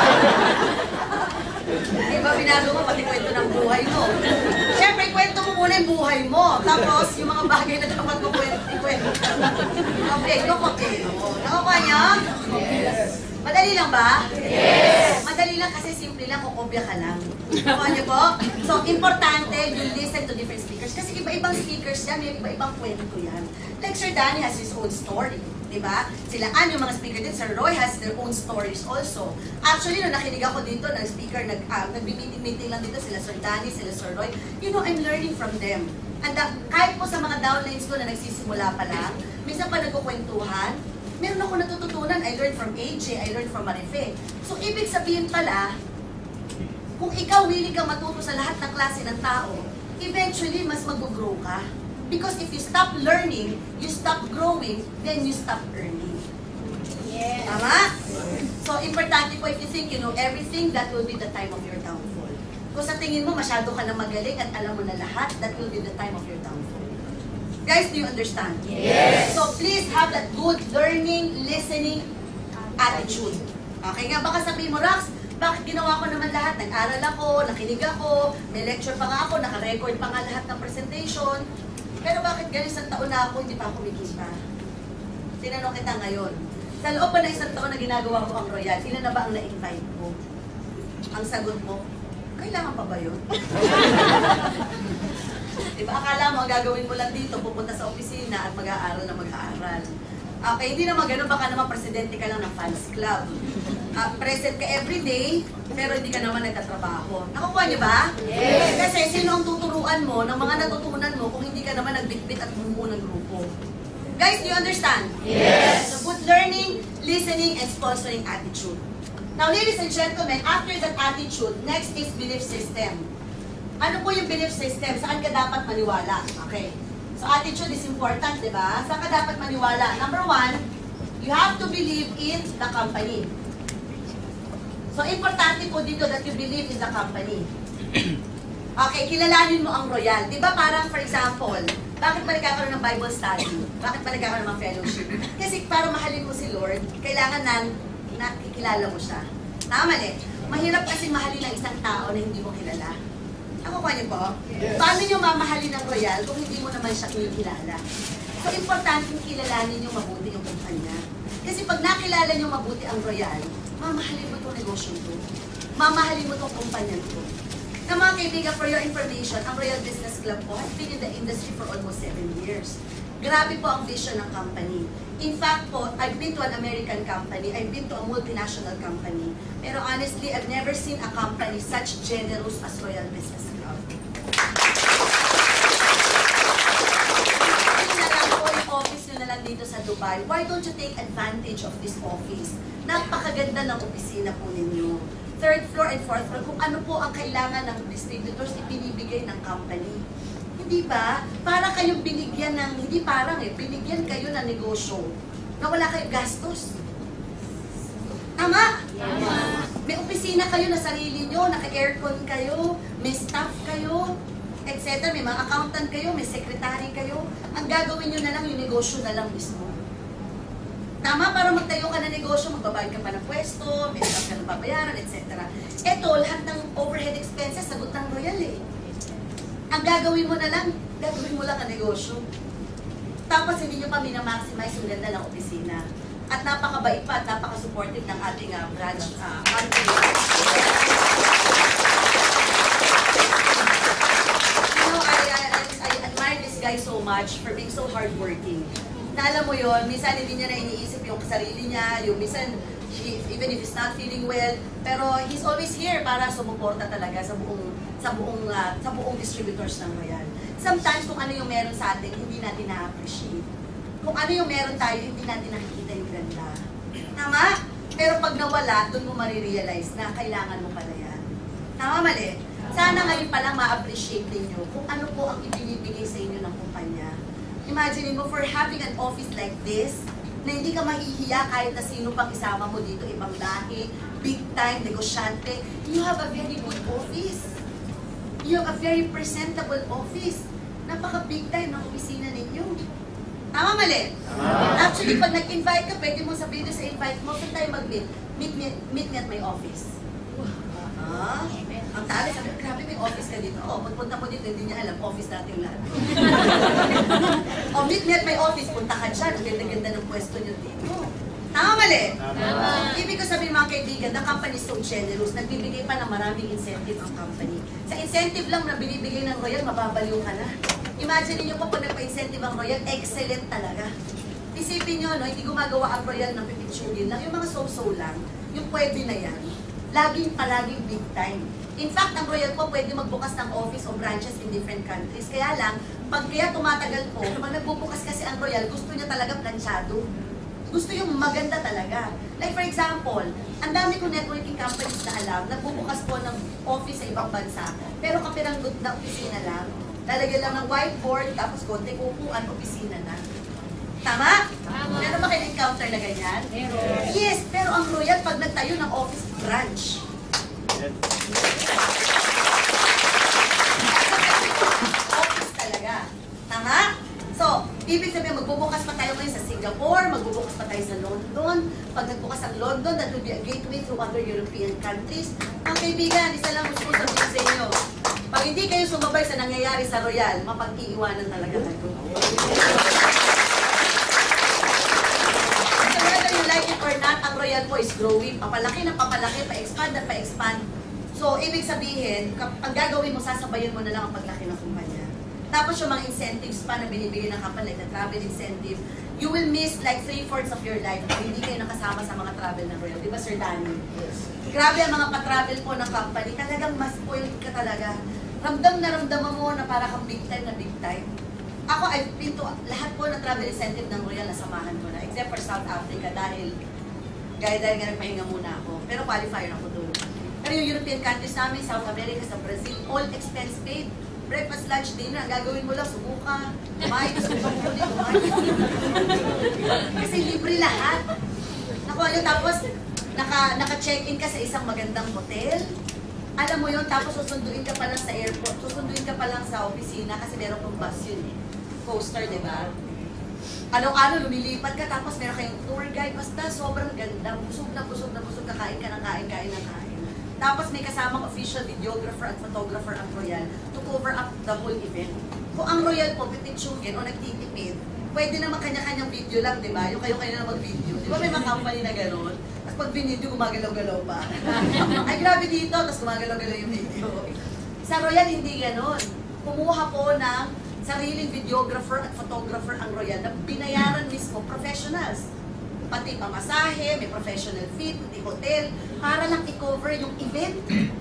[SPEAKER 1] Diba, binago mo pati kwento ng buhay mo. Siyempre, kwento mo muna yung buhay mo. Tapos, yung mga bagay na dapat mo kwento. Okay, kukopyahin mo. Nakukuha niyo? Yes. Madali lang ba? Yes! Madali lang kasi simple lang, kukopya ka lang. Nakuha niyo po? So, importante, you listen to different speakers. Kasi iba-ibang speakers yan, may iba-ibang kwento yan. Like Sir Danny has his own story. Diba? Sila yung mga speaker din. Sir Roy has their own stories also. Actually, nung nakinig ako dito ng speaker, nag-meeting lang dito sila Sir Danny, sila Sir Roy. You know, I'm learning from them. And kahit po sa mga downlines ko na nagsisimula pa lang, minsan pa nagkukwentuhan, meron ako natututunan. I learned from AJ, I learned from Marife. So, ibig sabihin pala, kung ikaw willing kang matuto sa lahat ng klase ng tao, eventually, mas mag-grow ka. Because if you stop learning, you stop growing, then you stop earning. Yeah. Tama? So, importante po if you think you know everything, that will be the time of your downfall. Kung sa tingin mo, masyado ka na magaling at alam mo na lahat, that will be the time of your downfall. Guys, do you understand? Yes! So, please have that good learning, listening attitude. Okay nga, baka sabihin mo, Rax, Bakit ginawa ko naman lahat? Nag-aral ako, nakinig ako, may lecture pa nga ako, naka-record pa nga lahat ng presentation. Pero bakit ganun isang taon na ako, hindi pa ako kumikita? Tinanong kita ngayon. Sa loob pa na isang taon na ginagawa ko ang Royal, ilan na ba ang na-invite mo? Ang sagot mo, kailangan pa ba yun? Diba, akala mo ang gagawin mo lang dito, pupunta sa opisina at mag-aaral na mag-aaral. Okay, hindi naman ganun, baka naman presidente ka lang ng fans club. Present ka everyday, pero hindi ka naman nagtatrabaho. Nakukuha niyo ba? Yes! Kasi sino ang tuturuan mo ng mga natutunan mo kung hindi ka naman nagbitbit at bumuo ng grupo? Guys, do you understand? Yes! So, good learning, listening, and sponsoring attitude. Now, ladies and gentlemen, after that attitude, next is belief system. Ano po yung belief system? Saan ka dapat maniwala? Okay. So, attitude is important, di ba? Saan ka dapat maniwala? Number one, you have to believe in the company. So, importante po dito that you believe in the company. Okay, kilalanin mo ang Royal. Di ba parang, for example, bakit ba nagkakaroon ng Bible study? Bakit ba nagkakaroon ng fellowship? Kasi para mahalin mo si Lord, kailangan nakikilala mo siya. Tama mali. Mahirap kasi mahalin ang isang tao na hindi mo kilala. Nakukuha niyo po? Yes. Paano niyo mamahalin ng Royal kung hindi mo naman siya kinikilala? So, importante kilalanin niyo mabuti yung kumpanya. Kasi pag nakilala niyo mabuti ang Royal, mamahalin mo itong negosyo to. Mamahalin mo itong kumpanya to. Na mga kaibigan, for your information, ang Royal Business Club po has been in the industry for almost 7 years. Grabe po ang vision ng company. In fact po, I've been to an American company, I've been to a multinational company. Pero honestly, I've never seen a company such generous as Royal Business Club. Yun na lang po yung office nyo na lang dito sa Dubai. Why don't you take advantage of this office? Napakaganda ng opisina po ninyo. Third floor and fourth floor, kung ano po ang kailangan ng distributors, ibinibigay ng company. Hindi ba? Para kayong binigyan ng, hindi parang binigyan kayo ng negosyo na wala kayong gastos. Tama? Tama. May opisina kayo na sarili nyo, naka-aircon kayo, may staff kayo, etc. May mga accountant kayo, may secretary kayo. Ang gagawin nyo na lang, yung negosyo na lang mismo. Tama? Para magtayo ka ng negosyo, magbabayad ka pa ng pwesto, may staff ka ng babayaran, etc. Ito, lahat ng overhead expenses, sagot ng Royal eh. Ang gagawin mo na lang, gagawin mo lang ang negosyo. Tapos hindi nyo pa minamaximize yung ganda ng opisina. At napakabait pa at napaka-supportive ng ating branch country. You know, I admire this guy so much for being so hardworking. Na alam mo yun, minsan hindi niya na iniisip yung sarili niya, yung minsan, even if he's not feeling well, pero he's always here para sumuporta talaga sa buong distributors ng Royal. Sometimes kung ano yung meron sa atin, hindi natin na-appreciate. Kung ano yung meron tayo, hindi natin nakikita yung ganda. Tama? Pero pag nawala, doon mo marirealize na kailangan mo pala yan. Tama, mali? Sana ngayon palang ma-appreciate ninyo kung ano po ang ibinibigay sa inyo ng kumpanya. Imagine mo, for having an office like this, na hindi ka mahihiya kahit na sino pang isama mo dito, ibang lahi, big time, negosyante, you have a very good office. You have a very presentable office. Napaka-big time ng opisina ninyo. Tama, mali? Actually, pag nag-invite ka, pwede mo sabihin sa invite mo, saan tayo mag-meet? Meet me at my office. Ang tali, sabi, grabe may office ka dito. Pagpunta mo dito, hindi niya alam, office natin lahat. Meet me at my office, punta ka dyan, ang ganda-ganda ng pwesto niyo dito. Tama, mali? Tama. Ibig ko sabihin mga kaibigan, the company is so generous, nagbibigay pa ng maraming incentive ang company. Sa incentive lang na binibigay ng Royal, mababaliw ka na. Imagine niyo po pag nagpa-incentive ang Royal, excellent talaga. Isipin niyo, no, hindi gumagawa ang Royal ng pipicture din lang. Yung mga so-so lang, yung pwede na yan, palaging big time. In fact, ang Royal po pwede magbukas ng office o branches in different countries. Kaya lang, pag kaya tumatagal po, pag nagbubukas kasi ang Royal, gusto niya talaga planchado. Gusto yung maganda talaga. Like for example, ang dami kong networking companies na alam, nagbubukas po ng office sa ibang bansa, pero kapiranggot na opisina lang. Lalagyan lang ng whiteboard, tapos konti upuan, opisina na. Tama? Tama. Meron ba kayo encounter na ganyan? Yes, pero ang Royal, pag nagtayo ng office branch, office talaga. Tama? So, Ibig sabihin, magbubukas pa tayo ngayon sa Singapore, magbubukas pa tayo sa London. Pag nagbukas ang London, that will be a gateway through other European countries. Mga kaibigan, isa lang gusto ko sabihin sa inyo. Pag hindi kayo sumabay sa nangyayari sa Royal, mapag-iiwanan talaga tayo. So whether you like it or not, ang Royal po is growing. Papalaki na papalaki, pa-expand at pa-expand. So, ibig sabihin, ang gagawin mo, sasabayan mo na lang ang paglaki ng kumpanya. Tapos yung mga incentives pa na binibigay ng company, like the travel incentive, you will miss like 3/4 of your life kung hindi kayo nakasama sa mga travel ng Royal. Di ba, Sir Danny? Yes. Grabe ang mga pa-travel po ng company. Talagang mas spoiled ka talaga. Ramdam na ramdaman mo na para kang big time na big time. Ako, I've been to lahat po ng travel incentive ng Royal, nasamahan ko na. Except for South Africa dahil nga nagpahinga muna ako. Pero qualifier ako doon. Pero yung European countries namin, South America, sa Brazil, all expense paid. Breakfast, lunch, dinner, ang gagawin mo lang, subukan, kumain, kumain. Kasi libre lahat. Naku, yun, tapos naka-check-in ka sa isang magandang hotel. Alam mo yun, tapos susunduin ka pa lang sa airport, susunduin ka pa lang sa opisina kasi meron pong bus yun eh. Coaster, di ba? Ano, lumilipat ka, tapos meron kayong tour guide, basta sobrang ganda, busog na busog, kakain ka ng kain. Tapos may kasamang official videographer at photographer ang Royal to cover up the whole event. Kung ang Royal po, pipitsugin o nagtitipid, pwede naman kanya-kanyang video lang, di ba? Yung kayo-kayo na mag-video. Di ba may mga company na gano'n? Tapos pag binidyo, gumagalaw-galaw pa. Ay, grabe dito, tapos gumagalaw-galaw yung video. Sa Royal, hindi gano'n. Kumuha po ng sariling videographer at photographer ang Royal na binayaran mismo professionals. Pati pamasahe, may professional fee, pati hotel, para lang i-cover yung event.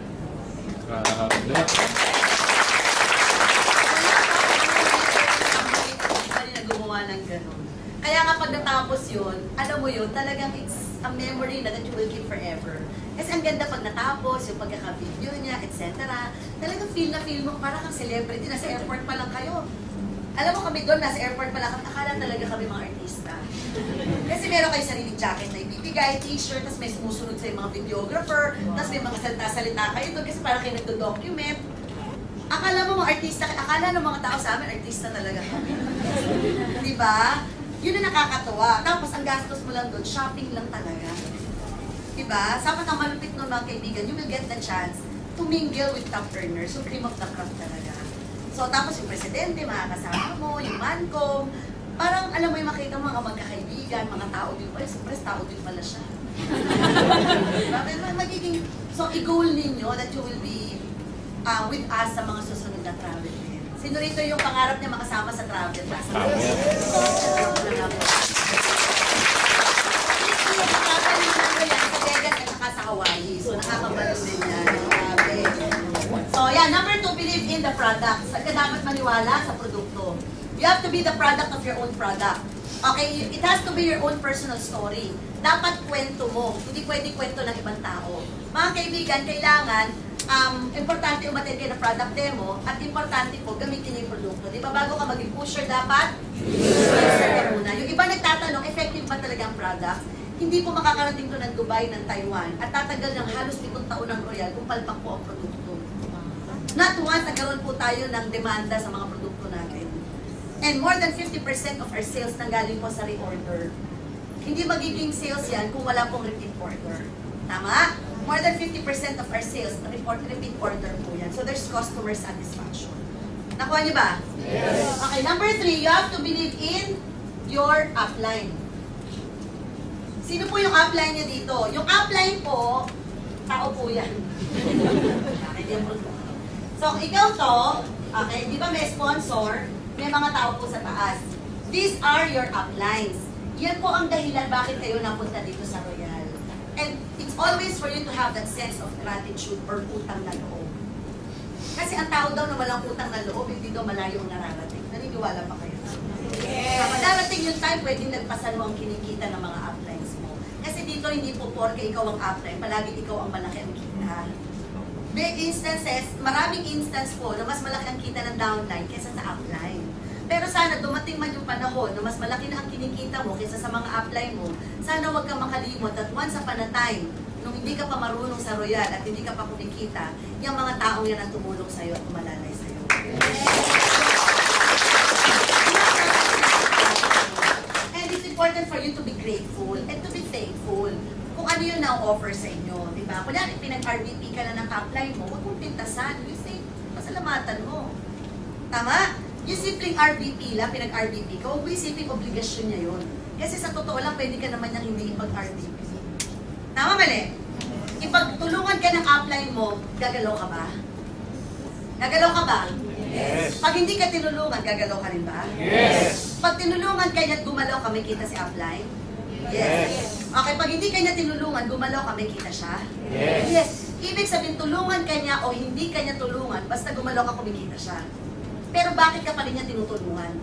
[SPEAKER 1] Hindi na gumawa ng gano'n. Kaya kapag natapos yun, alam mo yun, talagang it's a memory that you will keep forever. Kasi ang ganda pag natapos, yung pagkaka-video niya, etc. Talagang feel na feel mo, parang kang celebrity, nasa airport pa lang kayo. Alam mo kami doon, nasa airport pa lang, akala talaga kami mga artista. Kasi meron kayo sariling jacket na ibibigay, t-shirt, tapos may sumusunod sa mga videographer, tapos may mga salita-salita kayo doon kasi parang kayo nagdo-document. Akala mo mga artista, akala ng mga tao sa amin, artista talaga kami. Diba? Yun ang nakakatuwa. Tapos ang gastos mo lang doon, shopping lang talaga. Diba? Sapat ang malupit ng mga kaibigan, you will get the chance to mingle with top earners, so cream of the crop talaga. So, tapos yung presidente, mga kasama mo, yung mancom, parang alam mo yung makita mo mga magkakaibigan, mga tao din pala, surprise, tao din pala siya. Magiging, so i-goal ninyo that you will be with us sa mga susunod na travel. Sino rito yung pangarap niya makasama sa travel? Sa Hawaii. So, nakakabalo din yan. So, yeah, number 2, believe in the product. Saan ka dapat maniwala? Sa produkto. You have to be the product of your own product. Okay? It has to be your own personal story. Dapat kwento mo. Hindi pwede kwento ng ibang tao. Mga kaibigan, kailangan, importante umattend kayo na product demo at importante po, gamitin yung produkto. Di ba? Bago ka maging pusher, dapat user ka muna. Yung iba nagtatanong, effective ba talaga ang product? Hindi po makakarating to ng Dubai, ng Taiwan, at tatagal ng halos 7 taon ng Royal kung palpak po ang produkto. Not once, nagkaroon po tayo ng demanda sa mga produkto natin. And more than 50% of our sales nanggaling po sa reorder. Hindi magiging sales yan kung wala pong repeat order. Tama? More than 50% of our sales, repeat order po yan. So there's customer satisfaction. Nakuha niyo ba? Yes. Okay, number 3, you have to believe in your upline. Sino po yung upline niya dito? Yung upline po, tao po yan. So, ikaw to, okay, di ba may sponsor, may mga tao po sa taas. These are your uplines. Yan po ang dahilan bakit kayo napunta dito sa Royal. And it's always for you to have that sense of gratitude or utang na loob. Kasi ang tao daw na walang utang na loob, hindi daw malayo ang nararating. Naniniwala pa kayo? Yes. Kapag darating yung time, pwedeng nagpasan mo ang kinikita ng mga uplines mo. Kasi dito, hindi po porke ikaw ang upline, palagi ikaw ang malaki ang kita. May instances, maraming instance po na mas malaki ang kita ng downline kaysa sa upline. Pero sana dumating man yung panahon na mas malaki na ang kinikita mo kaysa sa mga upline mo, sana huwag kang makalimot at once upon a time, nung hindi ka pa marunong sa Royal at hindi ka pa kumikita, yung mga taong yan ang tumulong sa'yo at umalalay sa'yo. important for you to be grateful and to be thankful kung ano yung na-offer sa inyo, di ba? Kunyari, pinag-RVP ka na ng upline mo, huwag mong pintasan. You say, pasalamatan mo. Tama? Yung simpleng RVP lang, pinag-RVP ka, huwag mo isipin obligasyon niya yun. Kasi sa totoo lang, pwede ka naman niyang hindi ipag-RVP. Tama, mali? Ipagtulungan ka ng upline mo, gagalaw ka ba? Gagalaw ka ba?
[SPEAKER 3] Yes.
[SPEAKER 1] Pag hindi ka tinulungan, gagalaw ka rin ba?
[SPEAKER 3] Yes.
[SPEAKER 1] Pag tinulungan ka niya at gumalaw ka, may kita si upline? Yes. Okay, pag hindi ka niya tinulungan, gumalaw ka, may kita siya?
[SPEAKER 3] Yes.
[SPEAKER 1] Ibig sabihin, tulungan ka niya o hindi ka niya tulungan, basta gumalaw ka, kumikita siya. Pero bakit ka pa rin niya tinutulungan?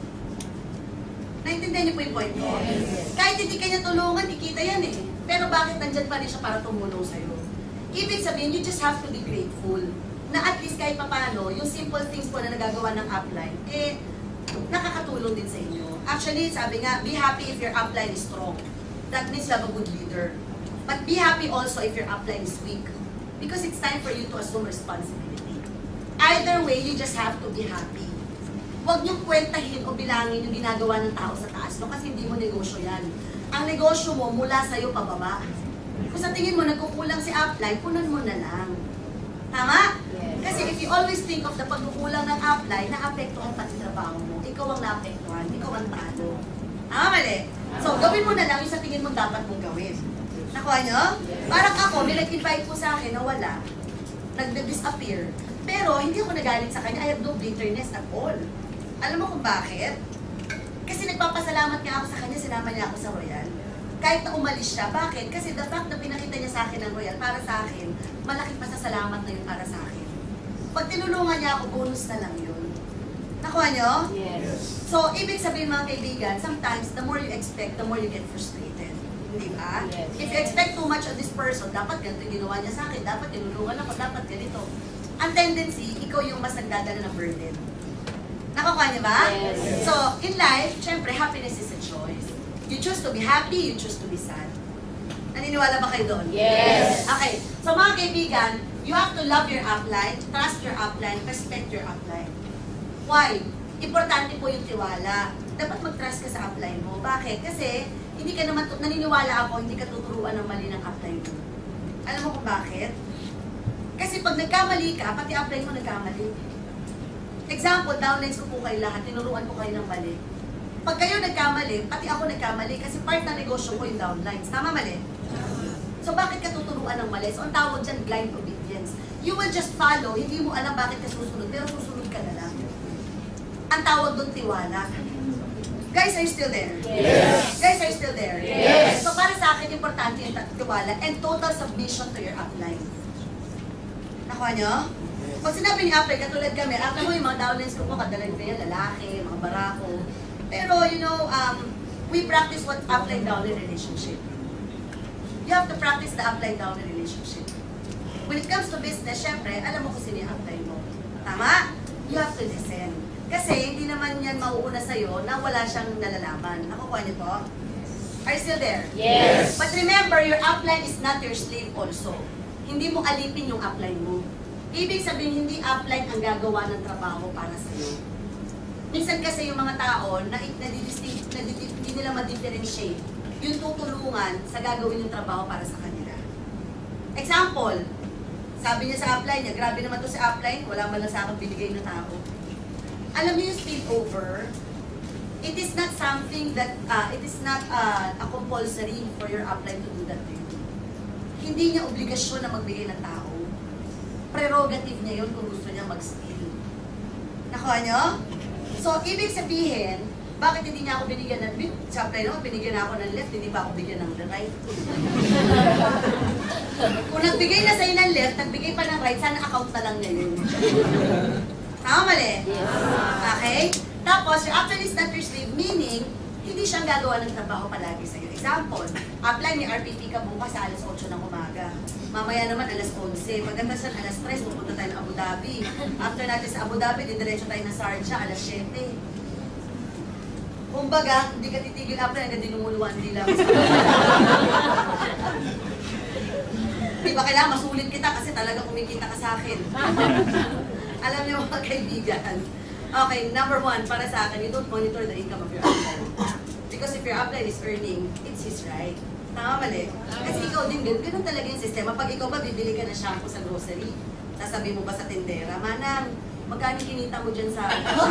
[SPEAKER 1] Naintindihan niyo po yung point ko? Kahit hindi ka niya tulungan, ikita yan eh. Pero bakit nandyan pa rin siya para tumulong sa'yo? Ibig sabihin, you just have to be grateful na at least kahit papano, yung simple things po na nagagawa ng upline, eh, nakakatulong din sa inyo. Actually, sabi nga, be happy if your upline is strong. That means you have a good leader. But be happy also if your upline is weak. Because it's time for you to assume responsibility. Either way, you just have to be happy. Huwag niyong kwentahin o bilangin yung ginagawa ng tao sa taas, no? Kasi hindi mo negosyo yan. Ang negosyo mo mula sa'yo pababa. Kung sa tingin mo nagkukulang si upline, punan mo na lang. Tama? Kasi if you always think of the pagkukulang ng upline, naapektuhan pati trabaho mo. Ikaw ang naapektuhan, ikaw ang talo. Tama, mali? So, gawin mo na lang yung sa tingin mo dapat mong gawin. Nakuha nyo? Parang ako, may nag-invite po sa akin na wala. Nag-disappear. Pero hindi ako nagalit sa kanya. I have no bitterness at all. Alam mo kung bakit? Kasi nagpapasalamat nga ako sa kanya, sinama niya ako sa Royal. Kahit na umalis siya. Bakit? Kasi the fact na pinakita niya sa akin ng Royal, para sa akin, malaking pasasalamat na yun para sa akin. Pag tinulungan niya ako, bonus na lang yun. Nakuha nyo?
[SPEAKER 3] Yes.
[SPEAKER 1] So, ibig sabihin mga kaibigan, sometimes the more you expect, the more you get frustrated. Hindi ba?
[SPEAKER 2] Yes.
[SPEAKER 1] If you expect too much of this person, dapat ganito yung ginawa niya sa akin, dapat tinulungan ako, dapat ganito. Ang tendency, ikaw yung mas nagdadala ng burden. Nakukuha niyo ba?
[SPEAKER 2] Yes.
[SPEAKER 1] So, in life, syempre, happiness is a choice. You choose to be happy, you choose to be sad. Naniniwala ba kayo doon?
[SPEAKER 2] Yes.
[SPEAKER 1] Okay. So, mga kaibigan, you have to love your upline, trust your upline, respect your upline. Why? Importante po yung tiwala. Dapat mag-trust ka sa upline mo. Bakit? Kasi, hindi ka naman, naniniwala ako, hindi ka tuturuan ng mali ng upline mo. Alam mo kung bakit? Kasi pag nagkamali ka, pati upline mo nagkamali. Example, downlines ko po kayo lahat, tinuruan ko kayo ng mali. Pag kayo nagkamali, pati ako nagkamali kasi part ng negosyo ko yung downlines. Tama, mali? So bakit ka tuturuan ng mali? So ang tawag dyan, blind obedience. You will just follow, hindi mo alam bakit ka susunod, pero susunod ka na lang. Ang tawag doon, tiwala. Guys, are you still there?
[SPEAKER 2] Yes.
[SPEAKER 1] Guys, are you still there?
[SPEAKER 2] Yes.
[SPEAKER 1] So para sa akin, importante yung tiwala and total submission to your upline. Nakuha nyo? Pag sinabi ni upline, katulad kami, ako mo yung mga downlines ko po, kadalag na yan, lalaki, mga barako. Pero, you know, we practice what upline-downline relationship. You have to practice the upline-downline relationship. When it comes to business, syempre, alam mo kung sino yung upline mo. Tama? You have to listen. Kasi hindi naman yan mauuna sa'yo na wala siyang nalalaman. Nakukuha niyo po? Are you still there?
[SPEAKER 2] Yes.
[SPEAKER 1] But remember, your upline is not your slave also. Hindi mo alipin yung upline mo. Ibig sabihin, hindi upline ang gagawa ng trabaho para sa'yo. Minsan kasi yung mga tao na hindi nila ma-differentiate yung tutulungan sa gagawin yung trabaho para sa kanila. Example, sabi niya sa upline niya, grabe naman to si upline, wala man lang sa akin binigay na tao. Alam niyo yung spillover, it is not something that, it is not a compulsory for your upline to do that to you. Hindi niya obligasyon na magbigay ng tao. Prerogative niya yun kung gusto niya mag-spill. Nakuha niyo? So, ibig sabihin, bakit hindi niya ako binigyan ng sa upline naman, binigyan ako ng left, hindi pa ako bigyan ng right. Kung nagbigay na sa'yo ng left, nagbigay pa ng right, sana account na lang niya yun. Tama, mali? Okay? Tapos, your upline is not your slave, meaning, hindi siyang gagawa ng trabaho palagi sa'yo. Example, upline ni RPP ka bukas sa alas 8 ng umaga. Mamaya naman alas 11. Pagdating sa alas 3, pupunta tayo ng Abu Dhabi. After natin sa Abu Dhabi, didiretso tayo ng Sharjah, alas 7. Kumbaga, hindi ka titigil upline, hanggang dinumuluan nila. Di ba kailangan masulit kita kasi talaga kumikita ka sa akin. Alam niyo mga kaibigan. Okay, number 1, para sa akin, you don't monitor the income of your upline. Because if your upline is earning, it's his right. Tama mali? Kasi ikaw din, ganun talaga yung sistema. Pag ikaw ba bibili ka ng shampoo sa grocery, sasabi mo ba sa tindera, Manang, magkano kinita mo dyan sa...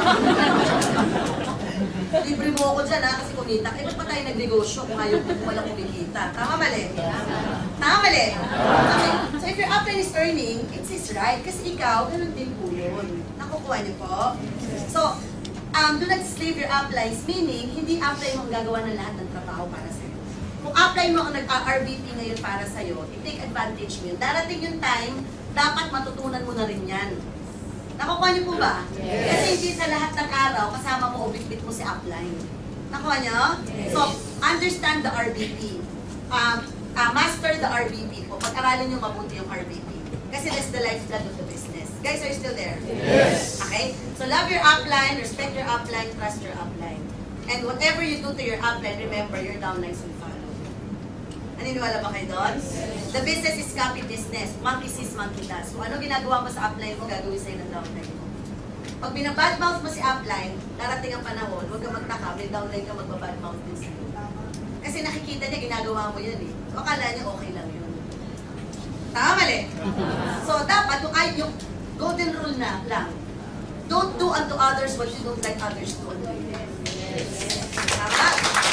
[SPEAKER 1] Libre mo ako dyan ha, kasi kumita. Eh, ba't pa tayo nagnegosyo kung ayaw kung walang kumikita? Tama mali? Tama mali? Okay. So if your upline is earning, it's his right. Kasi ikaw, ganun din po yun. Nakukuha niyo po? So, do not slave your uplines, meaning, hindi upline mo ang gagawa ng lahat ng trabaho para sa'yo. Kung upline mo ang nag-RBP ngayon para sa'yo, i-take advantage mo yun. Darating yung time, dapat matutunan mo na rin yan. Nakukuha niyo po ba? Yes. Kasi hindi sa lahat ng araw, kasama mo o bitbit mo si upline. Nakuha niyo? Yes. So, understand the RBP. Master the RBP po. Pag-aralin niyo mabuti yung RBP. Kasi that's the lifeblood of the business. Guys, are you still there?
[SPEAKER 3] Yes.
[SPEAKER 1] Okay? So, love your upline, respect your upline, trust your upline. And whatever you do to your upline, remember, your downlines will follow. Naniniwala ba kayo doon? The business is copy business. Monkey sees, monkey does. So, ano ginagawa mo sa upline mo, gagawin sa'yo ng downline mo. Pag binabadmouth mo si upline, darating ang panahon, huwag ka magtaka, may downline ka magbabadmouth din sa'yo. Kasi nakikita niya, ginagawa mo yan eh. So, akala niya okay lang yun. Tama mali? So, dapat yung golden rule na lang. Don't do unto others what you don't like others to unto you. Tama?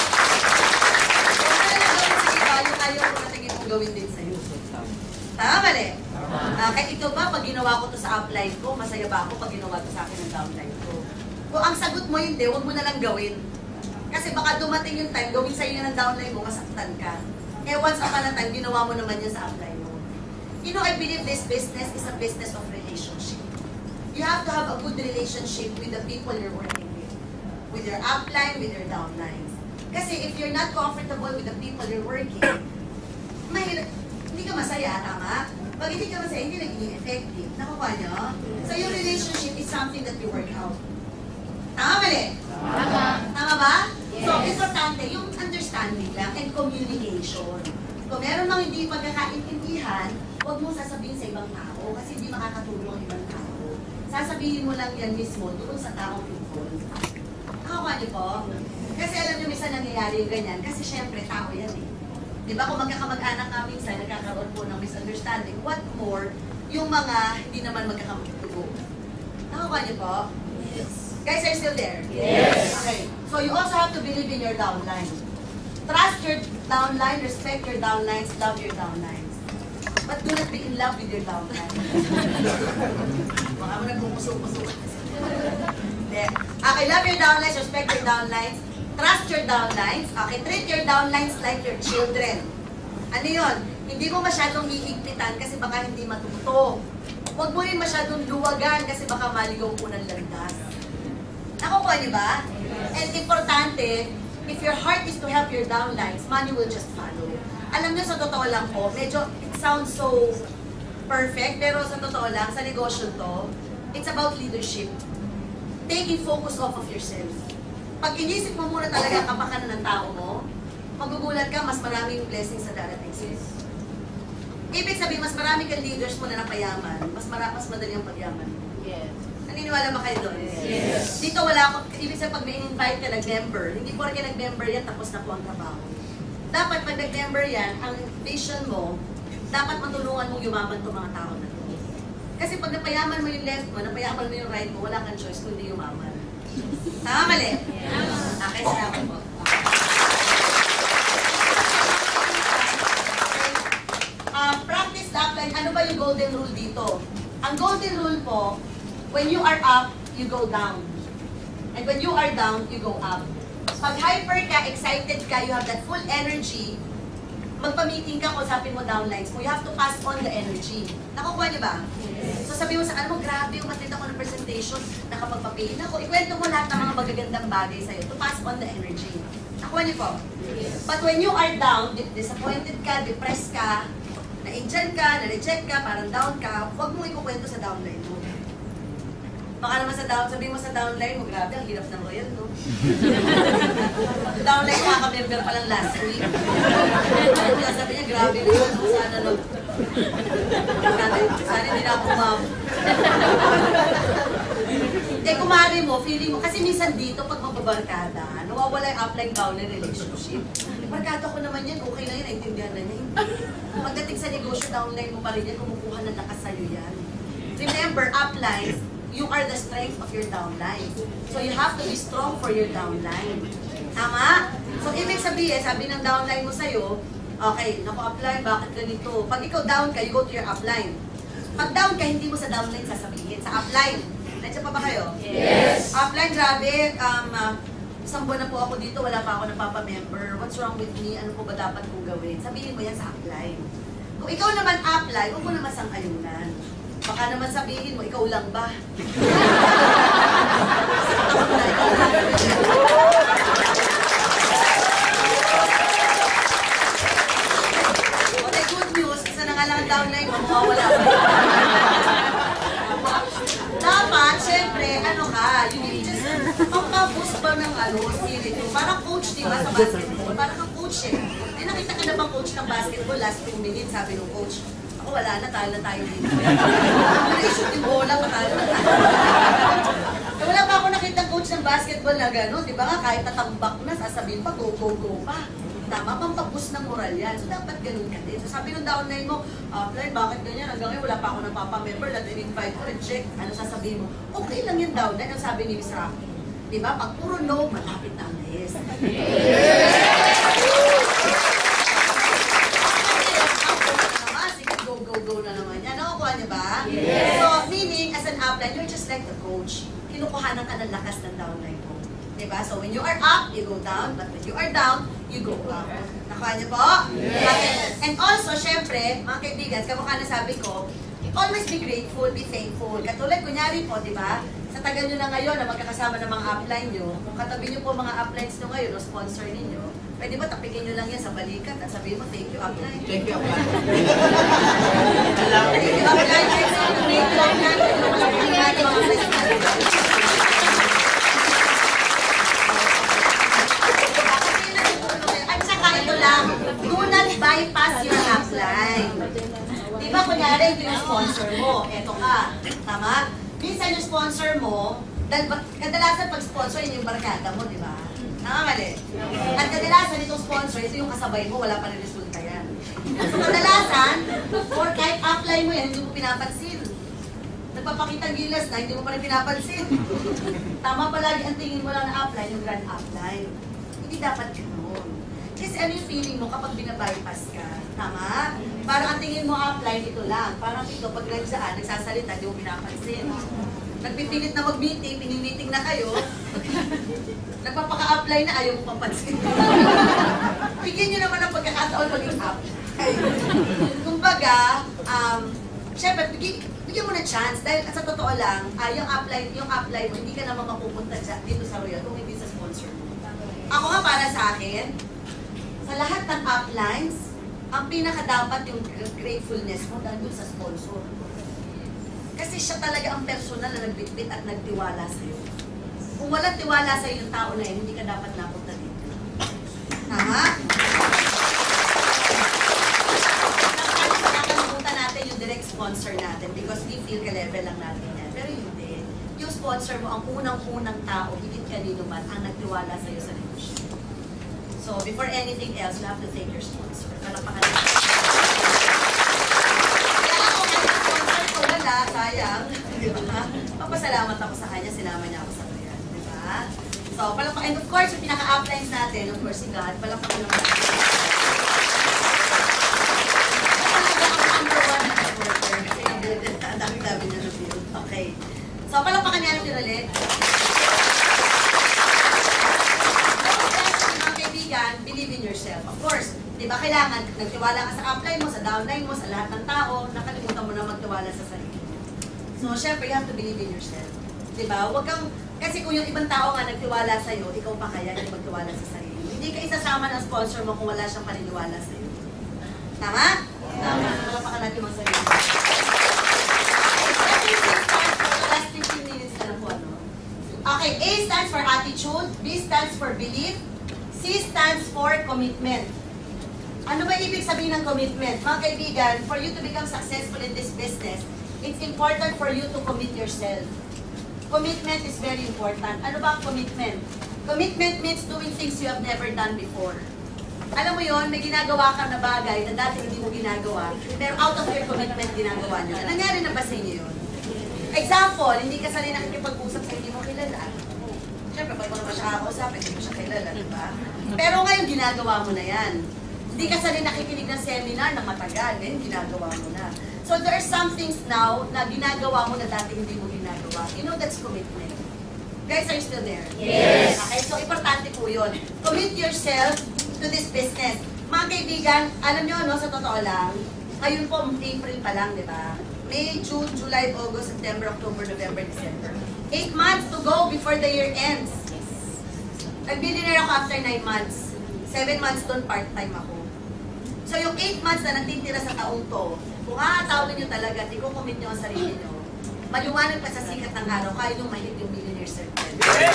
[SPEAKER 1] Ayaw ko na tingin kong gawin din sa'yo. Tama mali? Kahit ikaw ba, pag ginawa ko to sa upline ko, masaya ba ako pag ginawa to sa akin ng downline ko? Kung ang sagot mo hindi, huwag mo na lang gawin. Kasi baka dumating yung time, gawin sa'yo ng downline mo, masaktan ka. Eh once upon a time, ginawa mo naman yun sa upline mo. You know, I believe this business is a business of relationship. You have to have a good relationship with the people you're working with your upline, with your downlines. Kasi if you're not comfortable with the people you're working, mahirap, hindi ka masaya, tama? Pag hindi ka masaya, hindi naging effective. Nakuha nyo? So yung relationship is something that you work out. Tama ba rin?
[SPEAKER 2] Tama.
[SPEAKER 1] Tama ba?
[SPEAKER 2] Yes.
[SPEAKER 1] So importante, yung understanding lang and communication. Kung meron mang hindi pagkakaintindihan, huwag mo sasabihin sa ibang tao kasi hindi makakatulong ang ibang tao. Sasabihin mo lang yan mismo doon sa taong involved. Nakuha nyo po? Kasi alam nyo, minsan nangyayari yung ganyan. Kasi syempre, tao yan eh. Di ba kung magkakamag-anak nga minsan, nagkakaroon po ng misunderstanding. What more, yung mga hindi naman magkakamag-tugo. Nakuha niyo po? Yes. Guys, are you still there?
[SPEAKER 3] Yes.
[SPEAKER 1] Okay. So you also have to believe in your downline. Trust your downline, respect your downlines, love your downlines. But do not be in love with your downline. Baka mo nagpupuso-puso. Okay, love your downlines, respect your downlines, trust your downlines. Okay, treat your downlines like your children. Ano yun? Hindi mo masyadong hihigpitan kasi baka hindi matuto. Huwag mo rin masyadong luwagan kasi baka maligaw po ng landas. Nakukuha niyo ba? And importante, if your heart is to help your downlines, money will just follow. Alam niyo, sa totoo lang po, medyo it sounds so perfect, pero sa totoo lang, sa negosyo to, it's about leadership. Taking focus off of yourself. Pag inisip mo muna talaga ang kapakanan ng tao mo, magugulat ka, mas maraming blessings sa darating sa'yo. Ibig sabihin, mas marami kang leaders mo na napayaman, mas madali ang pagyaman.
[SPEAKER 2] Yes.
[SPEAKER 1] Naniniwala ba kayo doon?
[SPEAKER 3] Yes.
[SPEAKER 1] Dito wala ako, ibig sabihin pag may in-invite ka, nag-member, hindi po rin nag-member yan, tapos na po ang trabaho. Dapat pag nag-member yan, ang vision mo, dapat matulungan mong yumaman itong mga tao na to. Kasi pag napayaman mo yung left mo, napayaman mo yung right mo, wala kang choice kundi yumaman. Tama mali? Okay, salamat po. Practice the upline. Ano ba yung golden rule dito? Ang golden rule po, when you are up, you go down. And when you are down, you go up. Pag hyper ka, excited ka, you have that full energy, magpa-meeting ka, kusapin mo downlines mo, you have to pass on the energy. Nakukuha niyo ba? So sabi mo sa ano mo, grabe yung matindi ako ng presentation, nakapagpapihin ako, ikwento mo lahat ng mga magagandang bagay sa'yo to pass on the energy. Nakuha niyo po? But when you are down, disappointed ka, depressed ka, na-injan ka, na-reject ka, parang down ka, huwag mo ikukwento sa downline mo. Baka naman sabihin mo sa downline mo, grabe, ang hirap ng royal, no? Downline mo, member pa lang last week. Kaya sabi niya, grabe naman, sana no. Sana hindi na ako kumari mo, feeling mo, kasi minsan dito, pag magbabarkada, no? nawawala yung upline downline relationship. Barkada ko naman yan, okay na yan, naintindihan na niya. Pagdating sa negosyo, downline mo pa rin yan, kumukuha ng lakas sa'yo yan. Remember, upline, you are the strength of your downline. So you have to be strong for your downline. Tama? So ibig sabihin, sabi ng downline mo sa'yo, okay, naku upline, bakit ganito? Pag ikaw down ka, you go to your upline. Pag down ka, hindi mo sa downline sasabihin, sa upline. Nandiyan pa ba kayo?
[SPEAKER 2] Yes.
[SPEAKER 1] Upline, grabe. Isang buwan na po ako dito, wala pa ako napapa-member. What's wrong with me? Ano po ba dapat kong gawin? Sabihin mo yan sa upline. Kung ikaw naman upline, huwag mo naman sang-ayunan. Baka naman sabihin mo, ikaw lang ba? Okay, good news. Isa na nga lang ang downline mo, mawawala ka. Dapat, syempre, ano ka, you need just pang-boost ba ng spirit mo? Parang coach, di ba, sa basketball? Parang kang coach eh. Eh, nakita ka na bang coach ng basketball? Last 2 minutes, sabi ng coach, ako wala na, talo na tayo dito. Na-shoot yung bola, patalo na tayo. Eh, wala pa ako nakita coach ng basketball na gano'n, di ba nga, kahit tatambak na, sasabihin pa, go, go, go pa. Tama, pampabus ng moral yan. So, dapat ganun ka din. So, sabi ng downline mo, upline, bakit ganyan? Hanggang ngayon, wala pa ako napapa-member, lahat in-invite ko, reject. Ano sasabihin mo? Okay lang yung downline. Ang sabi ni Miss Rocky. Diba? Pag puro no, malapit na ang yes. Sige, go, go, go na naman yan. Nakukuha niyo ba?
[SPEAKER 2] Yes.
[SPEAKER 1] So, meaning, as an upline, you're just like the coach. Kinukuhanan ka ng lakas ng downline mo. Diba? So, when you are up, you go down. But when you are down, you go up. Nakuha niyo po?
[SPEAKER 2] Yes.
[SPEAKER 1] And also, syempre, mga kaibigan, kamukha na sabi ko, always be grateful, be thankful. Katulad, kunyari po, di ba? Sa tagal nyo na ngayon na magkakasama ng mga upline nyo, kung katabi nyo po mga uplines nyo ngayon o sponsor ninyo, pwede ba tapikin nyo lang yan sa balikat at sabihin mo, thank you, upline.
[SPEAKER 3] Thank you, upline.
[SPEAKER 1] Thank you, upline. Thank you, upline. At saka ito lang, do not bypass your upline. Di ba, kunyari, ito yung sponsor mo. Eto ka. Tama? Minsan yung sponsor mo, kadalasan pag sponsor, yun yung barkada mo, di ba? Nakamali. At kadalasan itong sponsor, ito yung kasabay mo, wala pa rin resulta yan. So kadalasan, or kahit upline mo yan, hindi mo pinapansin. Nagpapakita gilas na, hindi mo pa rin pinapansin. Tama palagi ang tingin mo lang na upline, yung grand upline. Hindi dapat ganoon. Kasi ano yung feeling mo kapag binabypass ka? Tama? Parang ang tingin mo upline, ito lang. Parang ito, pag nagsaan, nagsasalita, hindi mo pinapansin. Nagpipilit na mag-meeting, pini-meeting na kayo. Nagpapaka-apply na, ayaw mo papansin. Bigyan nyo naman ang pagkakataon maging upline. Kumbaga, syempre, bigyan mo na chance. Dahil sa totoo lang, yung apply mo, hindi ka naman mapupunta dito sa Royal kung hindi sa sponsor mo. Ako nga para sa akin, sa lahat ng uplines, ang pinaka-dapat yung gratefulness mo dahil sa sponsor. Kasi siya talaga ang personal na nagbitbit at nagtiwala sa'yo. Kung walang tiwala sa'yo yung tao na yun, hindi ka dapat napunta dito. Tama? Nakakalimutan natin yung direct sponsor natin because we feel ka-level lang natin yan. Pero hindi. Yung sponsor mo, ang unang-unang tao, higit kanino man, ang nagtiwala sa'yo sa negosyo. So, before anything else, you have to thank your sponsor. Palapakan natin. Kaya ako, kahit sponsor ko wala, sayang. Di ba? Papasalamat ako sa kanya, sinama niya ako sa kanya. Di ba? So, palapakan. And of course, yung pinaka-uplines natin, of course, si God, palapakan naman natin. Talaga ang number one na supporter. Kasi ang dami niya na build. Okay. So, palapakan niya natin ulit. Believe in yourself. Of course, di ba kailangan, nagtiwala ka sa upline mo, sa downline mo, sa lahat ng tao, nakalimutan mo na magtiwala sa sarili mo. So, syempre, you have to believe in yourself. Di ba? Huwag kang, kasi kung yung ibang tao nga nagtiwala sa'yo, ikaw pa kaya yung magtiwala sa sarili mo. Hindi ka isasama ng sponsor mo kung wala siyang paniniwala sa'yo. Tama? Tama. Wala pa ka natin mga sarili. Last 15 minutes na lang po, ano? Okay, A stands for attitude, B stands for belief, C stands for commitment. Ano ba ibig sabihin ng commitment? Mga kaibigan, for you to become successful in this business, it's important for you to commit yourself. Commitment is very important. Ano ba ang commitment? Commitment means doing things you have never done before. Alam mo yon, may ginagawa ka na bagay na dati hindi mo ginagawa, pero out of your commitment ginagawa niyo. Nangyari na ba sa inyo yun? Example, hindi ka sanay nakikipag-usap sa hindi mo kilala. Siyempre, pag mo naman siya kakausap, hindi mo siya kilala, di ba? Pero ngayon, ginagawa mo na yan. Hindi ka sanay nakikinig ng seminar na matagal, ngayon ginagawa mo na. So there are some things now na ginagawa mo na dati hindi mo ginagawa. You know, that's commitment. Guys, are you still there?
[SPEAKER 2] Yes.
[SPEAKER 1] Okay, so importante po yun. Commit yourself to this business. Mga kaibigan, alam nyo, no, sa totoo lang, ngayon po, April pa lang, di ba? May, June, July, August, September, October, November, December. 8 months to go before the year ends. Nag-billionaire ako after 9 months. 7 months doon, part-time ako. So yung 8 months na nagtitira sa taong to, kung aatawin nyo talaga at i-commit nyo ang sarili nyo, maliwanag pa sa sikat ng araw, kaya nyo mahit yung millionaire circle.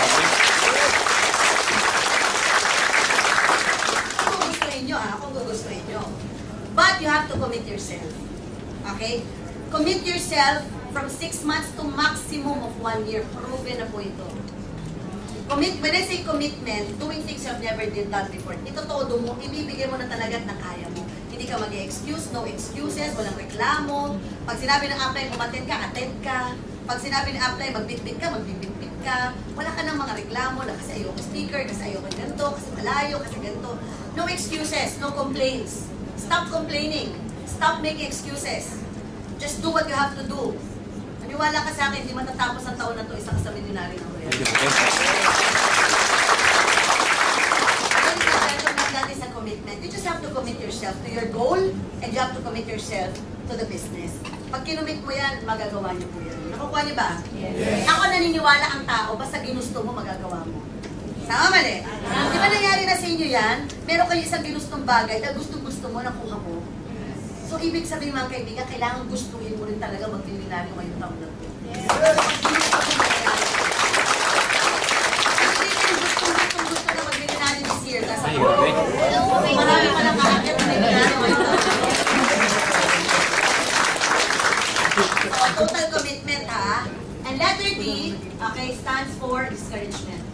[SPEAKER 1] Kung gustuhin nyo, kung gugustuhin nyo. But you have to commit yourself. Okay? Commit yourself from 6 months to maximum of 1 year. Proven na po ito. When I say commitment, doing things you have never done before, ito todo mo, ibibigay mo na talaga at nakaya mo. Hindi ka mag-excuse, no excuses, walang reklamo. Pag sinabi ng apply, umattend ka, attend ka. Pag sinabi ng apply, magbitbit ka, magbitbit ka. Wala ka ng mga reklamo na kasi ayoko speaker, kasi ayoko ganito, kasi malayo, kasi ganito. No excuses, no complaints. Stop complaining. Stop making excuses. Just do what you have to do. Maniwala ka sa akin, hindi matatapos ang taon na to, isa ka sa milyonary ng Royal. That is a commitment. You just have to commit yourself to your goal and you have to commit yourself to the business. Pag kinumit mo yan, magagawa niyo po yan. Nakukuha niyo ba?
[SPEAKER 2] Yes.
[SPEAKER 1] Ako naniniwala ang tao, basta ginusto mo, magagawa mo. Tama mali? Di ba nangyari na sa inyo yan? Meron kayo isang ginustong bagay na gusto-gusto mo, nakuha mo. So, ibig sabihin mga kaibigan, kailangan gustuhin mo rin talaga mag-milyonaryo ngayong taon na ito. Gusto na mag-milyonaryo this year. Marami pa lang kakakit na milyonaryo ngayong taon. So, total commitment ha. And letter D, okay, stands for discouragement.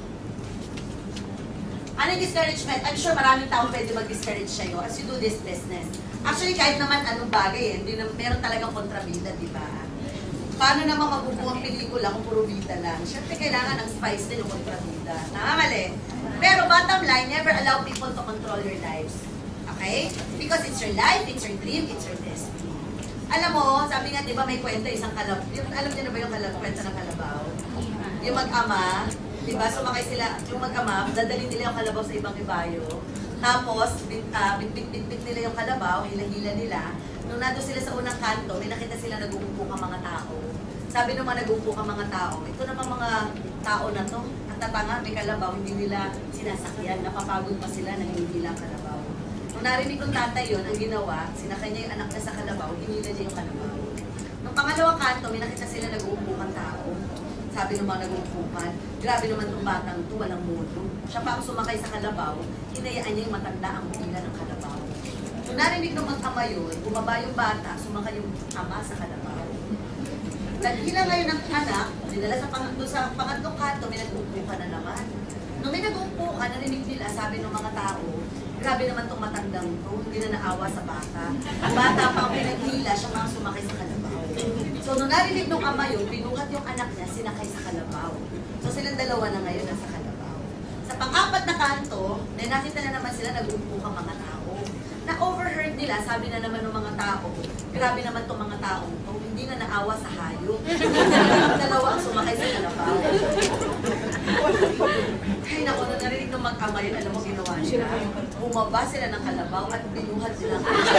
[SPEAKER 1] Ano yung discouragement? I'm sure maraming tao pwede mag-discourage sa'yo as you do this business. Actually, kahit naman anong bagay meron talagang kontrabida, di ba? Paano naman mabubuo ang pelikula kung puro bida lang? Siyempre, kailangan ng spice din yung kontrabida. Mali. Pero bottom line, never allow people to control your lives. Okay? Because it's your life, it's your dream, it's your destiny. Alam mo, sabi nga, di ba may kwento isang kalabaw? Alam niyo na ba yung kwento ng kalabaw? Yung mag-ama, di ba, sumakay sila, yung mag-ama, dadalhin nila yung kalabaw sa ibang ibayo. Tapos, bit-bit nila yung kalabaw, hila-hila nila. Nung nandun sila sa unang kanto, may nakita sila nag-uupo ka mga tao. Sabi nung mga nag-uupo ka mga tao, ito naman mga tao na to, ang tatanga, may kalabaw, hindi nila sinasakyan, napapagod pa sila, nanghihila ang kalabaw. Nung narinig ng tatay yun, ang ginawa, sinakay niya yung anak niya sa kalabaw, hinila niya yung kalabaw. Nung pangalawang kanto, may nakita sila nag-uupo kang tao. Sabi ng mga nag-uupukan, grabe naman itong batang ito, walang mundo. Siya pa ang sumakay sa kalabaw, hinayaan niya yung matanda ang hila ng kalabaw. Nung narinig ng mag-ama yun, bumaba yung bata, sumakay yung ama sa kalabaw. Naghila ngayon ng anak, dinala sa pangatlong kanto, may nag-uupukan na naman. Nung may nag-uupukan, narinig nila, sabi ng mga tao, grabe naman itong matandang ito, hindi na naawa sa bata. Ang bata pa ang pinaghila, siya mga sumakay sa kalabaw. So, nung narinig ng ama yun, binuhat yung anak niya, sinakay sa kalabaw. So, silang dalawa na ngayon nasa kalabaw. Sa pang-apat na kanto, nakita na naman sila nag-uupo ka mga tao. Na-overheard nila, sabi na naman ng mga tao, grabe naman itong mga taong to, hindi na naawa sa hayop. Dalawa ang sumakay sa kalabaw. Ay, naku, nung narinig ng mag-ama yun, alam mo ginawa nila. Bumaba sila ng kalabaw at binuhat sila.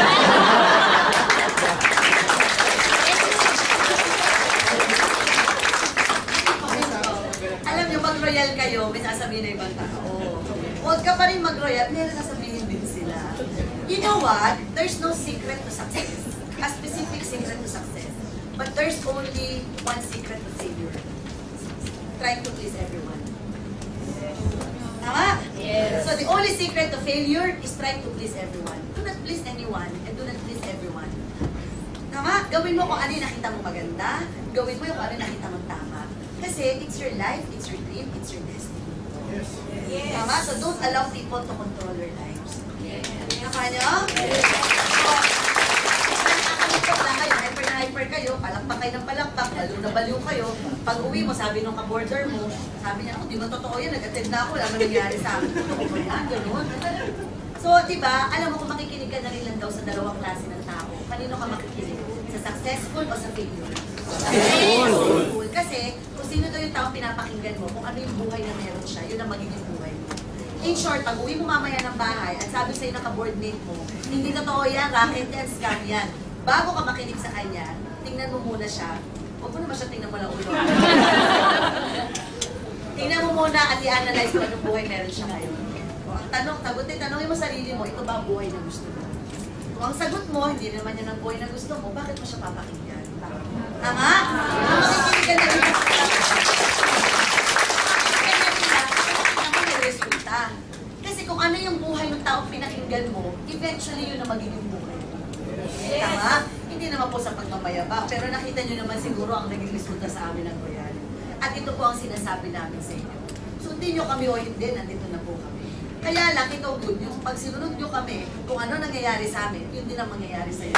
[SPEAKER 1] Alam niyo, mag-royal kayo, may sasabihin na ibang tao. Huwag ka pa rin mag-royal, may sasabihin din sila. You know what? There's no secret to success. A specific secret to success. But there's only one secret to failure. Trying to please everyone. Tama?
[SPEAKER 2] Yes.
[SPEAKER 1] So the only secret to failure is trying to please everyone. Do not please anyone and do not please everyone. Tama? Gawin mo kung ano yung nakita mo maganda. Gawin mo yung kung ano yung nakita mo tama. Kasi it's your life, it's your dream, it's your destiny. Tama? So don't allow people to control your lives. Tama nyo? So, nakakalipot lang kayo, hyper na hyper kayo, palakpak kayo ng palakpak, baliw na baliw kayo. Pag uwi mo, sabi nung ka-border mo, sabi niya, di ba totoo yan, nag-attend na ako, wala man nangyari sa akin. Totoo ba yan? Ganun. So, diba, alam mo kung makikinig ka na rin lang daw sa dalawang klase ng tao, kanino ka makikinig? Sa successful o sa failure? Successful. Kasi, kung sino daw yung tao pinapakinggan mo, kung ano yung buhay na meron siya, yun ang magiging buhay mo. In short, pag uwi mo mamaya ng bahay at sabi sa'yo ng ka-boardmate mo, hindi totoo yan, racket yan, scam yan. Bago ka makinig sa kanya, tingnan mo muna siya. Huwag mo naman siya tingnan mo lang ulo. Tingnan mo muna at i-analyze kung anong buhay meron siya ngayon. O, ang tanongin mo sarili mo, ito ba ang buhay na gusto mo? Kung ang sagot mo, hindi naman yan ang buhay na gusto mo, bakit mo siya papakinggan? Tama? Makikinig ka na rin. Kasi kung ano yung buhay ng taong pinakinggan mo, eventually yun ang magiging buhay mo. Tama? Hindi naman po sa pagmamayabang, pero nakita nyo naman siguro ang naging resulta sa amin ng Royal. At ito po ang sinasabi namin sa inyo. Sundin nyo kami o hindi, nandito na po kami. Kaya lang, ito good news. Pag sinunod nyo kami, kung ano nangyayari sa amin, yun din ang mangyayari sa inyo.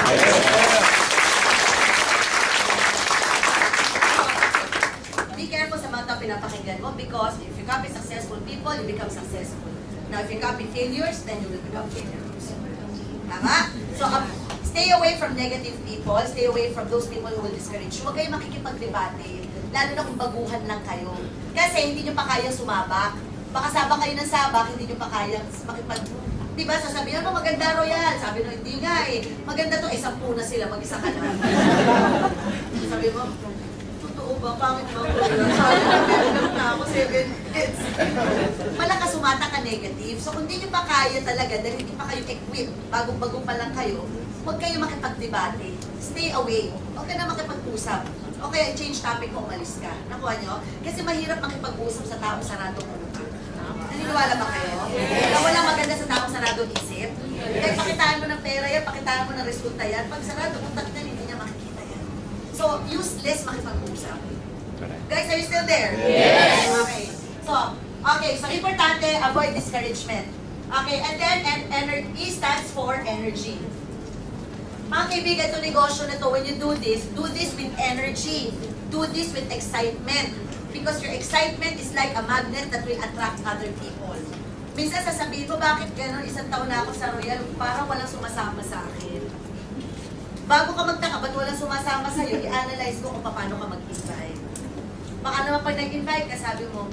[SPEAKER 1] Be careful sa mga taong pinapakinggan mo because if you copy successful people, you become successful. Now, if you copy failures, then you will become failures. Tama? So, stay away from negative people. Stay away from those people who will discourage you. Huwag kayo makikipag-debate, lalo na kung baguhan lang kayo. Kasi hindi nyo pa kayang sumabak. Baka sabak kayo ng sabak, hindi nyo pa kayang makipag... Diba, sasabihin mo, maganda Royal. Sabi nyo, hindi nga eh. Maganda to, 10 na sila, mag-isa ka na. Sabi mo, totoo ba? Pangit ba ko? Sabi na ako, 7 hits. Malakas sumata ka negative. So kung hindi nyo pa kaya talaga, dahil hindi pa kayo equipped, bagong-bagong pa lang kayo, huwag kayo makipag-debate. Stay away. Huwag ka na makipag-usap. O kaya change topic kung umalis ka. Nakuha nyo? Kasi mahirap makipag-usap sa taong saradong ulo ka. Naniniwala ba kayo? Na walang maganda sa taong saradong isip? Kaya pakitaan mo ng pera yan, pakitaan mo ng resulta yan. Pag sarado, kung takdan, hindi niya makikita yan. So, useless makipag-usap. Guys, are you still there? Yes! Okay. So, importante, avoid discouragement. Okay, and then, E stands for energy. Mga kaibigan, ito negosyo na to, when you do this with energy. Do this with excitement. Because your excitement is like a magnet that will attract other people. Minsan sasabihin mo, bakit gano'n? 1 taon na ako sa Royal, parang walang sumasama sa akin. Bago ka magtaka, ba't walang sumasama sa'yo, i-analyze mo kung paano ka mag-invite. Baka naman pag nag-invite ka, sabi mo,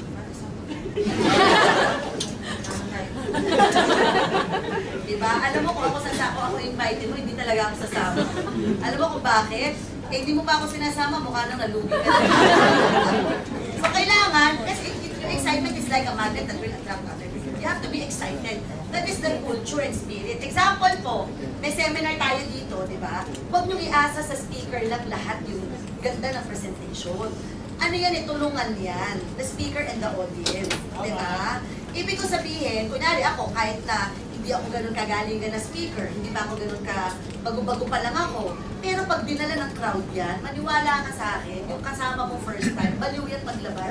[SPEAKER 1] diba? Alam mo kung ako invite mo, hindi talaga ako sasama. Alam mo kung bakit? Eh, hindi mo pa ako sinasama, mukha nang nalugi ka. So, kailangan, kasi your excitement is like a magnet that will attract other people. You have to be excited. That is the culture and spirit. Example po, may seminar tayo dito, di ba? Huwag niyong iasa sa speaker lang lahat yung ganda ng presentation. Ano yan eh, tulungan yan. The speaker and the audience. Di ba? Ibig ko sabihin, kunyari ako, kahit na hindi ako ganun kagaling na speaker, hindi pa ako ganun ka, bago-bago pa lang ako. Pero pag dinala ng crowd yan, maniwala ka sa akin, yung kasama mo first time, baliw yan paglabas.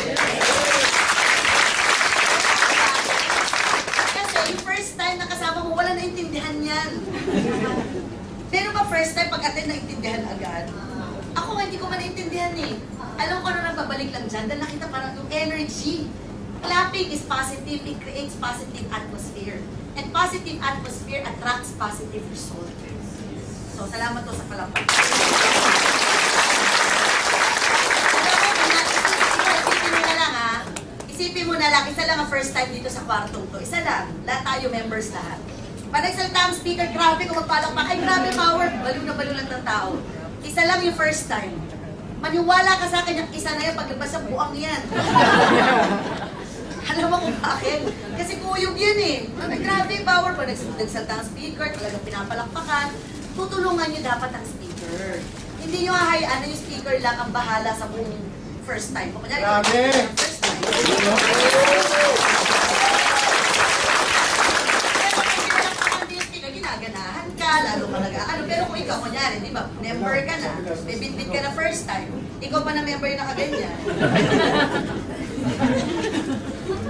[SPEAKER 1] Kasi yung first time na kasama mo, wala naintindihan yan. Pero ba first time pag-attend naintindihan agad? Ako hindi ko man naintindihan eh. Alam ko na nagbabalik lang dyan, dahil nakita parang yung energy. Clapping is positive, it creates positive atmosphere. And positive atmosphere attracts positive result. So, salamat to sa palapag. Isipin mo na lang, isa lang ang first time dito sa kwartong to. Isa lang, lahat tayo members lahat. Pag nagsalita ang speaker, grabe kung magpalakpak, ay grabe power, baliw na baliw lang ng tao. Isa lang yung first time. Maniwala ka sa akin, yung isa na yan, paglabas sa buang yan. Alam mo kung bakit? Kasi kuyog yan eh. Grabe power. Pag nagsalita ang speaker, talagang pinapalakpakan, tutulungan nyo dapat ang speaker. Hindi nyo hahayaan na yung speaker lang ang bahala sa buong first time. Kunyari, first time. Pero kung pinalakpakan din yung speaker, ginaganahan ka, lalo ka nag-ano. Pero kung ikaw, kunyari, di ba, member ka na, may bit-bit ka na first time, ikaw pa na member yung nakaganyan.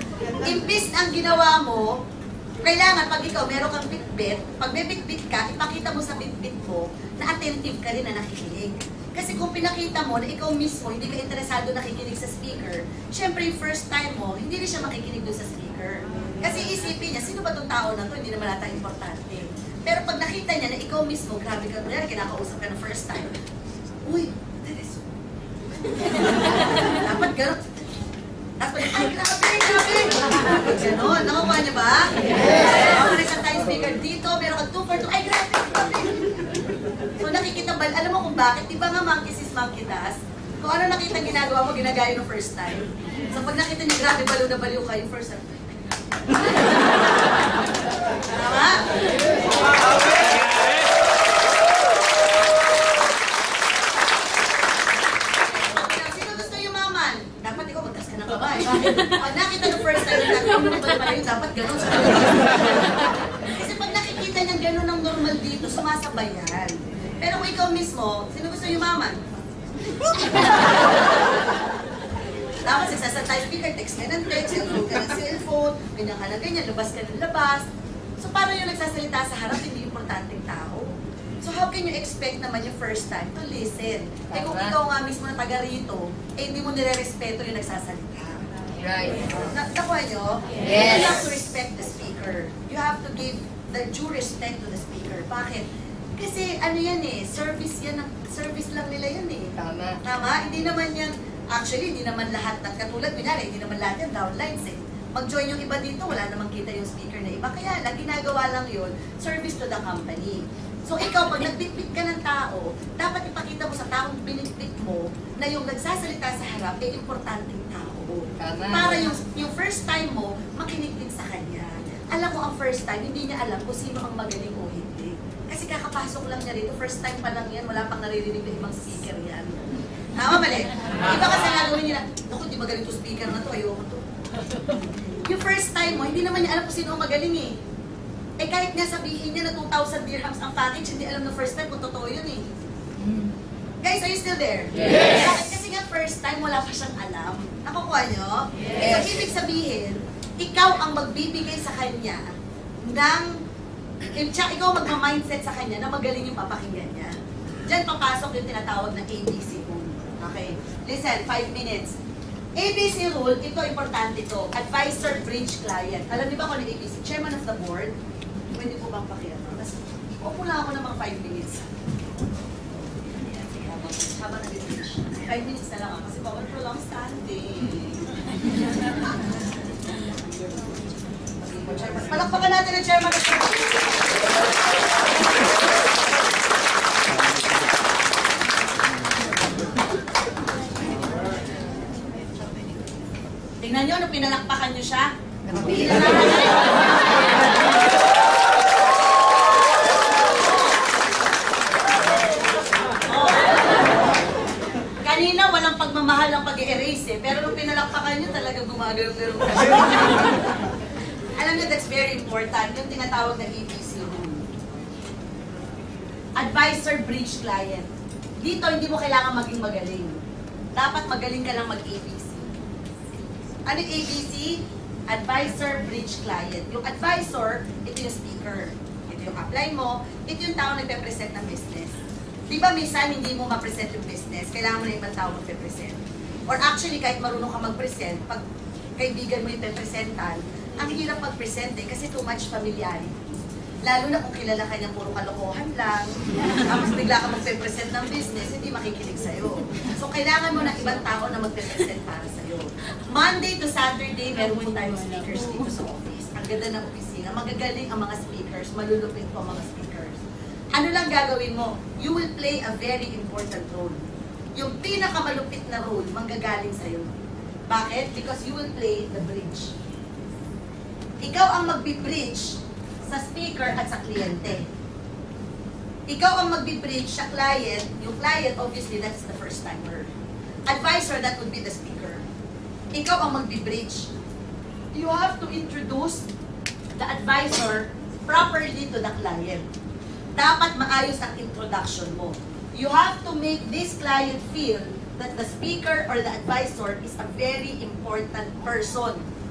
[SPEAKER 1] Imbis ang ginawa mo, kailangan pag ikaw meron kang bitbit, pag may bitbit ka, ipakita mo sa bitbit mo na attentive ka rin na nakikinig. Kasi kung pinakita mo na ikaw mismo hindi ka interesado nakikinig sa speaker, syempre yung first time mo, hindi rin siya makikinig doon sa speaker. Kasi isipin niya, sino ba itong tao na to? Hindi naman natin importante. Pero pag nakita niya na ikaw mismo, grabe ka, kunyari, kinakausap ka na first time, uy, that is... Dapat gano'n. Tapos, ay, grabe. Ganon, nakuha niyo ba? Yes! Ako na tayo speaker dito, meron ka 2 for 2, ay, grabe. So nakikita ba, alam mo kung bakit? Di ba nga monkey sis monkey task? Kung ano nakita ginagawa mo, ginagaya no first time. So pag nakita niyo, grabe, baliw na baliw kayo first time. Tama? Sino gusto yumaman? Dapat ikaw magtas ka ng kamay. Pag nakita no first time, dapat gano'n. Kasi pag nakikita niya gano'n ang normal dito, sumasabay yan. Pero kung ikaw mismo, sino gusto yumaman? Tapos nagsasantay speaker, text ka ng text, cellphone ka ng cellphone, ganyan ka na ganyan, labas ka ng labas. So paano yung nagsasalita sa harap, hindi importanteng tao? So how can you expect naman yung first time to listen? Eh kung ikaw nga mismo na taga rito, eh hindi mo nire-respeto yung nagsasalita.
[SPEAKER 2] Right.
[SPEAKER 1] Nakuha nyo?
[SPEAKER 2] Yes.
[SPEAKER 1] You have to respect the speaker. You have to give the due respect to the speaker. Bakit? Kasi ano yan eh, service yan, service lang nila yan eh.
[SPEAKER 2] Tama.
[SPEAKER 1] Tama? Hindi naman yan, actually, hindi naman lahat, katulad kunyari, hindi naman lahat yan downlines eh. Mag-join yung iba dito, wala namang kita yung speaker na iba. Kaya lang, ginagawa lang yun, service to the company. So ikaw, pag nagbitbit ka ng tao, dapat ipakita mo sa taong binitbit mo na yung nagsasalita sa harap ay importanteng tao.
[SPEAKER 2] Tama.
[SPEAKER 1] Para yung first time mo, makinig din sa kanya. Alam mo, ang first time, hindi niya alam kung sino ang magaling o hindi. Kasi kakapasok lang niya rito, first time pa lang yan, wala pang naririnig na ibang speaker yan. Tama, mali? Iba kasi gagawin niya na, naku, di magaling to speaker na to, ayoko to. Yung first time mo, hindi naman niya alam kung sino ang magaling eh. Eh kahit nga sabihin niya na 2,000 dirhams ang package, hindi alam na first time kung totoo yun eh. Guys, are you still there?
[SPEAKER 2] Yes!
[SPEAKER 1] Bakit? Kasi nga first time, wala pa siyang alam. Nakukuha niyo?
[SPEAKER 2] Yes!
[SPEAKER 1] So, ibig sabihin, ikaw ang magbibigay sa kanya ng, ikaw magma-mindset sa kanya na magaling yung papakinggan niya. Diyan papasok yung tinatawag na ABC rule. Okay? Listen, 5 minutes. ABC rule, ito importante ito. Advisor, bridge, client. Alam niyo ba kung ano ABC? Chairman of the board. Pwede po bang pakiano? Tapos, upo lang ako ng mga 5 minutes. Habang nag-bridge. 5 minutes na lang ako kasi bawal prolong standing. Palakpakan natin ang chairman of the board. Tingnan nyo, nung pinalakpakan nyo siya. Kanina, walang pagmamahal ang pag-erase eh. Pero nung pinalakpakan nyo, talaga gumagano-gano. Alam nyo, that's very important. Yung tinatawag na ABC rule. Advisor, bridge, client. Dito, hindi mo kailangan maging magaling. Dapat magaling ka lang mag-ABC. Ano yung ABC? Advisor, bridge, client. Yung advisor, ito yung speaker. Ito yung apply mo. Ito yung tao nagpe-present ng business. Di ba minsan hindi mo ma-present yung business, kailangan mo na ibang tao magpe-present. Or actually, kahit marunong ka mag-present, pag kaibigan mo yung pe-presentan, ang hirap mag-present eh, kasi too much familiarity. Lalo na kung kilala ka niya puro kalokohan lang, tapos bigla ka magpe-present ng business, hindi makikinig sa'yo. So, kailangan mo ng ibang tao na magpe-present para sa'yo. Monday to Saturday, meron po tayong speakers dito sa office. Ang ganda ng opisina. Magagaling ang mga speakers, malulupit po ang mga speakers. Ano lang gagawin mo? You will play a very important role. Yung pinakamalupit na role, manggagaling sa'yo. Bakit? Because you will play the bridge. Ikaw ang magbi-bridge sa speaker at sa kliyente. Ikaw ang magbi-bridge sa client. Yung client, obviously, that's the first timer. Advisor, that would be the speaker. Ikaw ang magbi-bridge. You have to introduce the advisor properly to the client. Dapat maayos ang introduction mo. You have to make this client feel that the speaker or the advisor is a very important person.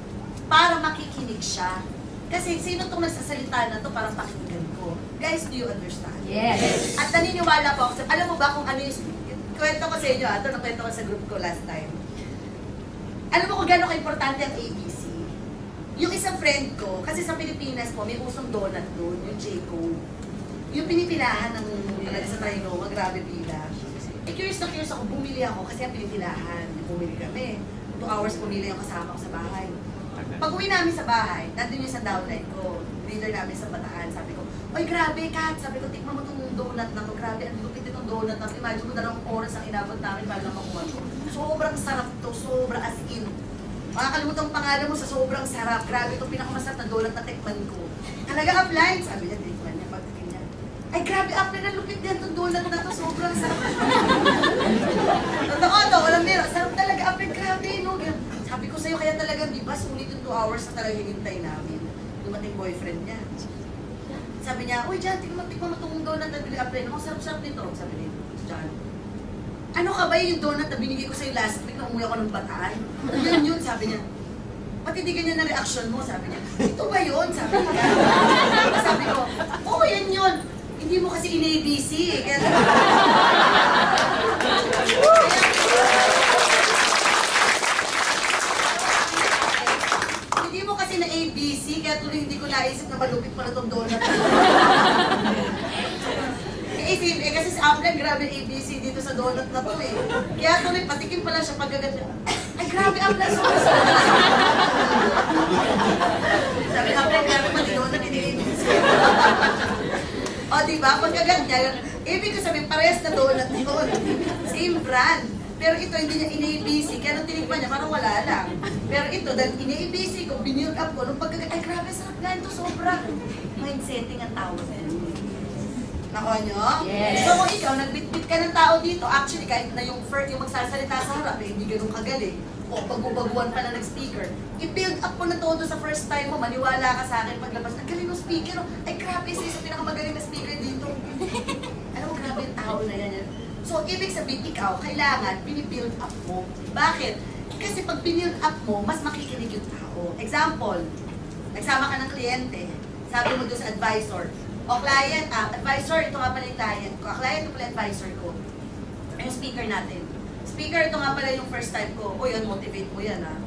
[SPEAKER 1] para makikinig siya. Kasi sino itong nagsasalita na to para pakinggan ko? Guys, do you understand?
[SPEAKER 2] Yes.
[SPEAKER 1] At naniniwala po ako, alam mo ba kung ano yung, kwento ko sa inyo, ito nakwento ko sa group ko last time. Alam mo kung gano'n ka-importante ang ABC? Yung isang friend ko, kasi sa Pilipinas po, may usong donut doon, yung J-Code. Yung pinipilahan ng talaga sa Trinoma, grabe pila. Curious ako, bumili ako kasi ang pinipilahan. Bumili kami. 2 hours pumili yung kasama ko sa bahay. Pag uwi namin sa bahay, nandun yung sa downline ko, leader namin sa Bataan. Sabi ko, oy grabe Kat, sabi ko, tikman mo itong donut na to. Grabe, ang lupit itong donut na to. Imagine mo 2 oras ang inabot namin para lang makuha to. Sobrang sarap to, sobrang as in. Makakalimutan ang pangalan mo sa sobrang sarap. Grabe itong pinakamasarap na donut na tikman ko. Talaga upline, sabi niya, tikman niya, pagtikin niya. Ay grabe, upline, ang lupit din itong donut na to, sobrang sarap. Totoo to, walang biro, sarap talaga, upline, grabe, no? Sabi ko sa'yo, kaya talaga, di ba, sulit yung 2 hours na talaga hinintay namin. Dumating boyfriend niya. Sabi niya, uy, Jan, tikman mo itong donut na bili upline. Ako, sarap-sarap nito. Sabi niya, Jan, ano ka ba yung donut na binigay ko sa'yo last week na umuwi ako ng Bataan? Yun, sabi niya. Ba't hindi ganyan na reaction mo? Sabi niya, ito ba yun? Sabi niya. Sabi ko, oo, yan yun. Hindi mo kasi in-ABC eh. Kaya... Hindi mo kasi na-ABC, kaya tuloy hindi ko naisip na malupit pala itong donut. Kasi sa Upland, grabe ABC dito sa donut na to eh. Kaya tuloy, patikim pala siya pagkagat niya. Ay, grabe Upland, sobrang sarap. Sabi Upland, grabe pati donut, hindi ABC. O, diba? Pagkagat niya, ibig ko sabihin, parehas na donut yun. Same brand. Pero ito, hindi niya in-ABC, kaya nung tinikman niya, parang wala lang. Pero ito, dahil in-ABC ko, binilk up ko, nung pagkagat, ay, grabe, sarap nga ito, sobra. Mindsetting ang tawag na yun. Nakuha nyo?
[SPEAKER 2] Yes.
[SPEAKER 1] So kung ikaw, nagbitbit ka ng tao dito, actually kahit na yung first, yung magsasalita sa harap, eh, hindi ganun kagaling, o pagbubaguan pa na nag-speaker, i-build up ko na todo sa first time mo, maniwala ka sa akin paglabas, ang galing ng speaker, oh. Ay grabe, isa sa pinakamagaling na speaker dito. Alam mo, grabe yung tao na yan. So, ibig sabihin, ikaw, kailangan, binibuild up mo. Bakit? Kasi pag binibuild up mo, mas makikinig yung tao. Example, nagsama ka ng kliyente, sabi mo doon sa advisor, o client, advisor, ito nga pala yung client ko. Client ko pala advisor ko. Yung speaker natin. Speaker, ito nga pala yung first time ko. O yun, motivate mo yan ha.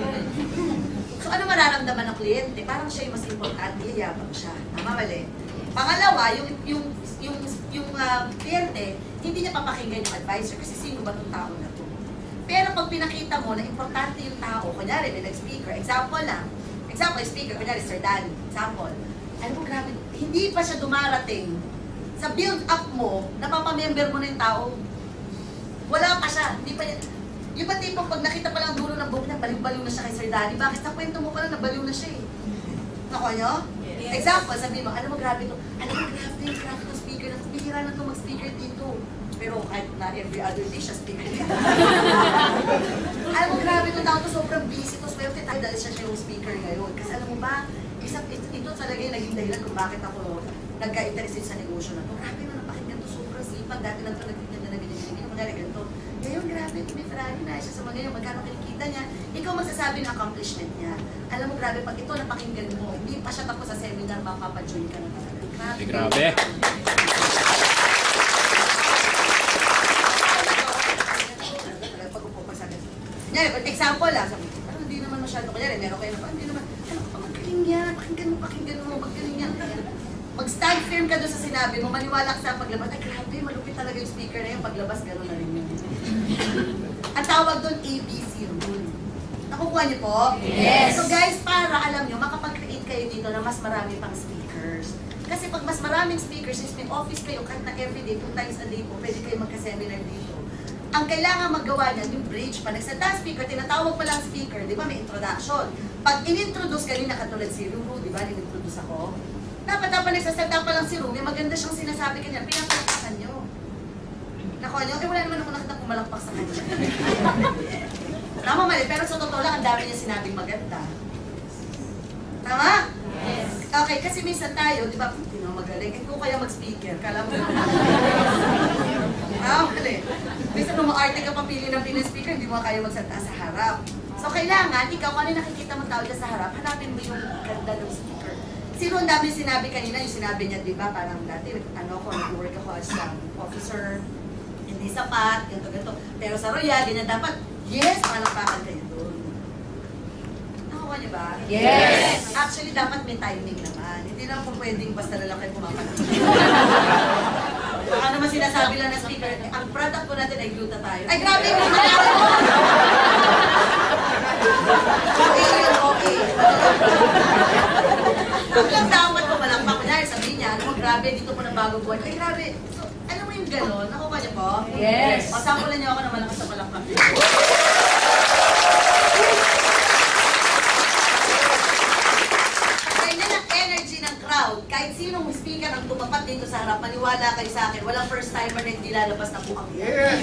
[SPEAKER 1] So ano mararamdaman ng kliyente? Parang siya yung mas importante, yayabang siya. Tama, mali. Pangalawa, yung kliyente, hindi niya papakinggan yung advisor kasi sino ba itong tao na to. Pero pag pinakita mo na importante yung tao, kunyari, may nag-speaker, example lang. Example, speaker, kunyari, Sir Danny. Example. Alam mo, grabe, hindi pa siya dumarating sa build-up mo, napapamember mo na yung tao. Wala pa siya, hindi pa niya. Yung ba tipong pag nakita pa lang dulo ng buhok niya, baliw-baliw na siya kay Sir Danny. Bakit? Sa kwento mo pa lang, nabaliw na siya eh. Nakuha nyo? Yes. Example, sabihin mo, alam mo, grabe ito. Alam mo, grabe itong speaker na ito. Bihira na ito mag-speaker dito. Pero kahit na every other day siya speaker dito. Alam mo, grabe itong tao ito, sobrang busy ito. Swerte tayo dahil siya yung speaker ngayon. Kasi alam mo ba, ito talaga yung naging dahilan kung bakit ako nagka-interested sa negosyo na ito. Grabe na napakinggan ito, sobrang sipag. Dati lang ito nagtitinda na binibigyan, magagaling ganito. Ngayon, grabe, may Ferrari na siya sa mga ganyan, magkano kinikita niya. Ikaw magsasabi ng accomplishment niya. Alam mo, grabe, pag ito napakinggan mo, hindi pa siya tapos sa seminar, mapapajoin ka na talaga.
[SPEAKER 3] Grabe.
[SPEAKER 1] Pag-upo pa sa akin. Example lang, sabi, hindi naman masyado. Kanyari, meron kayo na, hindi naman, yan, pakinggan mo, magaling yan. Mag-stand firm ka doon sa sinabi mo, maniwala ka sa paglabas. Ay, grabe, malupit talaga yung speaker na yun. Paglabas, gano'n na rin yun. Ang tawag doon, ABC rule. Nakukuha niyo po?
[SPEAKER 2] Yes!
[SPEAKER 1] So guys, para alam niyo, makapag-create kayo dito na mas marami pang speakers. Kasi pag mas maraming speakers, since may office kayo, kahit na everyday, 2 times a day po, pwede kayo magka-seminar dito. Ang kailangan magawa niyan, yung bridge pa. Nagsalita speaker, tinatawag pa lang speaker, di ba may introduction. Pag in-introduce kanina, katulad si Ruru, di ba, in-introduce ako, dapat nagsasalita pa lang si Ruru, may maganda siyang sinasabi kanya, pinapalakpakan niyo. Nakuha niyo? Eh, wala naman ako nakita pumalakpak sa kanya. Tama, mali, pero sa totoo lang, ang dami niya sinabing maganda. Tama? Yes. Okay, kasi minsan tayo, di ba, hindi naman magaling, eh kung kaya mag-speaker, kala mo mali. Minsan nung ma-arte ka papili ng speaker, hindi mo kaya magsalita sa harap. So kailangan, ikaw, kung ano yung nakikita mo tao dyan sa harap, hanapin mo yung ganda ng speaker. Sino ang dami sinabi kanina, yung sinabi niya, di ba, parang dati, nag-work ako as officer, hindi sapat, ganito. Pero sa Royal, ganyan dapat, yes, palakpakan kayo doon. Nakuha niyo ba?
[SPEAKER 2] Yes!
[SPEAKER 1] Actually, dapat may timing naman. Hindi naman po pwedeng basta na lang kayo pumapanag. Baka naman sinasabi lang na speaker, ang product po natin ay gluta tayo. Ay, grabe yung mangyari mo! Okay yun, okay. Ang lang dapat ko walang pakunyari, sabihin niya, ano mo, grabe, dito po ng bagong buwan. Ay, grabe. So, ano mo yung gano'n? Nakuha niyo po?
[SPEAKER 2] Yes.
[SPEAKER 1] O, sampulan niyo ako na malakas sa palakpak. Ganyan ang energy ng crowd. Kahit sinong speaker ang tumapat dito sa harap, maniwala kayo sa akin, walang first timer na hindi lalabas na buhang.
[SPEAKER 3] Yes!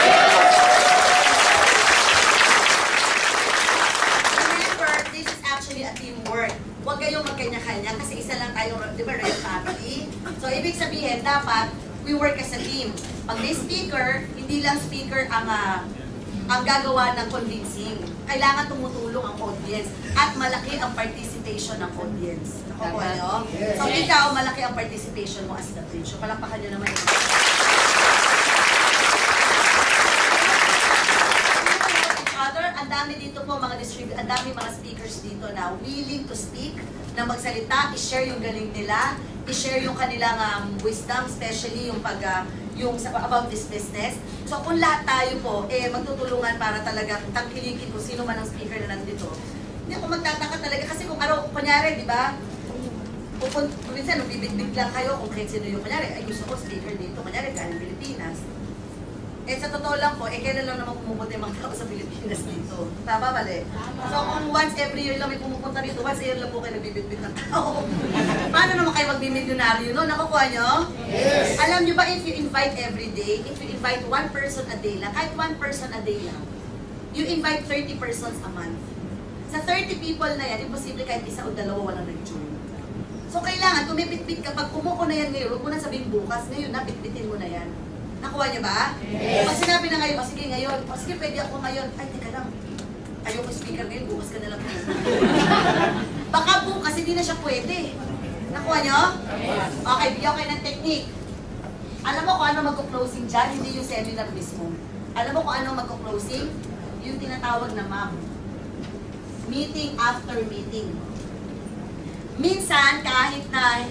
[SPEAKER 1] Remember, this is actually a teamwork. Huwag kayong magkanya-kanya kasi isa lang tayong, di ba, Royal Family? So, ibig sabihin, dapat we work as a team. Pag may speaker, hindi lang speaker ang gagawa ng convincing. Kailangan tumutulong ang audience at malaki ang participation ng audience. Nakukuha nyo? So, ikaw, malaki ang participation mo as the bridge. So, palakpakan nyo naman ito. Ang dami dito po mga distributor, ang dami mga speakers dito na willing to speak, na magsalita, i-share yung galing nila, i-share yung kanilang wisdom, especially yung about this business. So kung lahat tayo po, magtutulungan para talaga tangkilikin kung sino man ang speaker na nandito. Hindi ako magtataka talaga kasi kung araw, kunyari, di ba? Minsan, nung bibig-big lang kayo kung kahit sino yung kunyari, ay gusto ko speaker dito, kunyari, galing Pilipinas. Sa totoo lang po, kailan lang naman pumupunta yung mga tao sa Pilipinas dito. Tama, mali? So kung once every year lang may pumupunta dito, once a year lang po kayo nagbibitbit ng tao. Paano naman kayo magbi-milyonaryo, no? Nakukuha nyo? Yes! Alam nyo ba, if you invite every day, if you invite one person a day lang, kahit one person a day lang, you invite 30 persons a month. Sa 30 people na yan, imposible kahit isa o dalawa walang nag-join. So kailangan, tumipit-pit ka, pag kumuko na yan ngayon, huwag mo na sabihin bukas, ngayon na, pitpitin mo na yan. Nakuha niya ba? Yes. Pag sinabi na ngayon, sige ngayon, sige pwede ako ngayon, ay teka lang, ayoko speaker ngayon, bukas ka na lang. Baka bukas, hindi na siya pwede. Nakuha niyo? Yes. Okay, bigyan kayo ng technique. Alam mo kung ano magko-closing dyan, hindi yung seminar mismo. Alam mo kung ano magko-closing? Yung tinatawag na ma'am. Meeting after meeting. Minsan, kahit na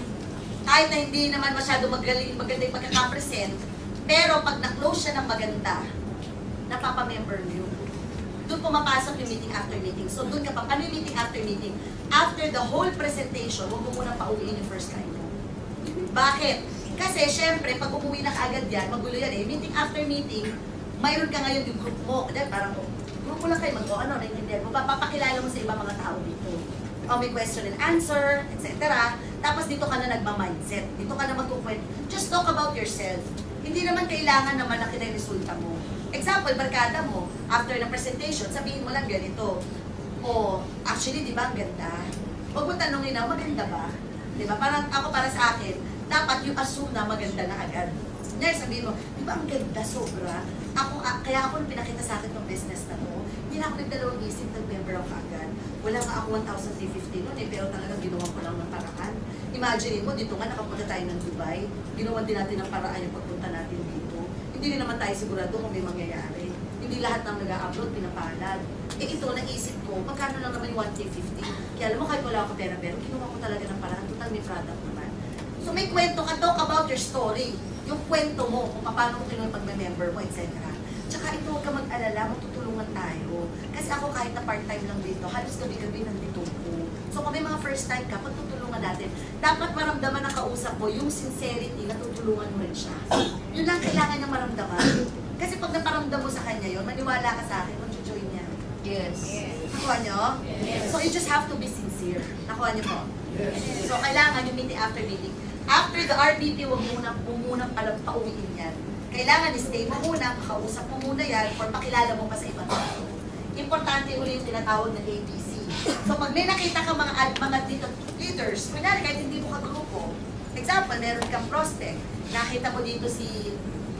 [SPEAKER 1] hindi naman masyado maganda yung pagkakapresent, pero pag na-close siya ng maganda, napapamember mo yun. Doon pumapasok yung meeting after meeting. So doon ka pa, ano yung meeting after meeting? After the whole presentation, huwag mo munang pauwiin yung first time mo. Bakit? Kasi syempre, pag umuwi na kaagad yan, magulo yan eh. Meeting after meeting, mayroon ka ngayon yung group mo. Dahil parang, group mo lang kayo naintindihan mo. Papakilala mo sa ibang mga tao dito. O may question and answer, etc. Tapos dito ka na nagma-mindset. Dito ka na magkukwento. Just talk about yourself. Hindi naman kailangan na malaki na yung resulta mo. Example, barkada mo, after ng presentation, sabihin mo lang ganito. O, actually, di ba, ang ganda? Huwag mo tanongin na, maganda ba? Di ba? Parang ako, para sa akin, dapat yung assume na maganda na agad. Ngayon, sabihin mo, di ba, ang ganda, sobra? Kaya ako nung pinakita sa akin ng business na to, hindi na ako nagdalawang isip, nag-member ako agad. Wala nga ako 1,350 noon pero talagang ginawa ko lang ng paraan. Imagine mo, dito nga nakapunta tayo ng Dubai, ginawa din natin ng paraan yung pagpunta natin dito. Hindi rin naman tayo sigurado kung may mangyayari. Hindi lahat ng nag-upload, pinapalad. Ito, naisip ko, magkano lang naman yung 1,350? Kaya alam mo, kahit wala ako pera, pero ginawa ko talaga ng paraan. Total may product naman. So may kwento ka, talk about your story. Yung kwento mo, kung paano mo kinuha pag-member mo, etc. Tsaka ito, huwag ka mag-alala, magtutulungan tayo. Kasi ako kahit na part-time lang dito, halos gabi-gabi nandito ko. So kung may mga first time ka, pagtutulungan natin, dapat maramdaman ng kausap mo yung sincerity na tutulungan mo rin siya. Yun lang kailangan niyang maramdaman. Kasi pag naparamdam mo sa kanya yun, maniwala ka sa akin, mag-join niya.
[SPEAKER 2] Yes.
[SPEAKER 1] Nakuha niyo? Yes. So you just have to be sincere. Nakuha niyo po? Yes. So kailangan yung meeting after meeting. After the RBP, huwag muna pauwiin yan. Kailangan stay mo muna, makausap mo muna yan, or pakilala mo pa sa ibang tao. Importante uli yung tinatawag na ABC. So pag may nakita ka mga leaders, kunyari kahit hindi mo kagrupo, example, meron kang prospect, nakita mo dito si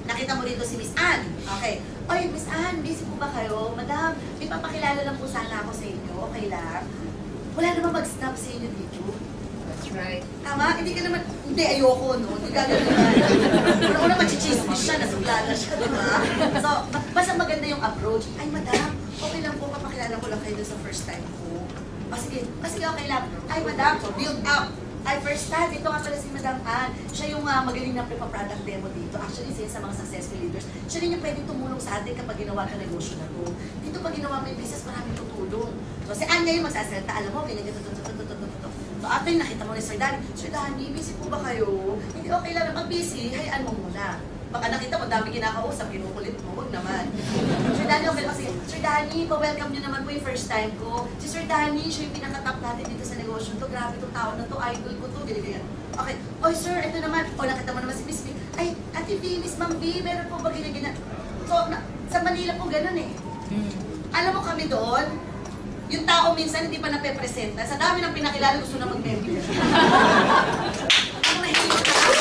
[SPEAKER 1] nakita mo rito si Miss Ann. Okay. Oy, Miss Ann, busy po ba kayo? Madam, may papakilala lang po sana ako sa inyo. Okay lang? Wala naman mag-snap sa inyo dito.
[SPEAKER 2] That's right.
[SPEAKER 1] Tama? Hindi ka naman, hindi, ayoko, no? Hindi ka naman. Una-una mag-chismis siya, nasuglala siya, di ba? So, basta maganda yung approach. Ay, madam, okay lang po, papakilala ko lang kayo dun sa first time ko. Sige, okay lang. Ay, madam, so build up. Ay, first time, ito nga pala si Madam Ann. Siya yung magaling na product demo dito. Actually, siya sa mga successful leaders. Siya rin yung pwedeng tumulong sa atin kapag ginawa ka negosyo na to. Dito pag ginawa mo yung business, maraming tutulong. So, si Ann ngayon magsasalita, alam mo, ganyan, So, ate, nakita mo ni Sir Danny. Sir Danny, busy po ba kayo? Hindi, okay lang na. Pag busy, hayaan mo muna. Baka nakita mo, dami kinakausap, kinukulit mo, huwag naman. Sir Danny, okay lang. Sige, Sir Danny, pa-welcome nyo naman po yung first time ko. Si Sir Danny, siya yung pinaka-top natin dito sa negosyo to. Grabe itong tao na to, idol ko to, ganyan. Okay, oy sir, ito naman. O, nakita mo naman si Miss B. Ay, Ate B, Miss Mang B, meron po ba ganyan? So, sa Manila po ganun eh. Alam mo kami doon, yung tao minsan hindi pa nape-presenta. Sa dami ng pinakilala, gusto na mag-member. Ano na hindi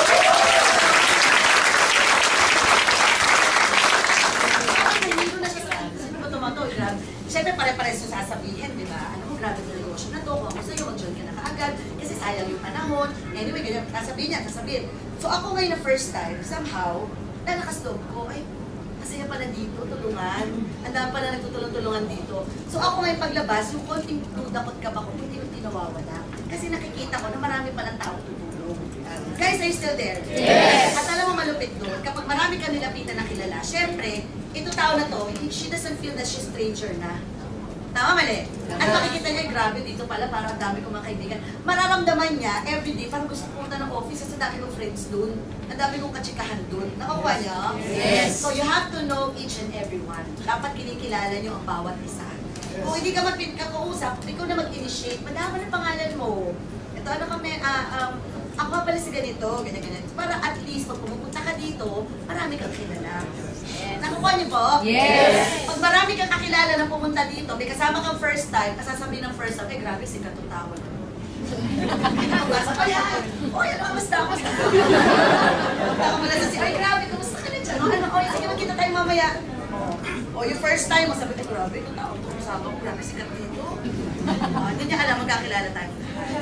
[SPEAKER 1] Siyempre, pare-pares yung sasabihin, di ba? Ano mo, grabe yung negosyo na to, kung ako sa'yo, mag-join ka na kaagad, kasi sayang yung panahon. Anyway, ganyan, sasabihin. So ako ngayon na first time, somehow, lalakas loob ko, ay, masaya pala dito, tulungan. Ang dami pala nagtutulong-tulungan dito. So ako ngayon paglabas, yung konting dudakot ka ba ko, hindi nawawala. Kasi nakikita ko na marami palang tao tutulong. Guys, are you still there?
[SPEAKER 2] Yes!
[SPEAKER 1] At alam mo malupit doon, kapag marami ka nilapitan na kilala, syempre, ito tao na to, she doesn't feel that she's stranger na. Tama, mali? At makikita niya, grabe, dito pala, parang dami kong mga kaibigan. Mararamdaman niya, everyday, parang gusto pumunta ng office, kasi dami kong friends doon. Ang dami kong katsikahan doon. Nakuha niya?
[SPEAKER 2] Yes.
[SPEAKER 1] So you have to know each and every one. Dapat kinikilala niyo ang bawat isa. Kung hindi ka magkakausap, ikaw na mag-initiate, madama na pangalan mo. Ito, ano kami, ako pala si ganito, ganyan. Para at least, pag pumupunta ka dito, marami kang kilala. Nakukuha niyo po?
[SPEAKER 2] Yes!
[SPEAKER 1] Pag marami kang kakilala na pumunta dito, may kasama kang first time, kasasabihin ng first time, eh grabe, sikat yung tao na. Nasa pa yan. O, yan, kamusta? Punta ka muna sa si, ay grabe, kamusta ka na dyan? O, sige, magkita tayo mamaya. O, yung first time, sabi ko, grabe, yung tao to, kasama ko, grabe, sikat dito. Hindi niya alam, magkakilala tayo.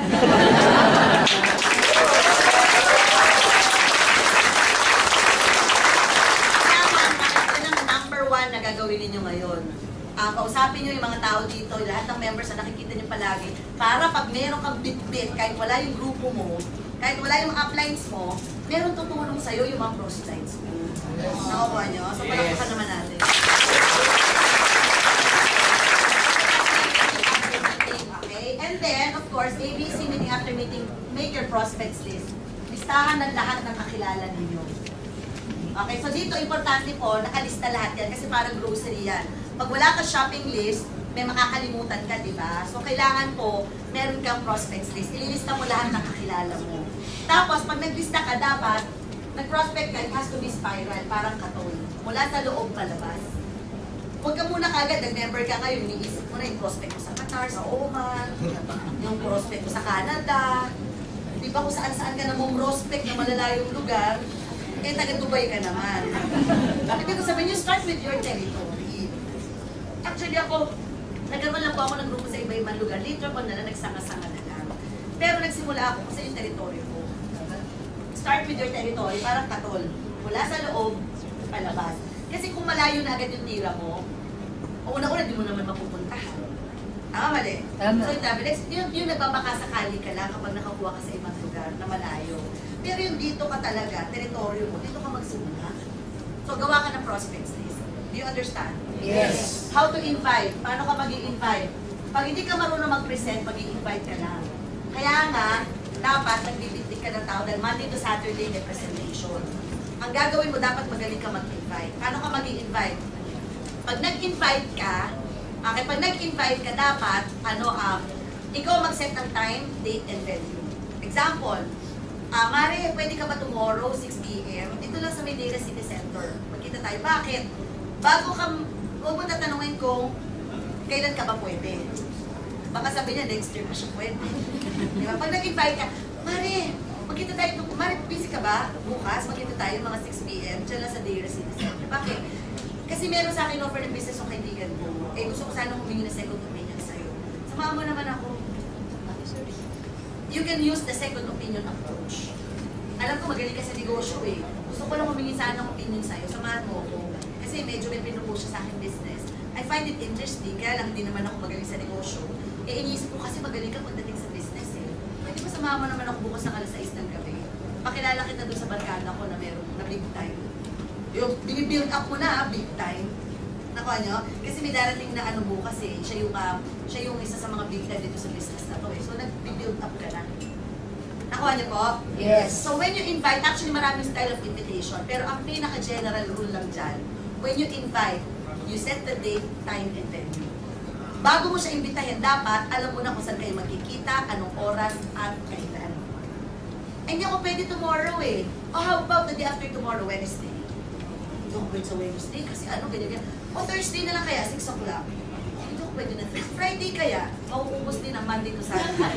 [SPEAKER 1] Na gagawin ninyo ngayon. Kausapin nyo yung mga tao dito, lahat ng members na nakikita nyo palagi, para pag meron kang bit-bit, kahit wala yung grupo mo, kahit wala yung uplines mo, meron tutulong sa'yo yung mga cross-lines mo. Nakukuha nyo? So, palakpakan naman natin. Okay? And then, of course, ABC meeting after meeting, make your prospects list. Listahan ng lahat ng kakilala ninyo. Okay, so dito importante po, nakalista lahat yan kasi parang grocery yan. Pag wala ka shopping list, may makakalimutan ka, di ba? So kailangan po, meron kang prospects list. Ililista mo lahat ng kakilala mo. Tapos, pag naglista ka, dapat, nag-prospect ka, it has to be spiral, parang katol. Mula sa loob palabas. Huwag ka muna kagad, nag-member ka ngayon, iniisip mo na yung prospect mo sa Qatar, sa Oman, yung prospect mo sa Canada. Di ba kung saan-saan ka namang prospect na malalayong lugar, eh, taga-Dubai ka naman. Ibig ko sabihin, you start with your territory. Actually ako, nagkaroon lang po ako ng grupo sa iba-ibang lugar. Later ko na lang, nagsanga-sanga na lang. Pero nagsimula ako kasi yung territory ko. Start with your territory, parang katol. Mula sa loob, palabas. Kasi kung malayo na agad yung tira mo, o una-una, di mo naman mapupuntahan. Tama, mali?
[SPEAKER 2] Tama.
[SPEAKER 1] So, yung nagbabakasakali ka lang kapag nakakuha ka sa ibang lugar na malayo. Pero yung dito ka talaga, teritoryo mo, dito ka magsimula. So, gawa ka ng prospects list. Do you understand?
[SPEAKER 2] Yes.
[SPEAKER 1] How to invite? Paano ka mag-i-invite? Pag hindi ka marunong mag-present, mag-i-invite ka lang. Kaya nga, dapat nagbibigtik ka ng tao dahil Monday to Saturday may presentation. Ang gagawin mo, dapat magaling ka mag-invite. Paano ka mag-i-invite? Pag nag-invite ka, pag nag-invite ka, dapat, ikaw mag-set ng time, date, and venue. Example, Mare, pwede ka ba tomorrow, 6 p.m.? Dito lang sa Maynila City Center. Magkita tayo. Bakit? Bago ka, huwag mo tatanungin kung kailan ka ba pwede. Baka sabi niya, next year na siya pwede. Diba? Pag nag-invite ka, Mare, magkita tayo, busy ka ba? Bukas, magkita tayo mga 6 p.m. Diyan lang sa Dare Citizen. Bakit? Kasi meron sa akin offer ng business ng kaibigan ko. Eh, gusto ko sana humingi na second opinion sa'yo. Samahan mo naman ako. You can use the second opinion approach. Alam ko magaling ka sa negosyo eh. Gusto ko lang humingi sana ng opinion sa'yo. Samahan mo ako. Kasi medyo may pinupush sa akin business. I find it interesting, kaya lang hindi naman ako magaling sa negosyo. Eh, iniisip ko kasi magaling ka pagdating sa business eh. Pwede ba samahan mo naman ako bukas ng alas 6 ng gabi? Pakilala kita doon sa barkada ko na meron na big time. Yung binibuild up mo na, big time. Nakuha nyo? Kasi may darating na ano bukas eh. Siya yung isa sa mga big time dito sa business na to eh. So, nag-build up ka na. Nakuha niyo po?
[SPEAKER 2] Yes.
[SPEAKER 1] So, when you invite, actually maraming style of invitation. Pero ang pinaka-general rule lang dyan, when you invite, you set the date, time, and venue. Bago mo siya imbitahin, dapat alam mo na kung saan kayo magkikita, anong oras, at kailan. Ay, hindi ako pwede tomorrow eh. Oh, how about the day after tomorrow, Wednesday? Hindi ako pwede sa Wednesday kasi ano, ganyan. O Thursday na lang kaya, 6 o'clock. Hindi ako pwede na Thursday. Friday kaya, mauubos din ang Monday to Saturday.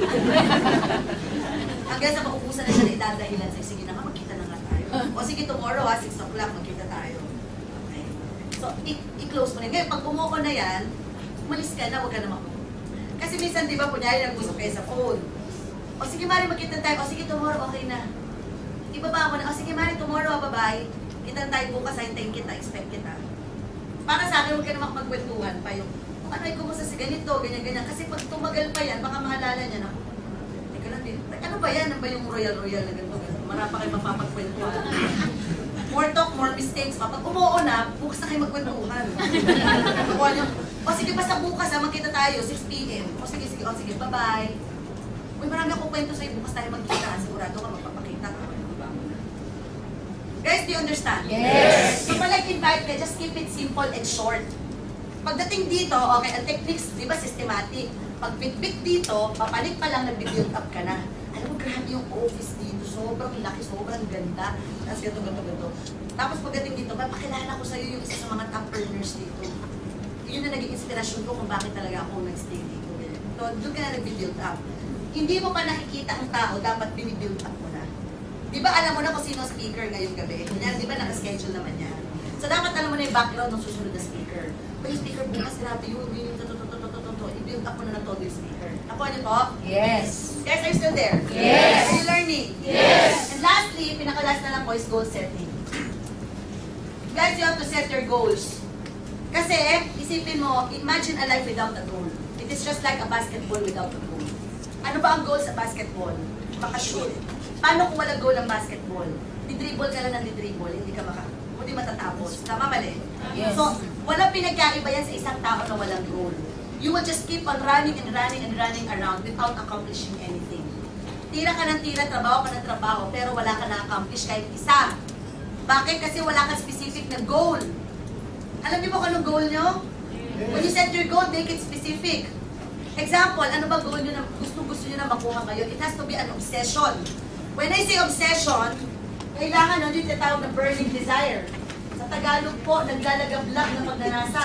[SPEAKER 1] Hanggang sa maubusan na siya na idadahilan sa sige na nga, magkita na nga tayo. O sige, tomorrow ha, 6 o'clock, magkita tayo. Okay. So, i-close mo na. Ngayon, pag umuko na yan, umalis ka na, huwag ka na makuha. Kasi minsan, di ba, kunyari nag-usap kayo sa phone. O sige, Mari, magkita tayo. O sige, tomorrow, okay na. Ibaba mo na. O sige, Mari, tomorrow, bye-bye. Kita tayo bukas, hintayin kita, expect kita. Para sa akin, huwag ka na magkwentuhan pa yung, kung ano ay kumusta sa ganito, ganyan-ganyan. Kasi pag tumagal pa yan, baka maalala niya na, teka lang din, ano ba yan? Ano ba yung royal-royal na ganito? Marami pa kayo mapapagkwentuhan. More talk, more mistakes pa. Pag umuo na, bukas na kayo magkwentuhan. Nakuha niyo, o sige, basta bukas ha, magkita tayo, 6 p.m. O sige, sige, o sige, bye-bye. Uy, marami akong kwento sa'yo, bukas tayo magkita. Sigurado ka, magpapakita ka. Guys, do you understand?
[SPEAKER 2] Yes.
[SPEAKER 1] So, pag invite ka, just keep it simple and short. Pagdating dito, okay, ang techniques, di ba, systematic. Pag bit-bit dito, papanik pa lang, nag-build up ka na. Alam mo, grabe yung office dito. Sobrang laki, sobrang ganda. Tapos ganito. Tapos pagdating dito, pakilala ko sa'yo yung isa sa mga top earners dito. Yun na naging inspirasyon ko kung bakit talaga ako nag-stay dito. So, doon ka na nag-build up. Hindi mo pa nakikita ang tao, dapat binibuild up mo na. Di ba alam mo na kung sino speaker ngayong gabi? Yan, di ba naka-schedule naman yan? So, dapat alam mo na yung background ng susunod na speaker. But yung speaker bukas, grabe yun, i-build up mo na todo yung speaker. Nakuha niyo po?
[SPEAKER 2] Yes.
[SPEAKER 1] Guys, are you still there?
[SPEAKER 2] Yes.
[SPEAKER 1] Are you learning?
[SPEAKER 2] Yes.
[SPEAKER 1] And lastly, pinaka-last na lang po is goal setting. Guys, you have to set your goals. Kasi, isipin mo, imagine a life without a goal. It is just like a basketball without a goal. Ano ba ang goal sa basketball? Makashoot. Paano kung walang goal ang basketball? Di-dribble ka lang ng di-dribble, hindi matatapos. Tama mali?
[SPEAKER 2] Yes.
[SPEAKER 1] So, walang pinagkaiba yan sa isang tao na walang goal. You will just keep on running and running and running around without accomplishing anything. Tira ka ng tira, trabaho ka ng trabaho, pero wala ka na-accomplish kahit isa. Bakit? Kasi wala kang specific na goal. Alam niyo ba kung anong goal nyo? When you set your goal, make it specific. Example, ano ba goal nyo na gusto nyo na makuha ngayon? It has to be an obsession. When I say obsession, kailangan nandun yung tinatawag na burning desire. Sa Tagalog po, naglalagablag ng pagnanasa.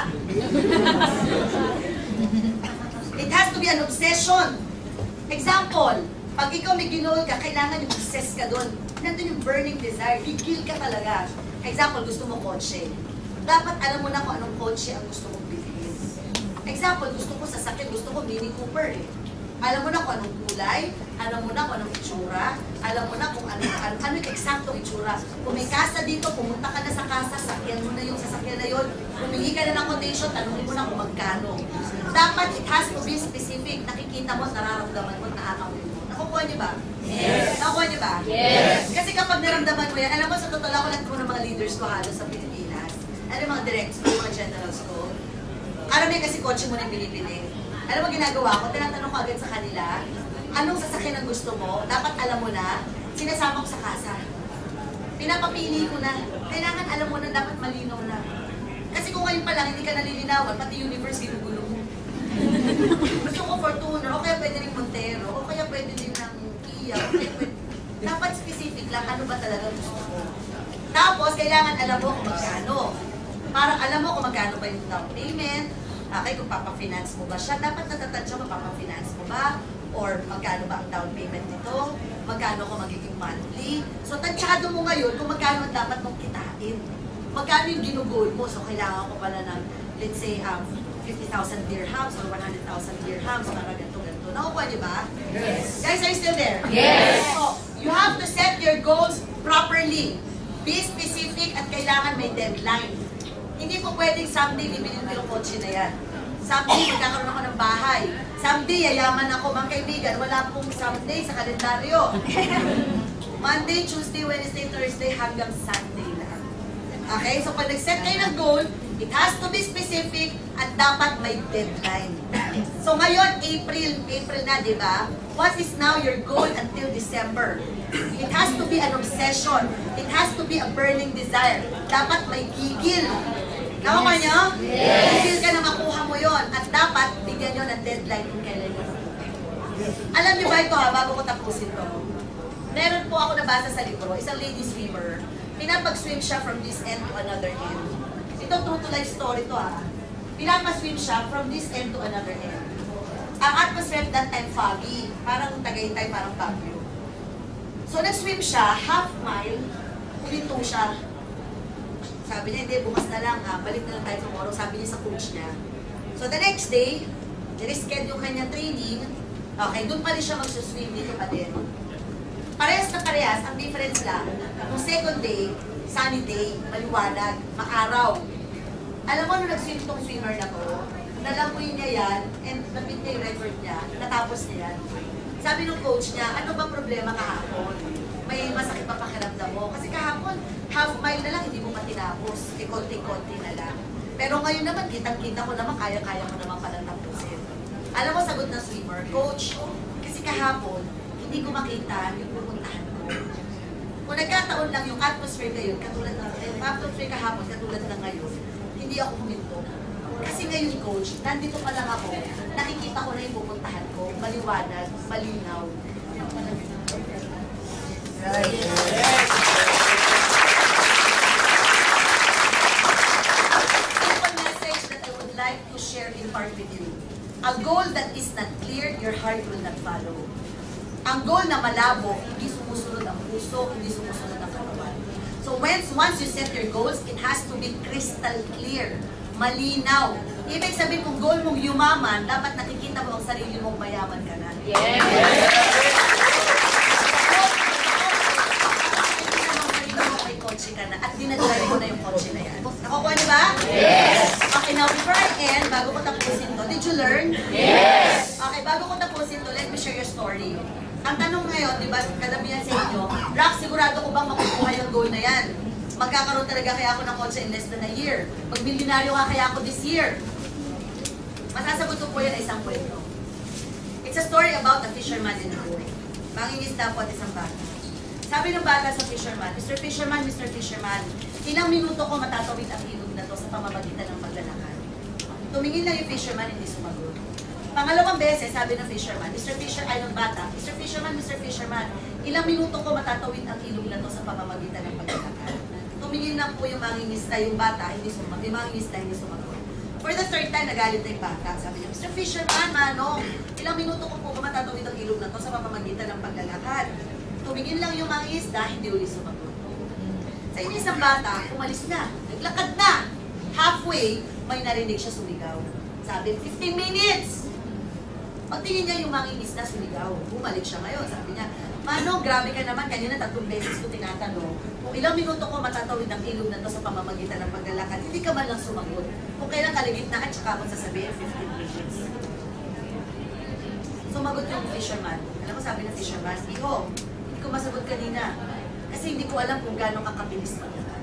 [SPEAKER 1] It has to be an obsession. Example, pag ikaw may ginol ka, kailangan yung obsess ka doon. Nandun yung burning desire. Gigil ka talaga. Example, gusto mo kotse. Dapat alam mo na kung anong kotse ang gusto mong bilhin. Example, gusto ko sasakyan, gusto ko Mini Cooper eh. Alam mo na kung anong kulay, alam mo na kung anong itsura, alam mo na kung ano yung eksaktong itsura. Kung may kasa dito, pumunta ka na sa kasa, sakyan mo na yung sasakyan na yun, humingi ka na ng quotation, tanungin mo na kung magkano. Dapat it has to be specific. Nakikita mo, nararamdaman mo, nakakawin mo. Nakukuha niyo ba?
[SPEAKER 2] Yes.
[SPEAKER 1] Nakukuha niyo ba?
[SPEAKER 2] Yes.
[SPEAKER 1] Kasi kapag naramdaman mo yan, alam mo, sa totoo lang, ako nagturo ng mga leaders ko halos sa Pilipinas. Ano yung mga directs ko, yung mga generals ko. Karami kasi kotse mo na binibili. Alam mo ginagawa ko, tinatanong ko agad sa kanila, anong sasakyan ang gusto mo? Dapat alam mo na, sinasama ko sa kasa. Pinapapili ko na. Kailangan alam mo na, dapat malinaw na. Kasi kung ngayon pa lang, hindi ka nalilinawan, pati universe ginugulo mo. Gusto ko Fortuner, o kaya pwede rin Montero, o kaya pwede din ng Kia, o kaya pwede. Dapat specific lang, ano ba talaga gusto mo. Tapos, kailangan alam mo kung magkano. Para alam mo kung magkano ba yung down payment, kung papafinance mo ba siya, dapat natatansya mo, papafinance mo ba? Or magkano ba ang down payment nito? magkano ko magiging monthly. So, tansyado mo ngayon kung magkano ang dapat mong kitain. Magkano yung ginugol mo. So, kailangan ko pala ng, let's say, 50,000 dirhams or 100,000 dirhams para ganito. Nakukuha niyo ba?
[SPEAKER 2] Yes.
[SPEAKER 1] Guys, are you still there?
[SPEAKER 2] Yes.
[SPEAKER 1] So, you have to set your goals properly. Be specific at kailangan may deadline. Hindi po pwedeng someday bibili ko yung kotse na yan. Someday magkakaroon ako ng bahay. Someday yayaman ako, mga kaibigan. Wala pong someday sa kalendaryo. Monday, Tuesday, Wednesday, Thursday, hanggang Sunday lang. Okay? So pag nag-set kayo ng goal, it has to be specific at dapat may deadline. So ngayon, April na, di ba? What is now your goal until December? It has to be an obsession. It has to be a burning desire. Dapat may gigil. Nakuha niyo? Yes. Gigil ka na makuha mo yon. At dapat bigyan nyo ng deadline kung kailan yun. Alam niyo ba ito ha, bago ko tapusin to? Meron po ako nabasa sa libro, isang lady swimmer. Pinapag-swim siya from this end to another end. Ito true to life story to ha. Pinapag-swim siya from this end to another end. Ang atmosphere that time foggy, parang Tagaytay, parang Baguio. So nag-swim siya, half mile, huminto siya. Sabi niya, hindi, bukas na lang ha, balik na lang tayo tomorrow, sabi niya sa coach niya. So the next day, nireschedule kanya training, okay, doon pa rin siya mag-swim, dito pa din. Parehas na parehas, ang difference lang, nung second day, sunny day, maliwanag, maaraw. Alam mo, nung nag-swim tong swimmer na to, nalangoy niya yan, and nabit niya yung record niya, natapos niya yan. Sabi ng coach niya, ano bang problema kahapon? May masakit pa pakiramdam mo? Kasi kahapon, half mile na lang, hindi mo pa tinapos. E konti-konti na lang. Pero ngayon naman, kitang-kita ko naman, kaya-kaya ko naman palang tapusin. Alam mo, sagot ng swimmer, coach, kasi kahapon, hindi ko makita yung pupuntahan ko. Kung nagkataon lang yung atmosphere ngayon, katulad ng atmosphere kahapon, katulad ng ngayon, hindi ako huminto. Kasi ngayon, coach, nandito pa lang ako, nakikita ko na yung pupuntahan ko, maliwanag, malinaw. Right. Simple message that I would like to share in part with you. A goal that is not clear, your heart will not follow. Ang goal na malabo, hindi sumusunod ang puso, hindi sumusunod ang katawan. So once you set your goals, it has to be crystal clear. Malinaw. Ibig sabihin kung goal mong yumaman, dapat nakikita mo ang sarili mong mayaman ka na.
[SPEAKER 2] Yes.
[SPEAKER 1] May kotse ka na at dinadrive mo na yung kotse na yan. Nakukuha niyo ba?
[SPEAKER 2] Yes.
[SPEAKER 1] Okay, now before I end, bago ko tapusin to, did you learn?
[SPEAKER 2] Yes.
[SPEAKER 1] Okay, bago ko tapusin to, let me share your story. Ang tanong ngayon, di ba, kadabihan sa inyo, Rock, sigurado ko bang makukuha yung goal na yan? Magkakaroon talaga kaya ako ng kotse in less than a year? Mag-milyonaryo ka kaya ako this year? Masasagot ko po yan isang kwento. It's a story about a fisherman in a boat. Mangingisda po at isang bata. Sabi ng bata sa fisherman, Mr. Fisherman, Mr. Fisherman, ilang minuto ko matatawid ang ilog na to sa pamamagitan ng paglalakad. Tumingin lang yung fisherman, hindi sumagot. Pangalawang beses, sabi ng fisherman, Mr. Fisherman, Mr. Fisherman, ilang minuto ko matatawid ang ilog na to sa pamamagitan ng paglalakad. Tumingin lang po yung mangingisda, yung bata, hindi sumagot. Yung mangingisda, hindi sumagot. For the third time, nagalit na yung bata. Sabi niya, Mr. Fisherman, Manong, ilang minuto ko po matatawid ang ilog na to sa pamamagitan ng paglalakad. Tumingin lang yung mangingisda, hindi uli sumagot. Sa inyo isang bata, umalis na. Naglakad na. Halfway, may narinig siya sumigaw. Sabi, 15 minutes! Pagtingin niya yung mangingisda sumigaw. Bumalik siya ngayon. Sabi niya, Manong, grabe ka naman. Kanina 3 beses ko tinatanong. Kung ilang minuto ko matatawid ang ilog na to sa pamamagitan ng paglalakad, hindi ka man lang sumagot. Kung kailan kaligit na at saka mo sasabihin, 15 minutes. Sumagot yung fisherman. Alam mo, sabi ng fisherman, Iho, hindi ko masagot kanina. Kasi hindi ko alam kung gano'ng kakabilis maglakad.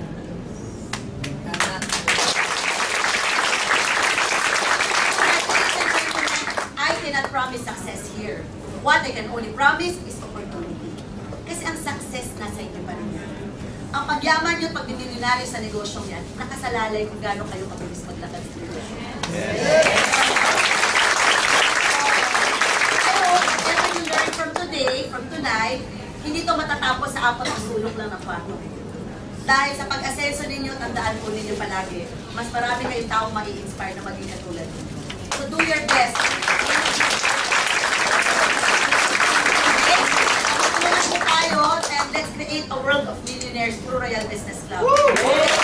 [SPEAKER 1] I cannot promise success here. What I can only promise is opportunity. Kasi ang success nasa inyo pa rin yan. Ang pagyaman nyo at pagdimilyonaryo sa negosyong yan, nakasalalay kung gano'n kayo kabilis maglakad sa negosyo. So, whatever you learn from today, from tonight, hindi to matatapos sa 4 na sulok lang ng kwarto. Dahil sa pag-asenso ninyo, tandaan po ninyo palagi, mas marami kayong taong mai-inspire na maging katulad ninyo. So do your best. World of Millionaires through Royal Business Club.
[SPEAKER 3] Woo!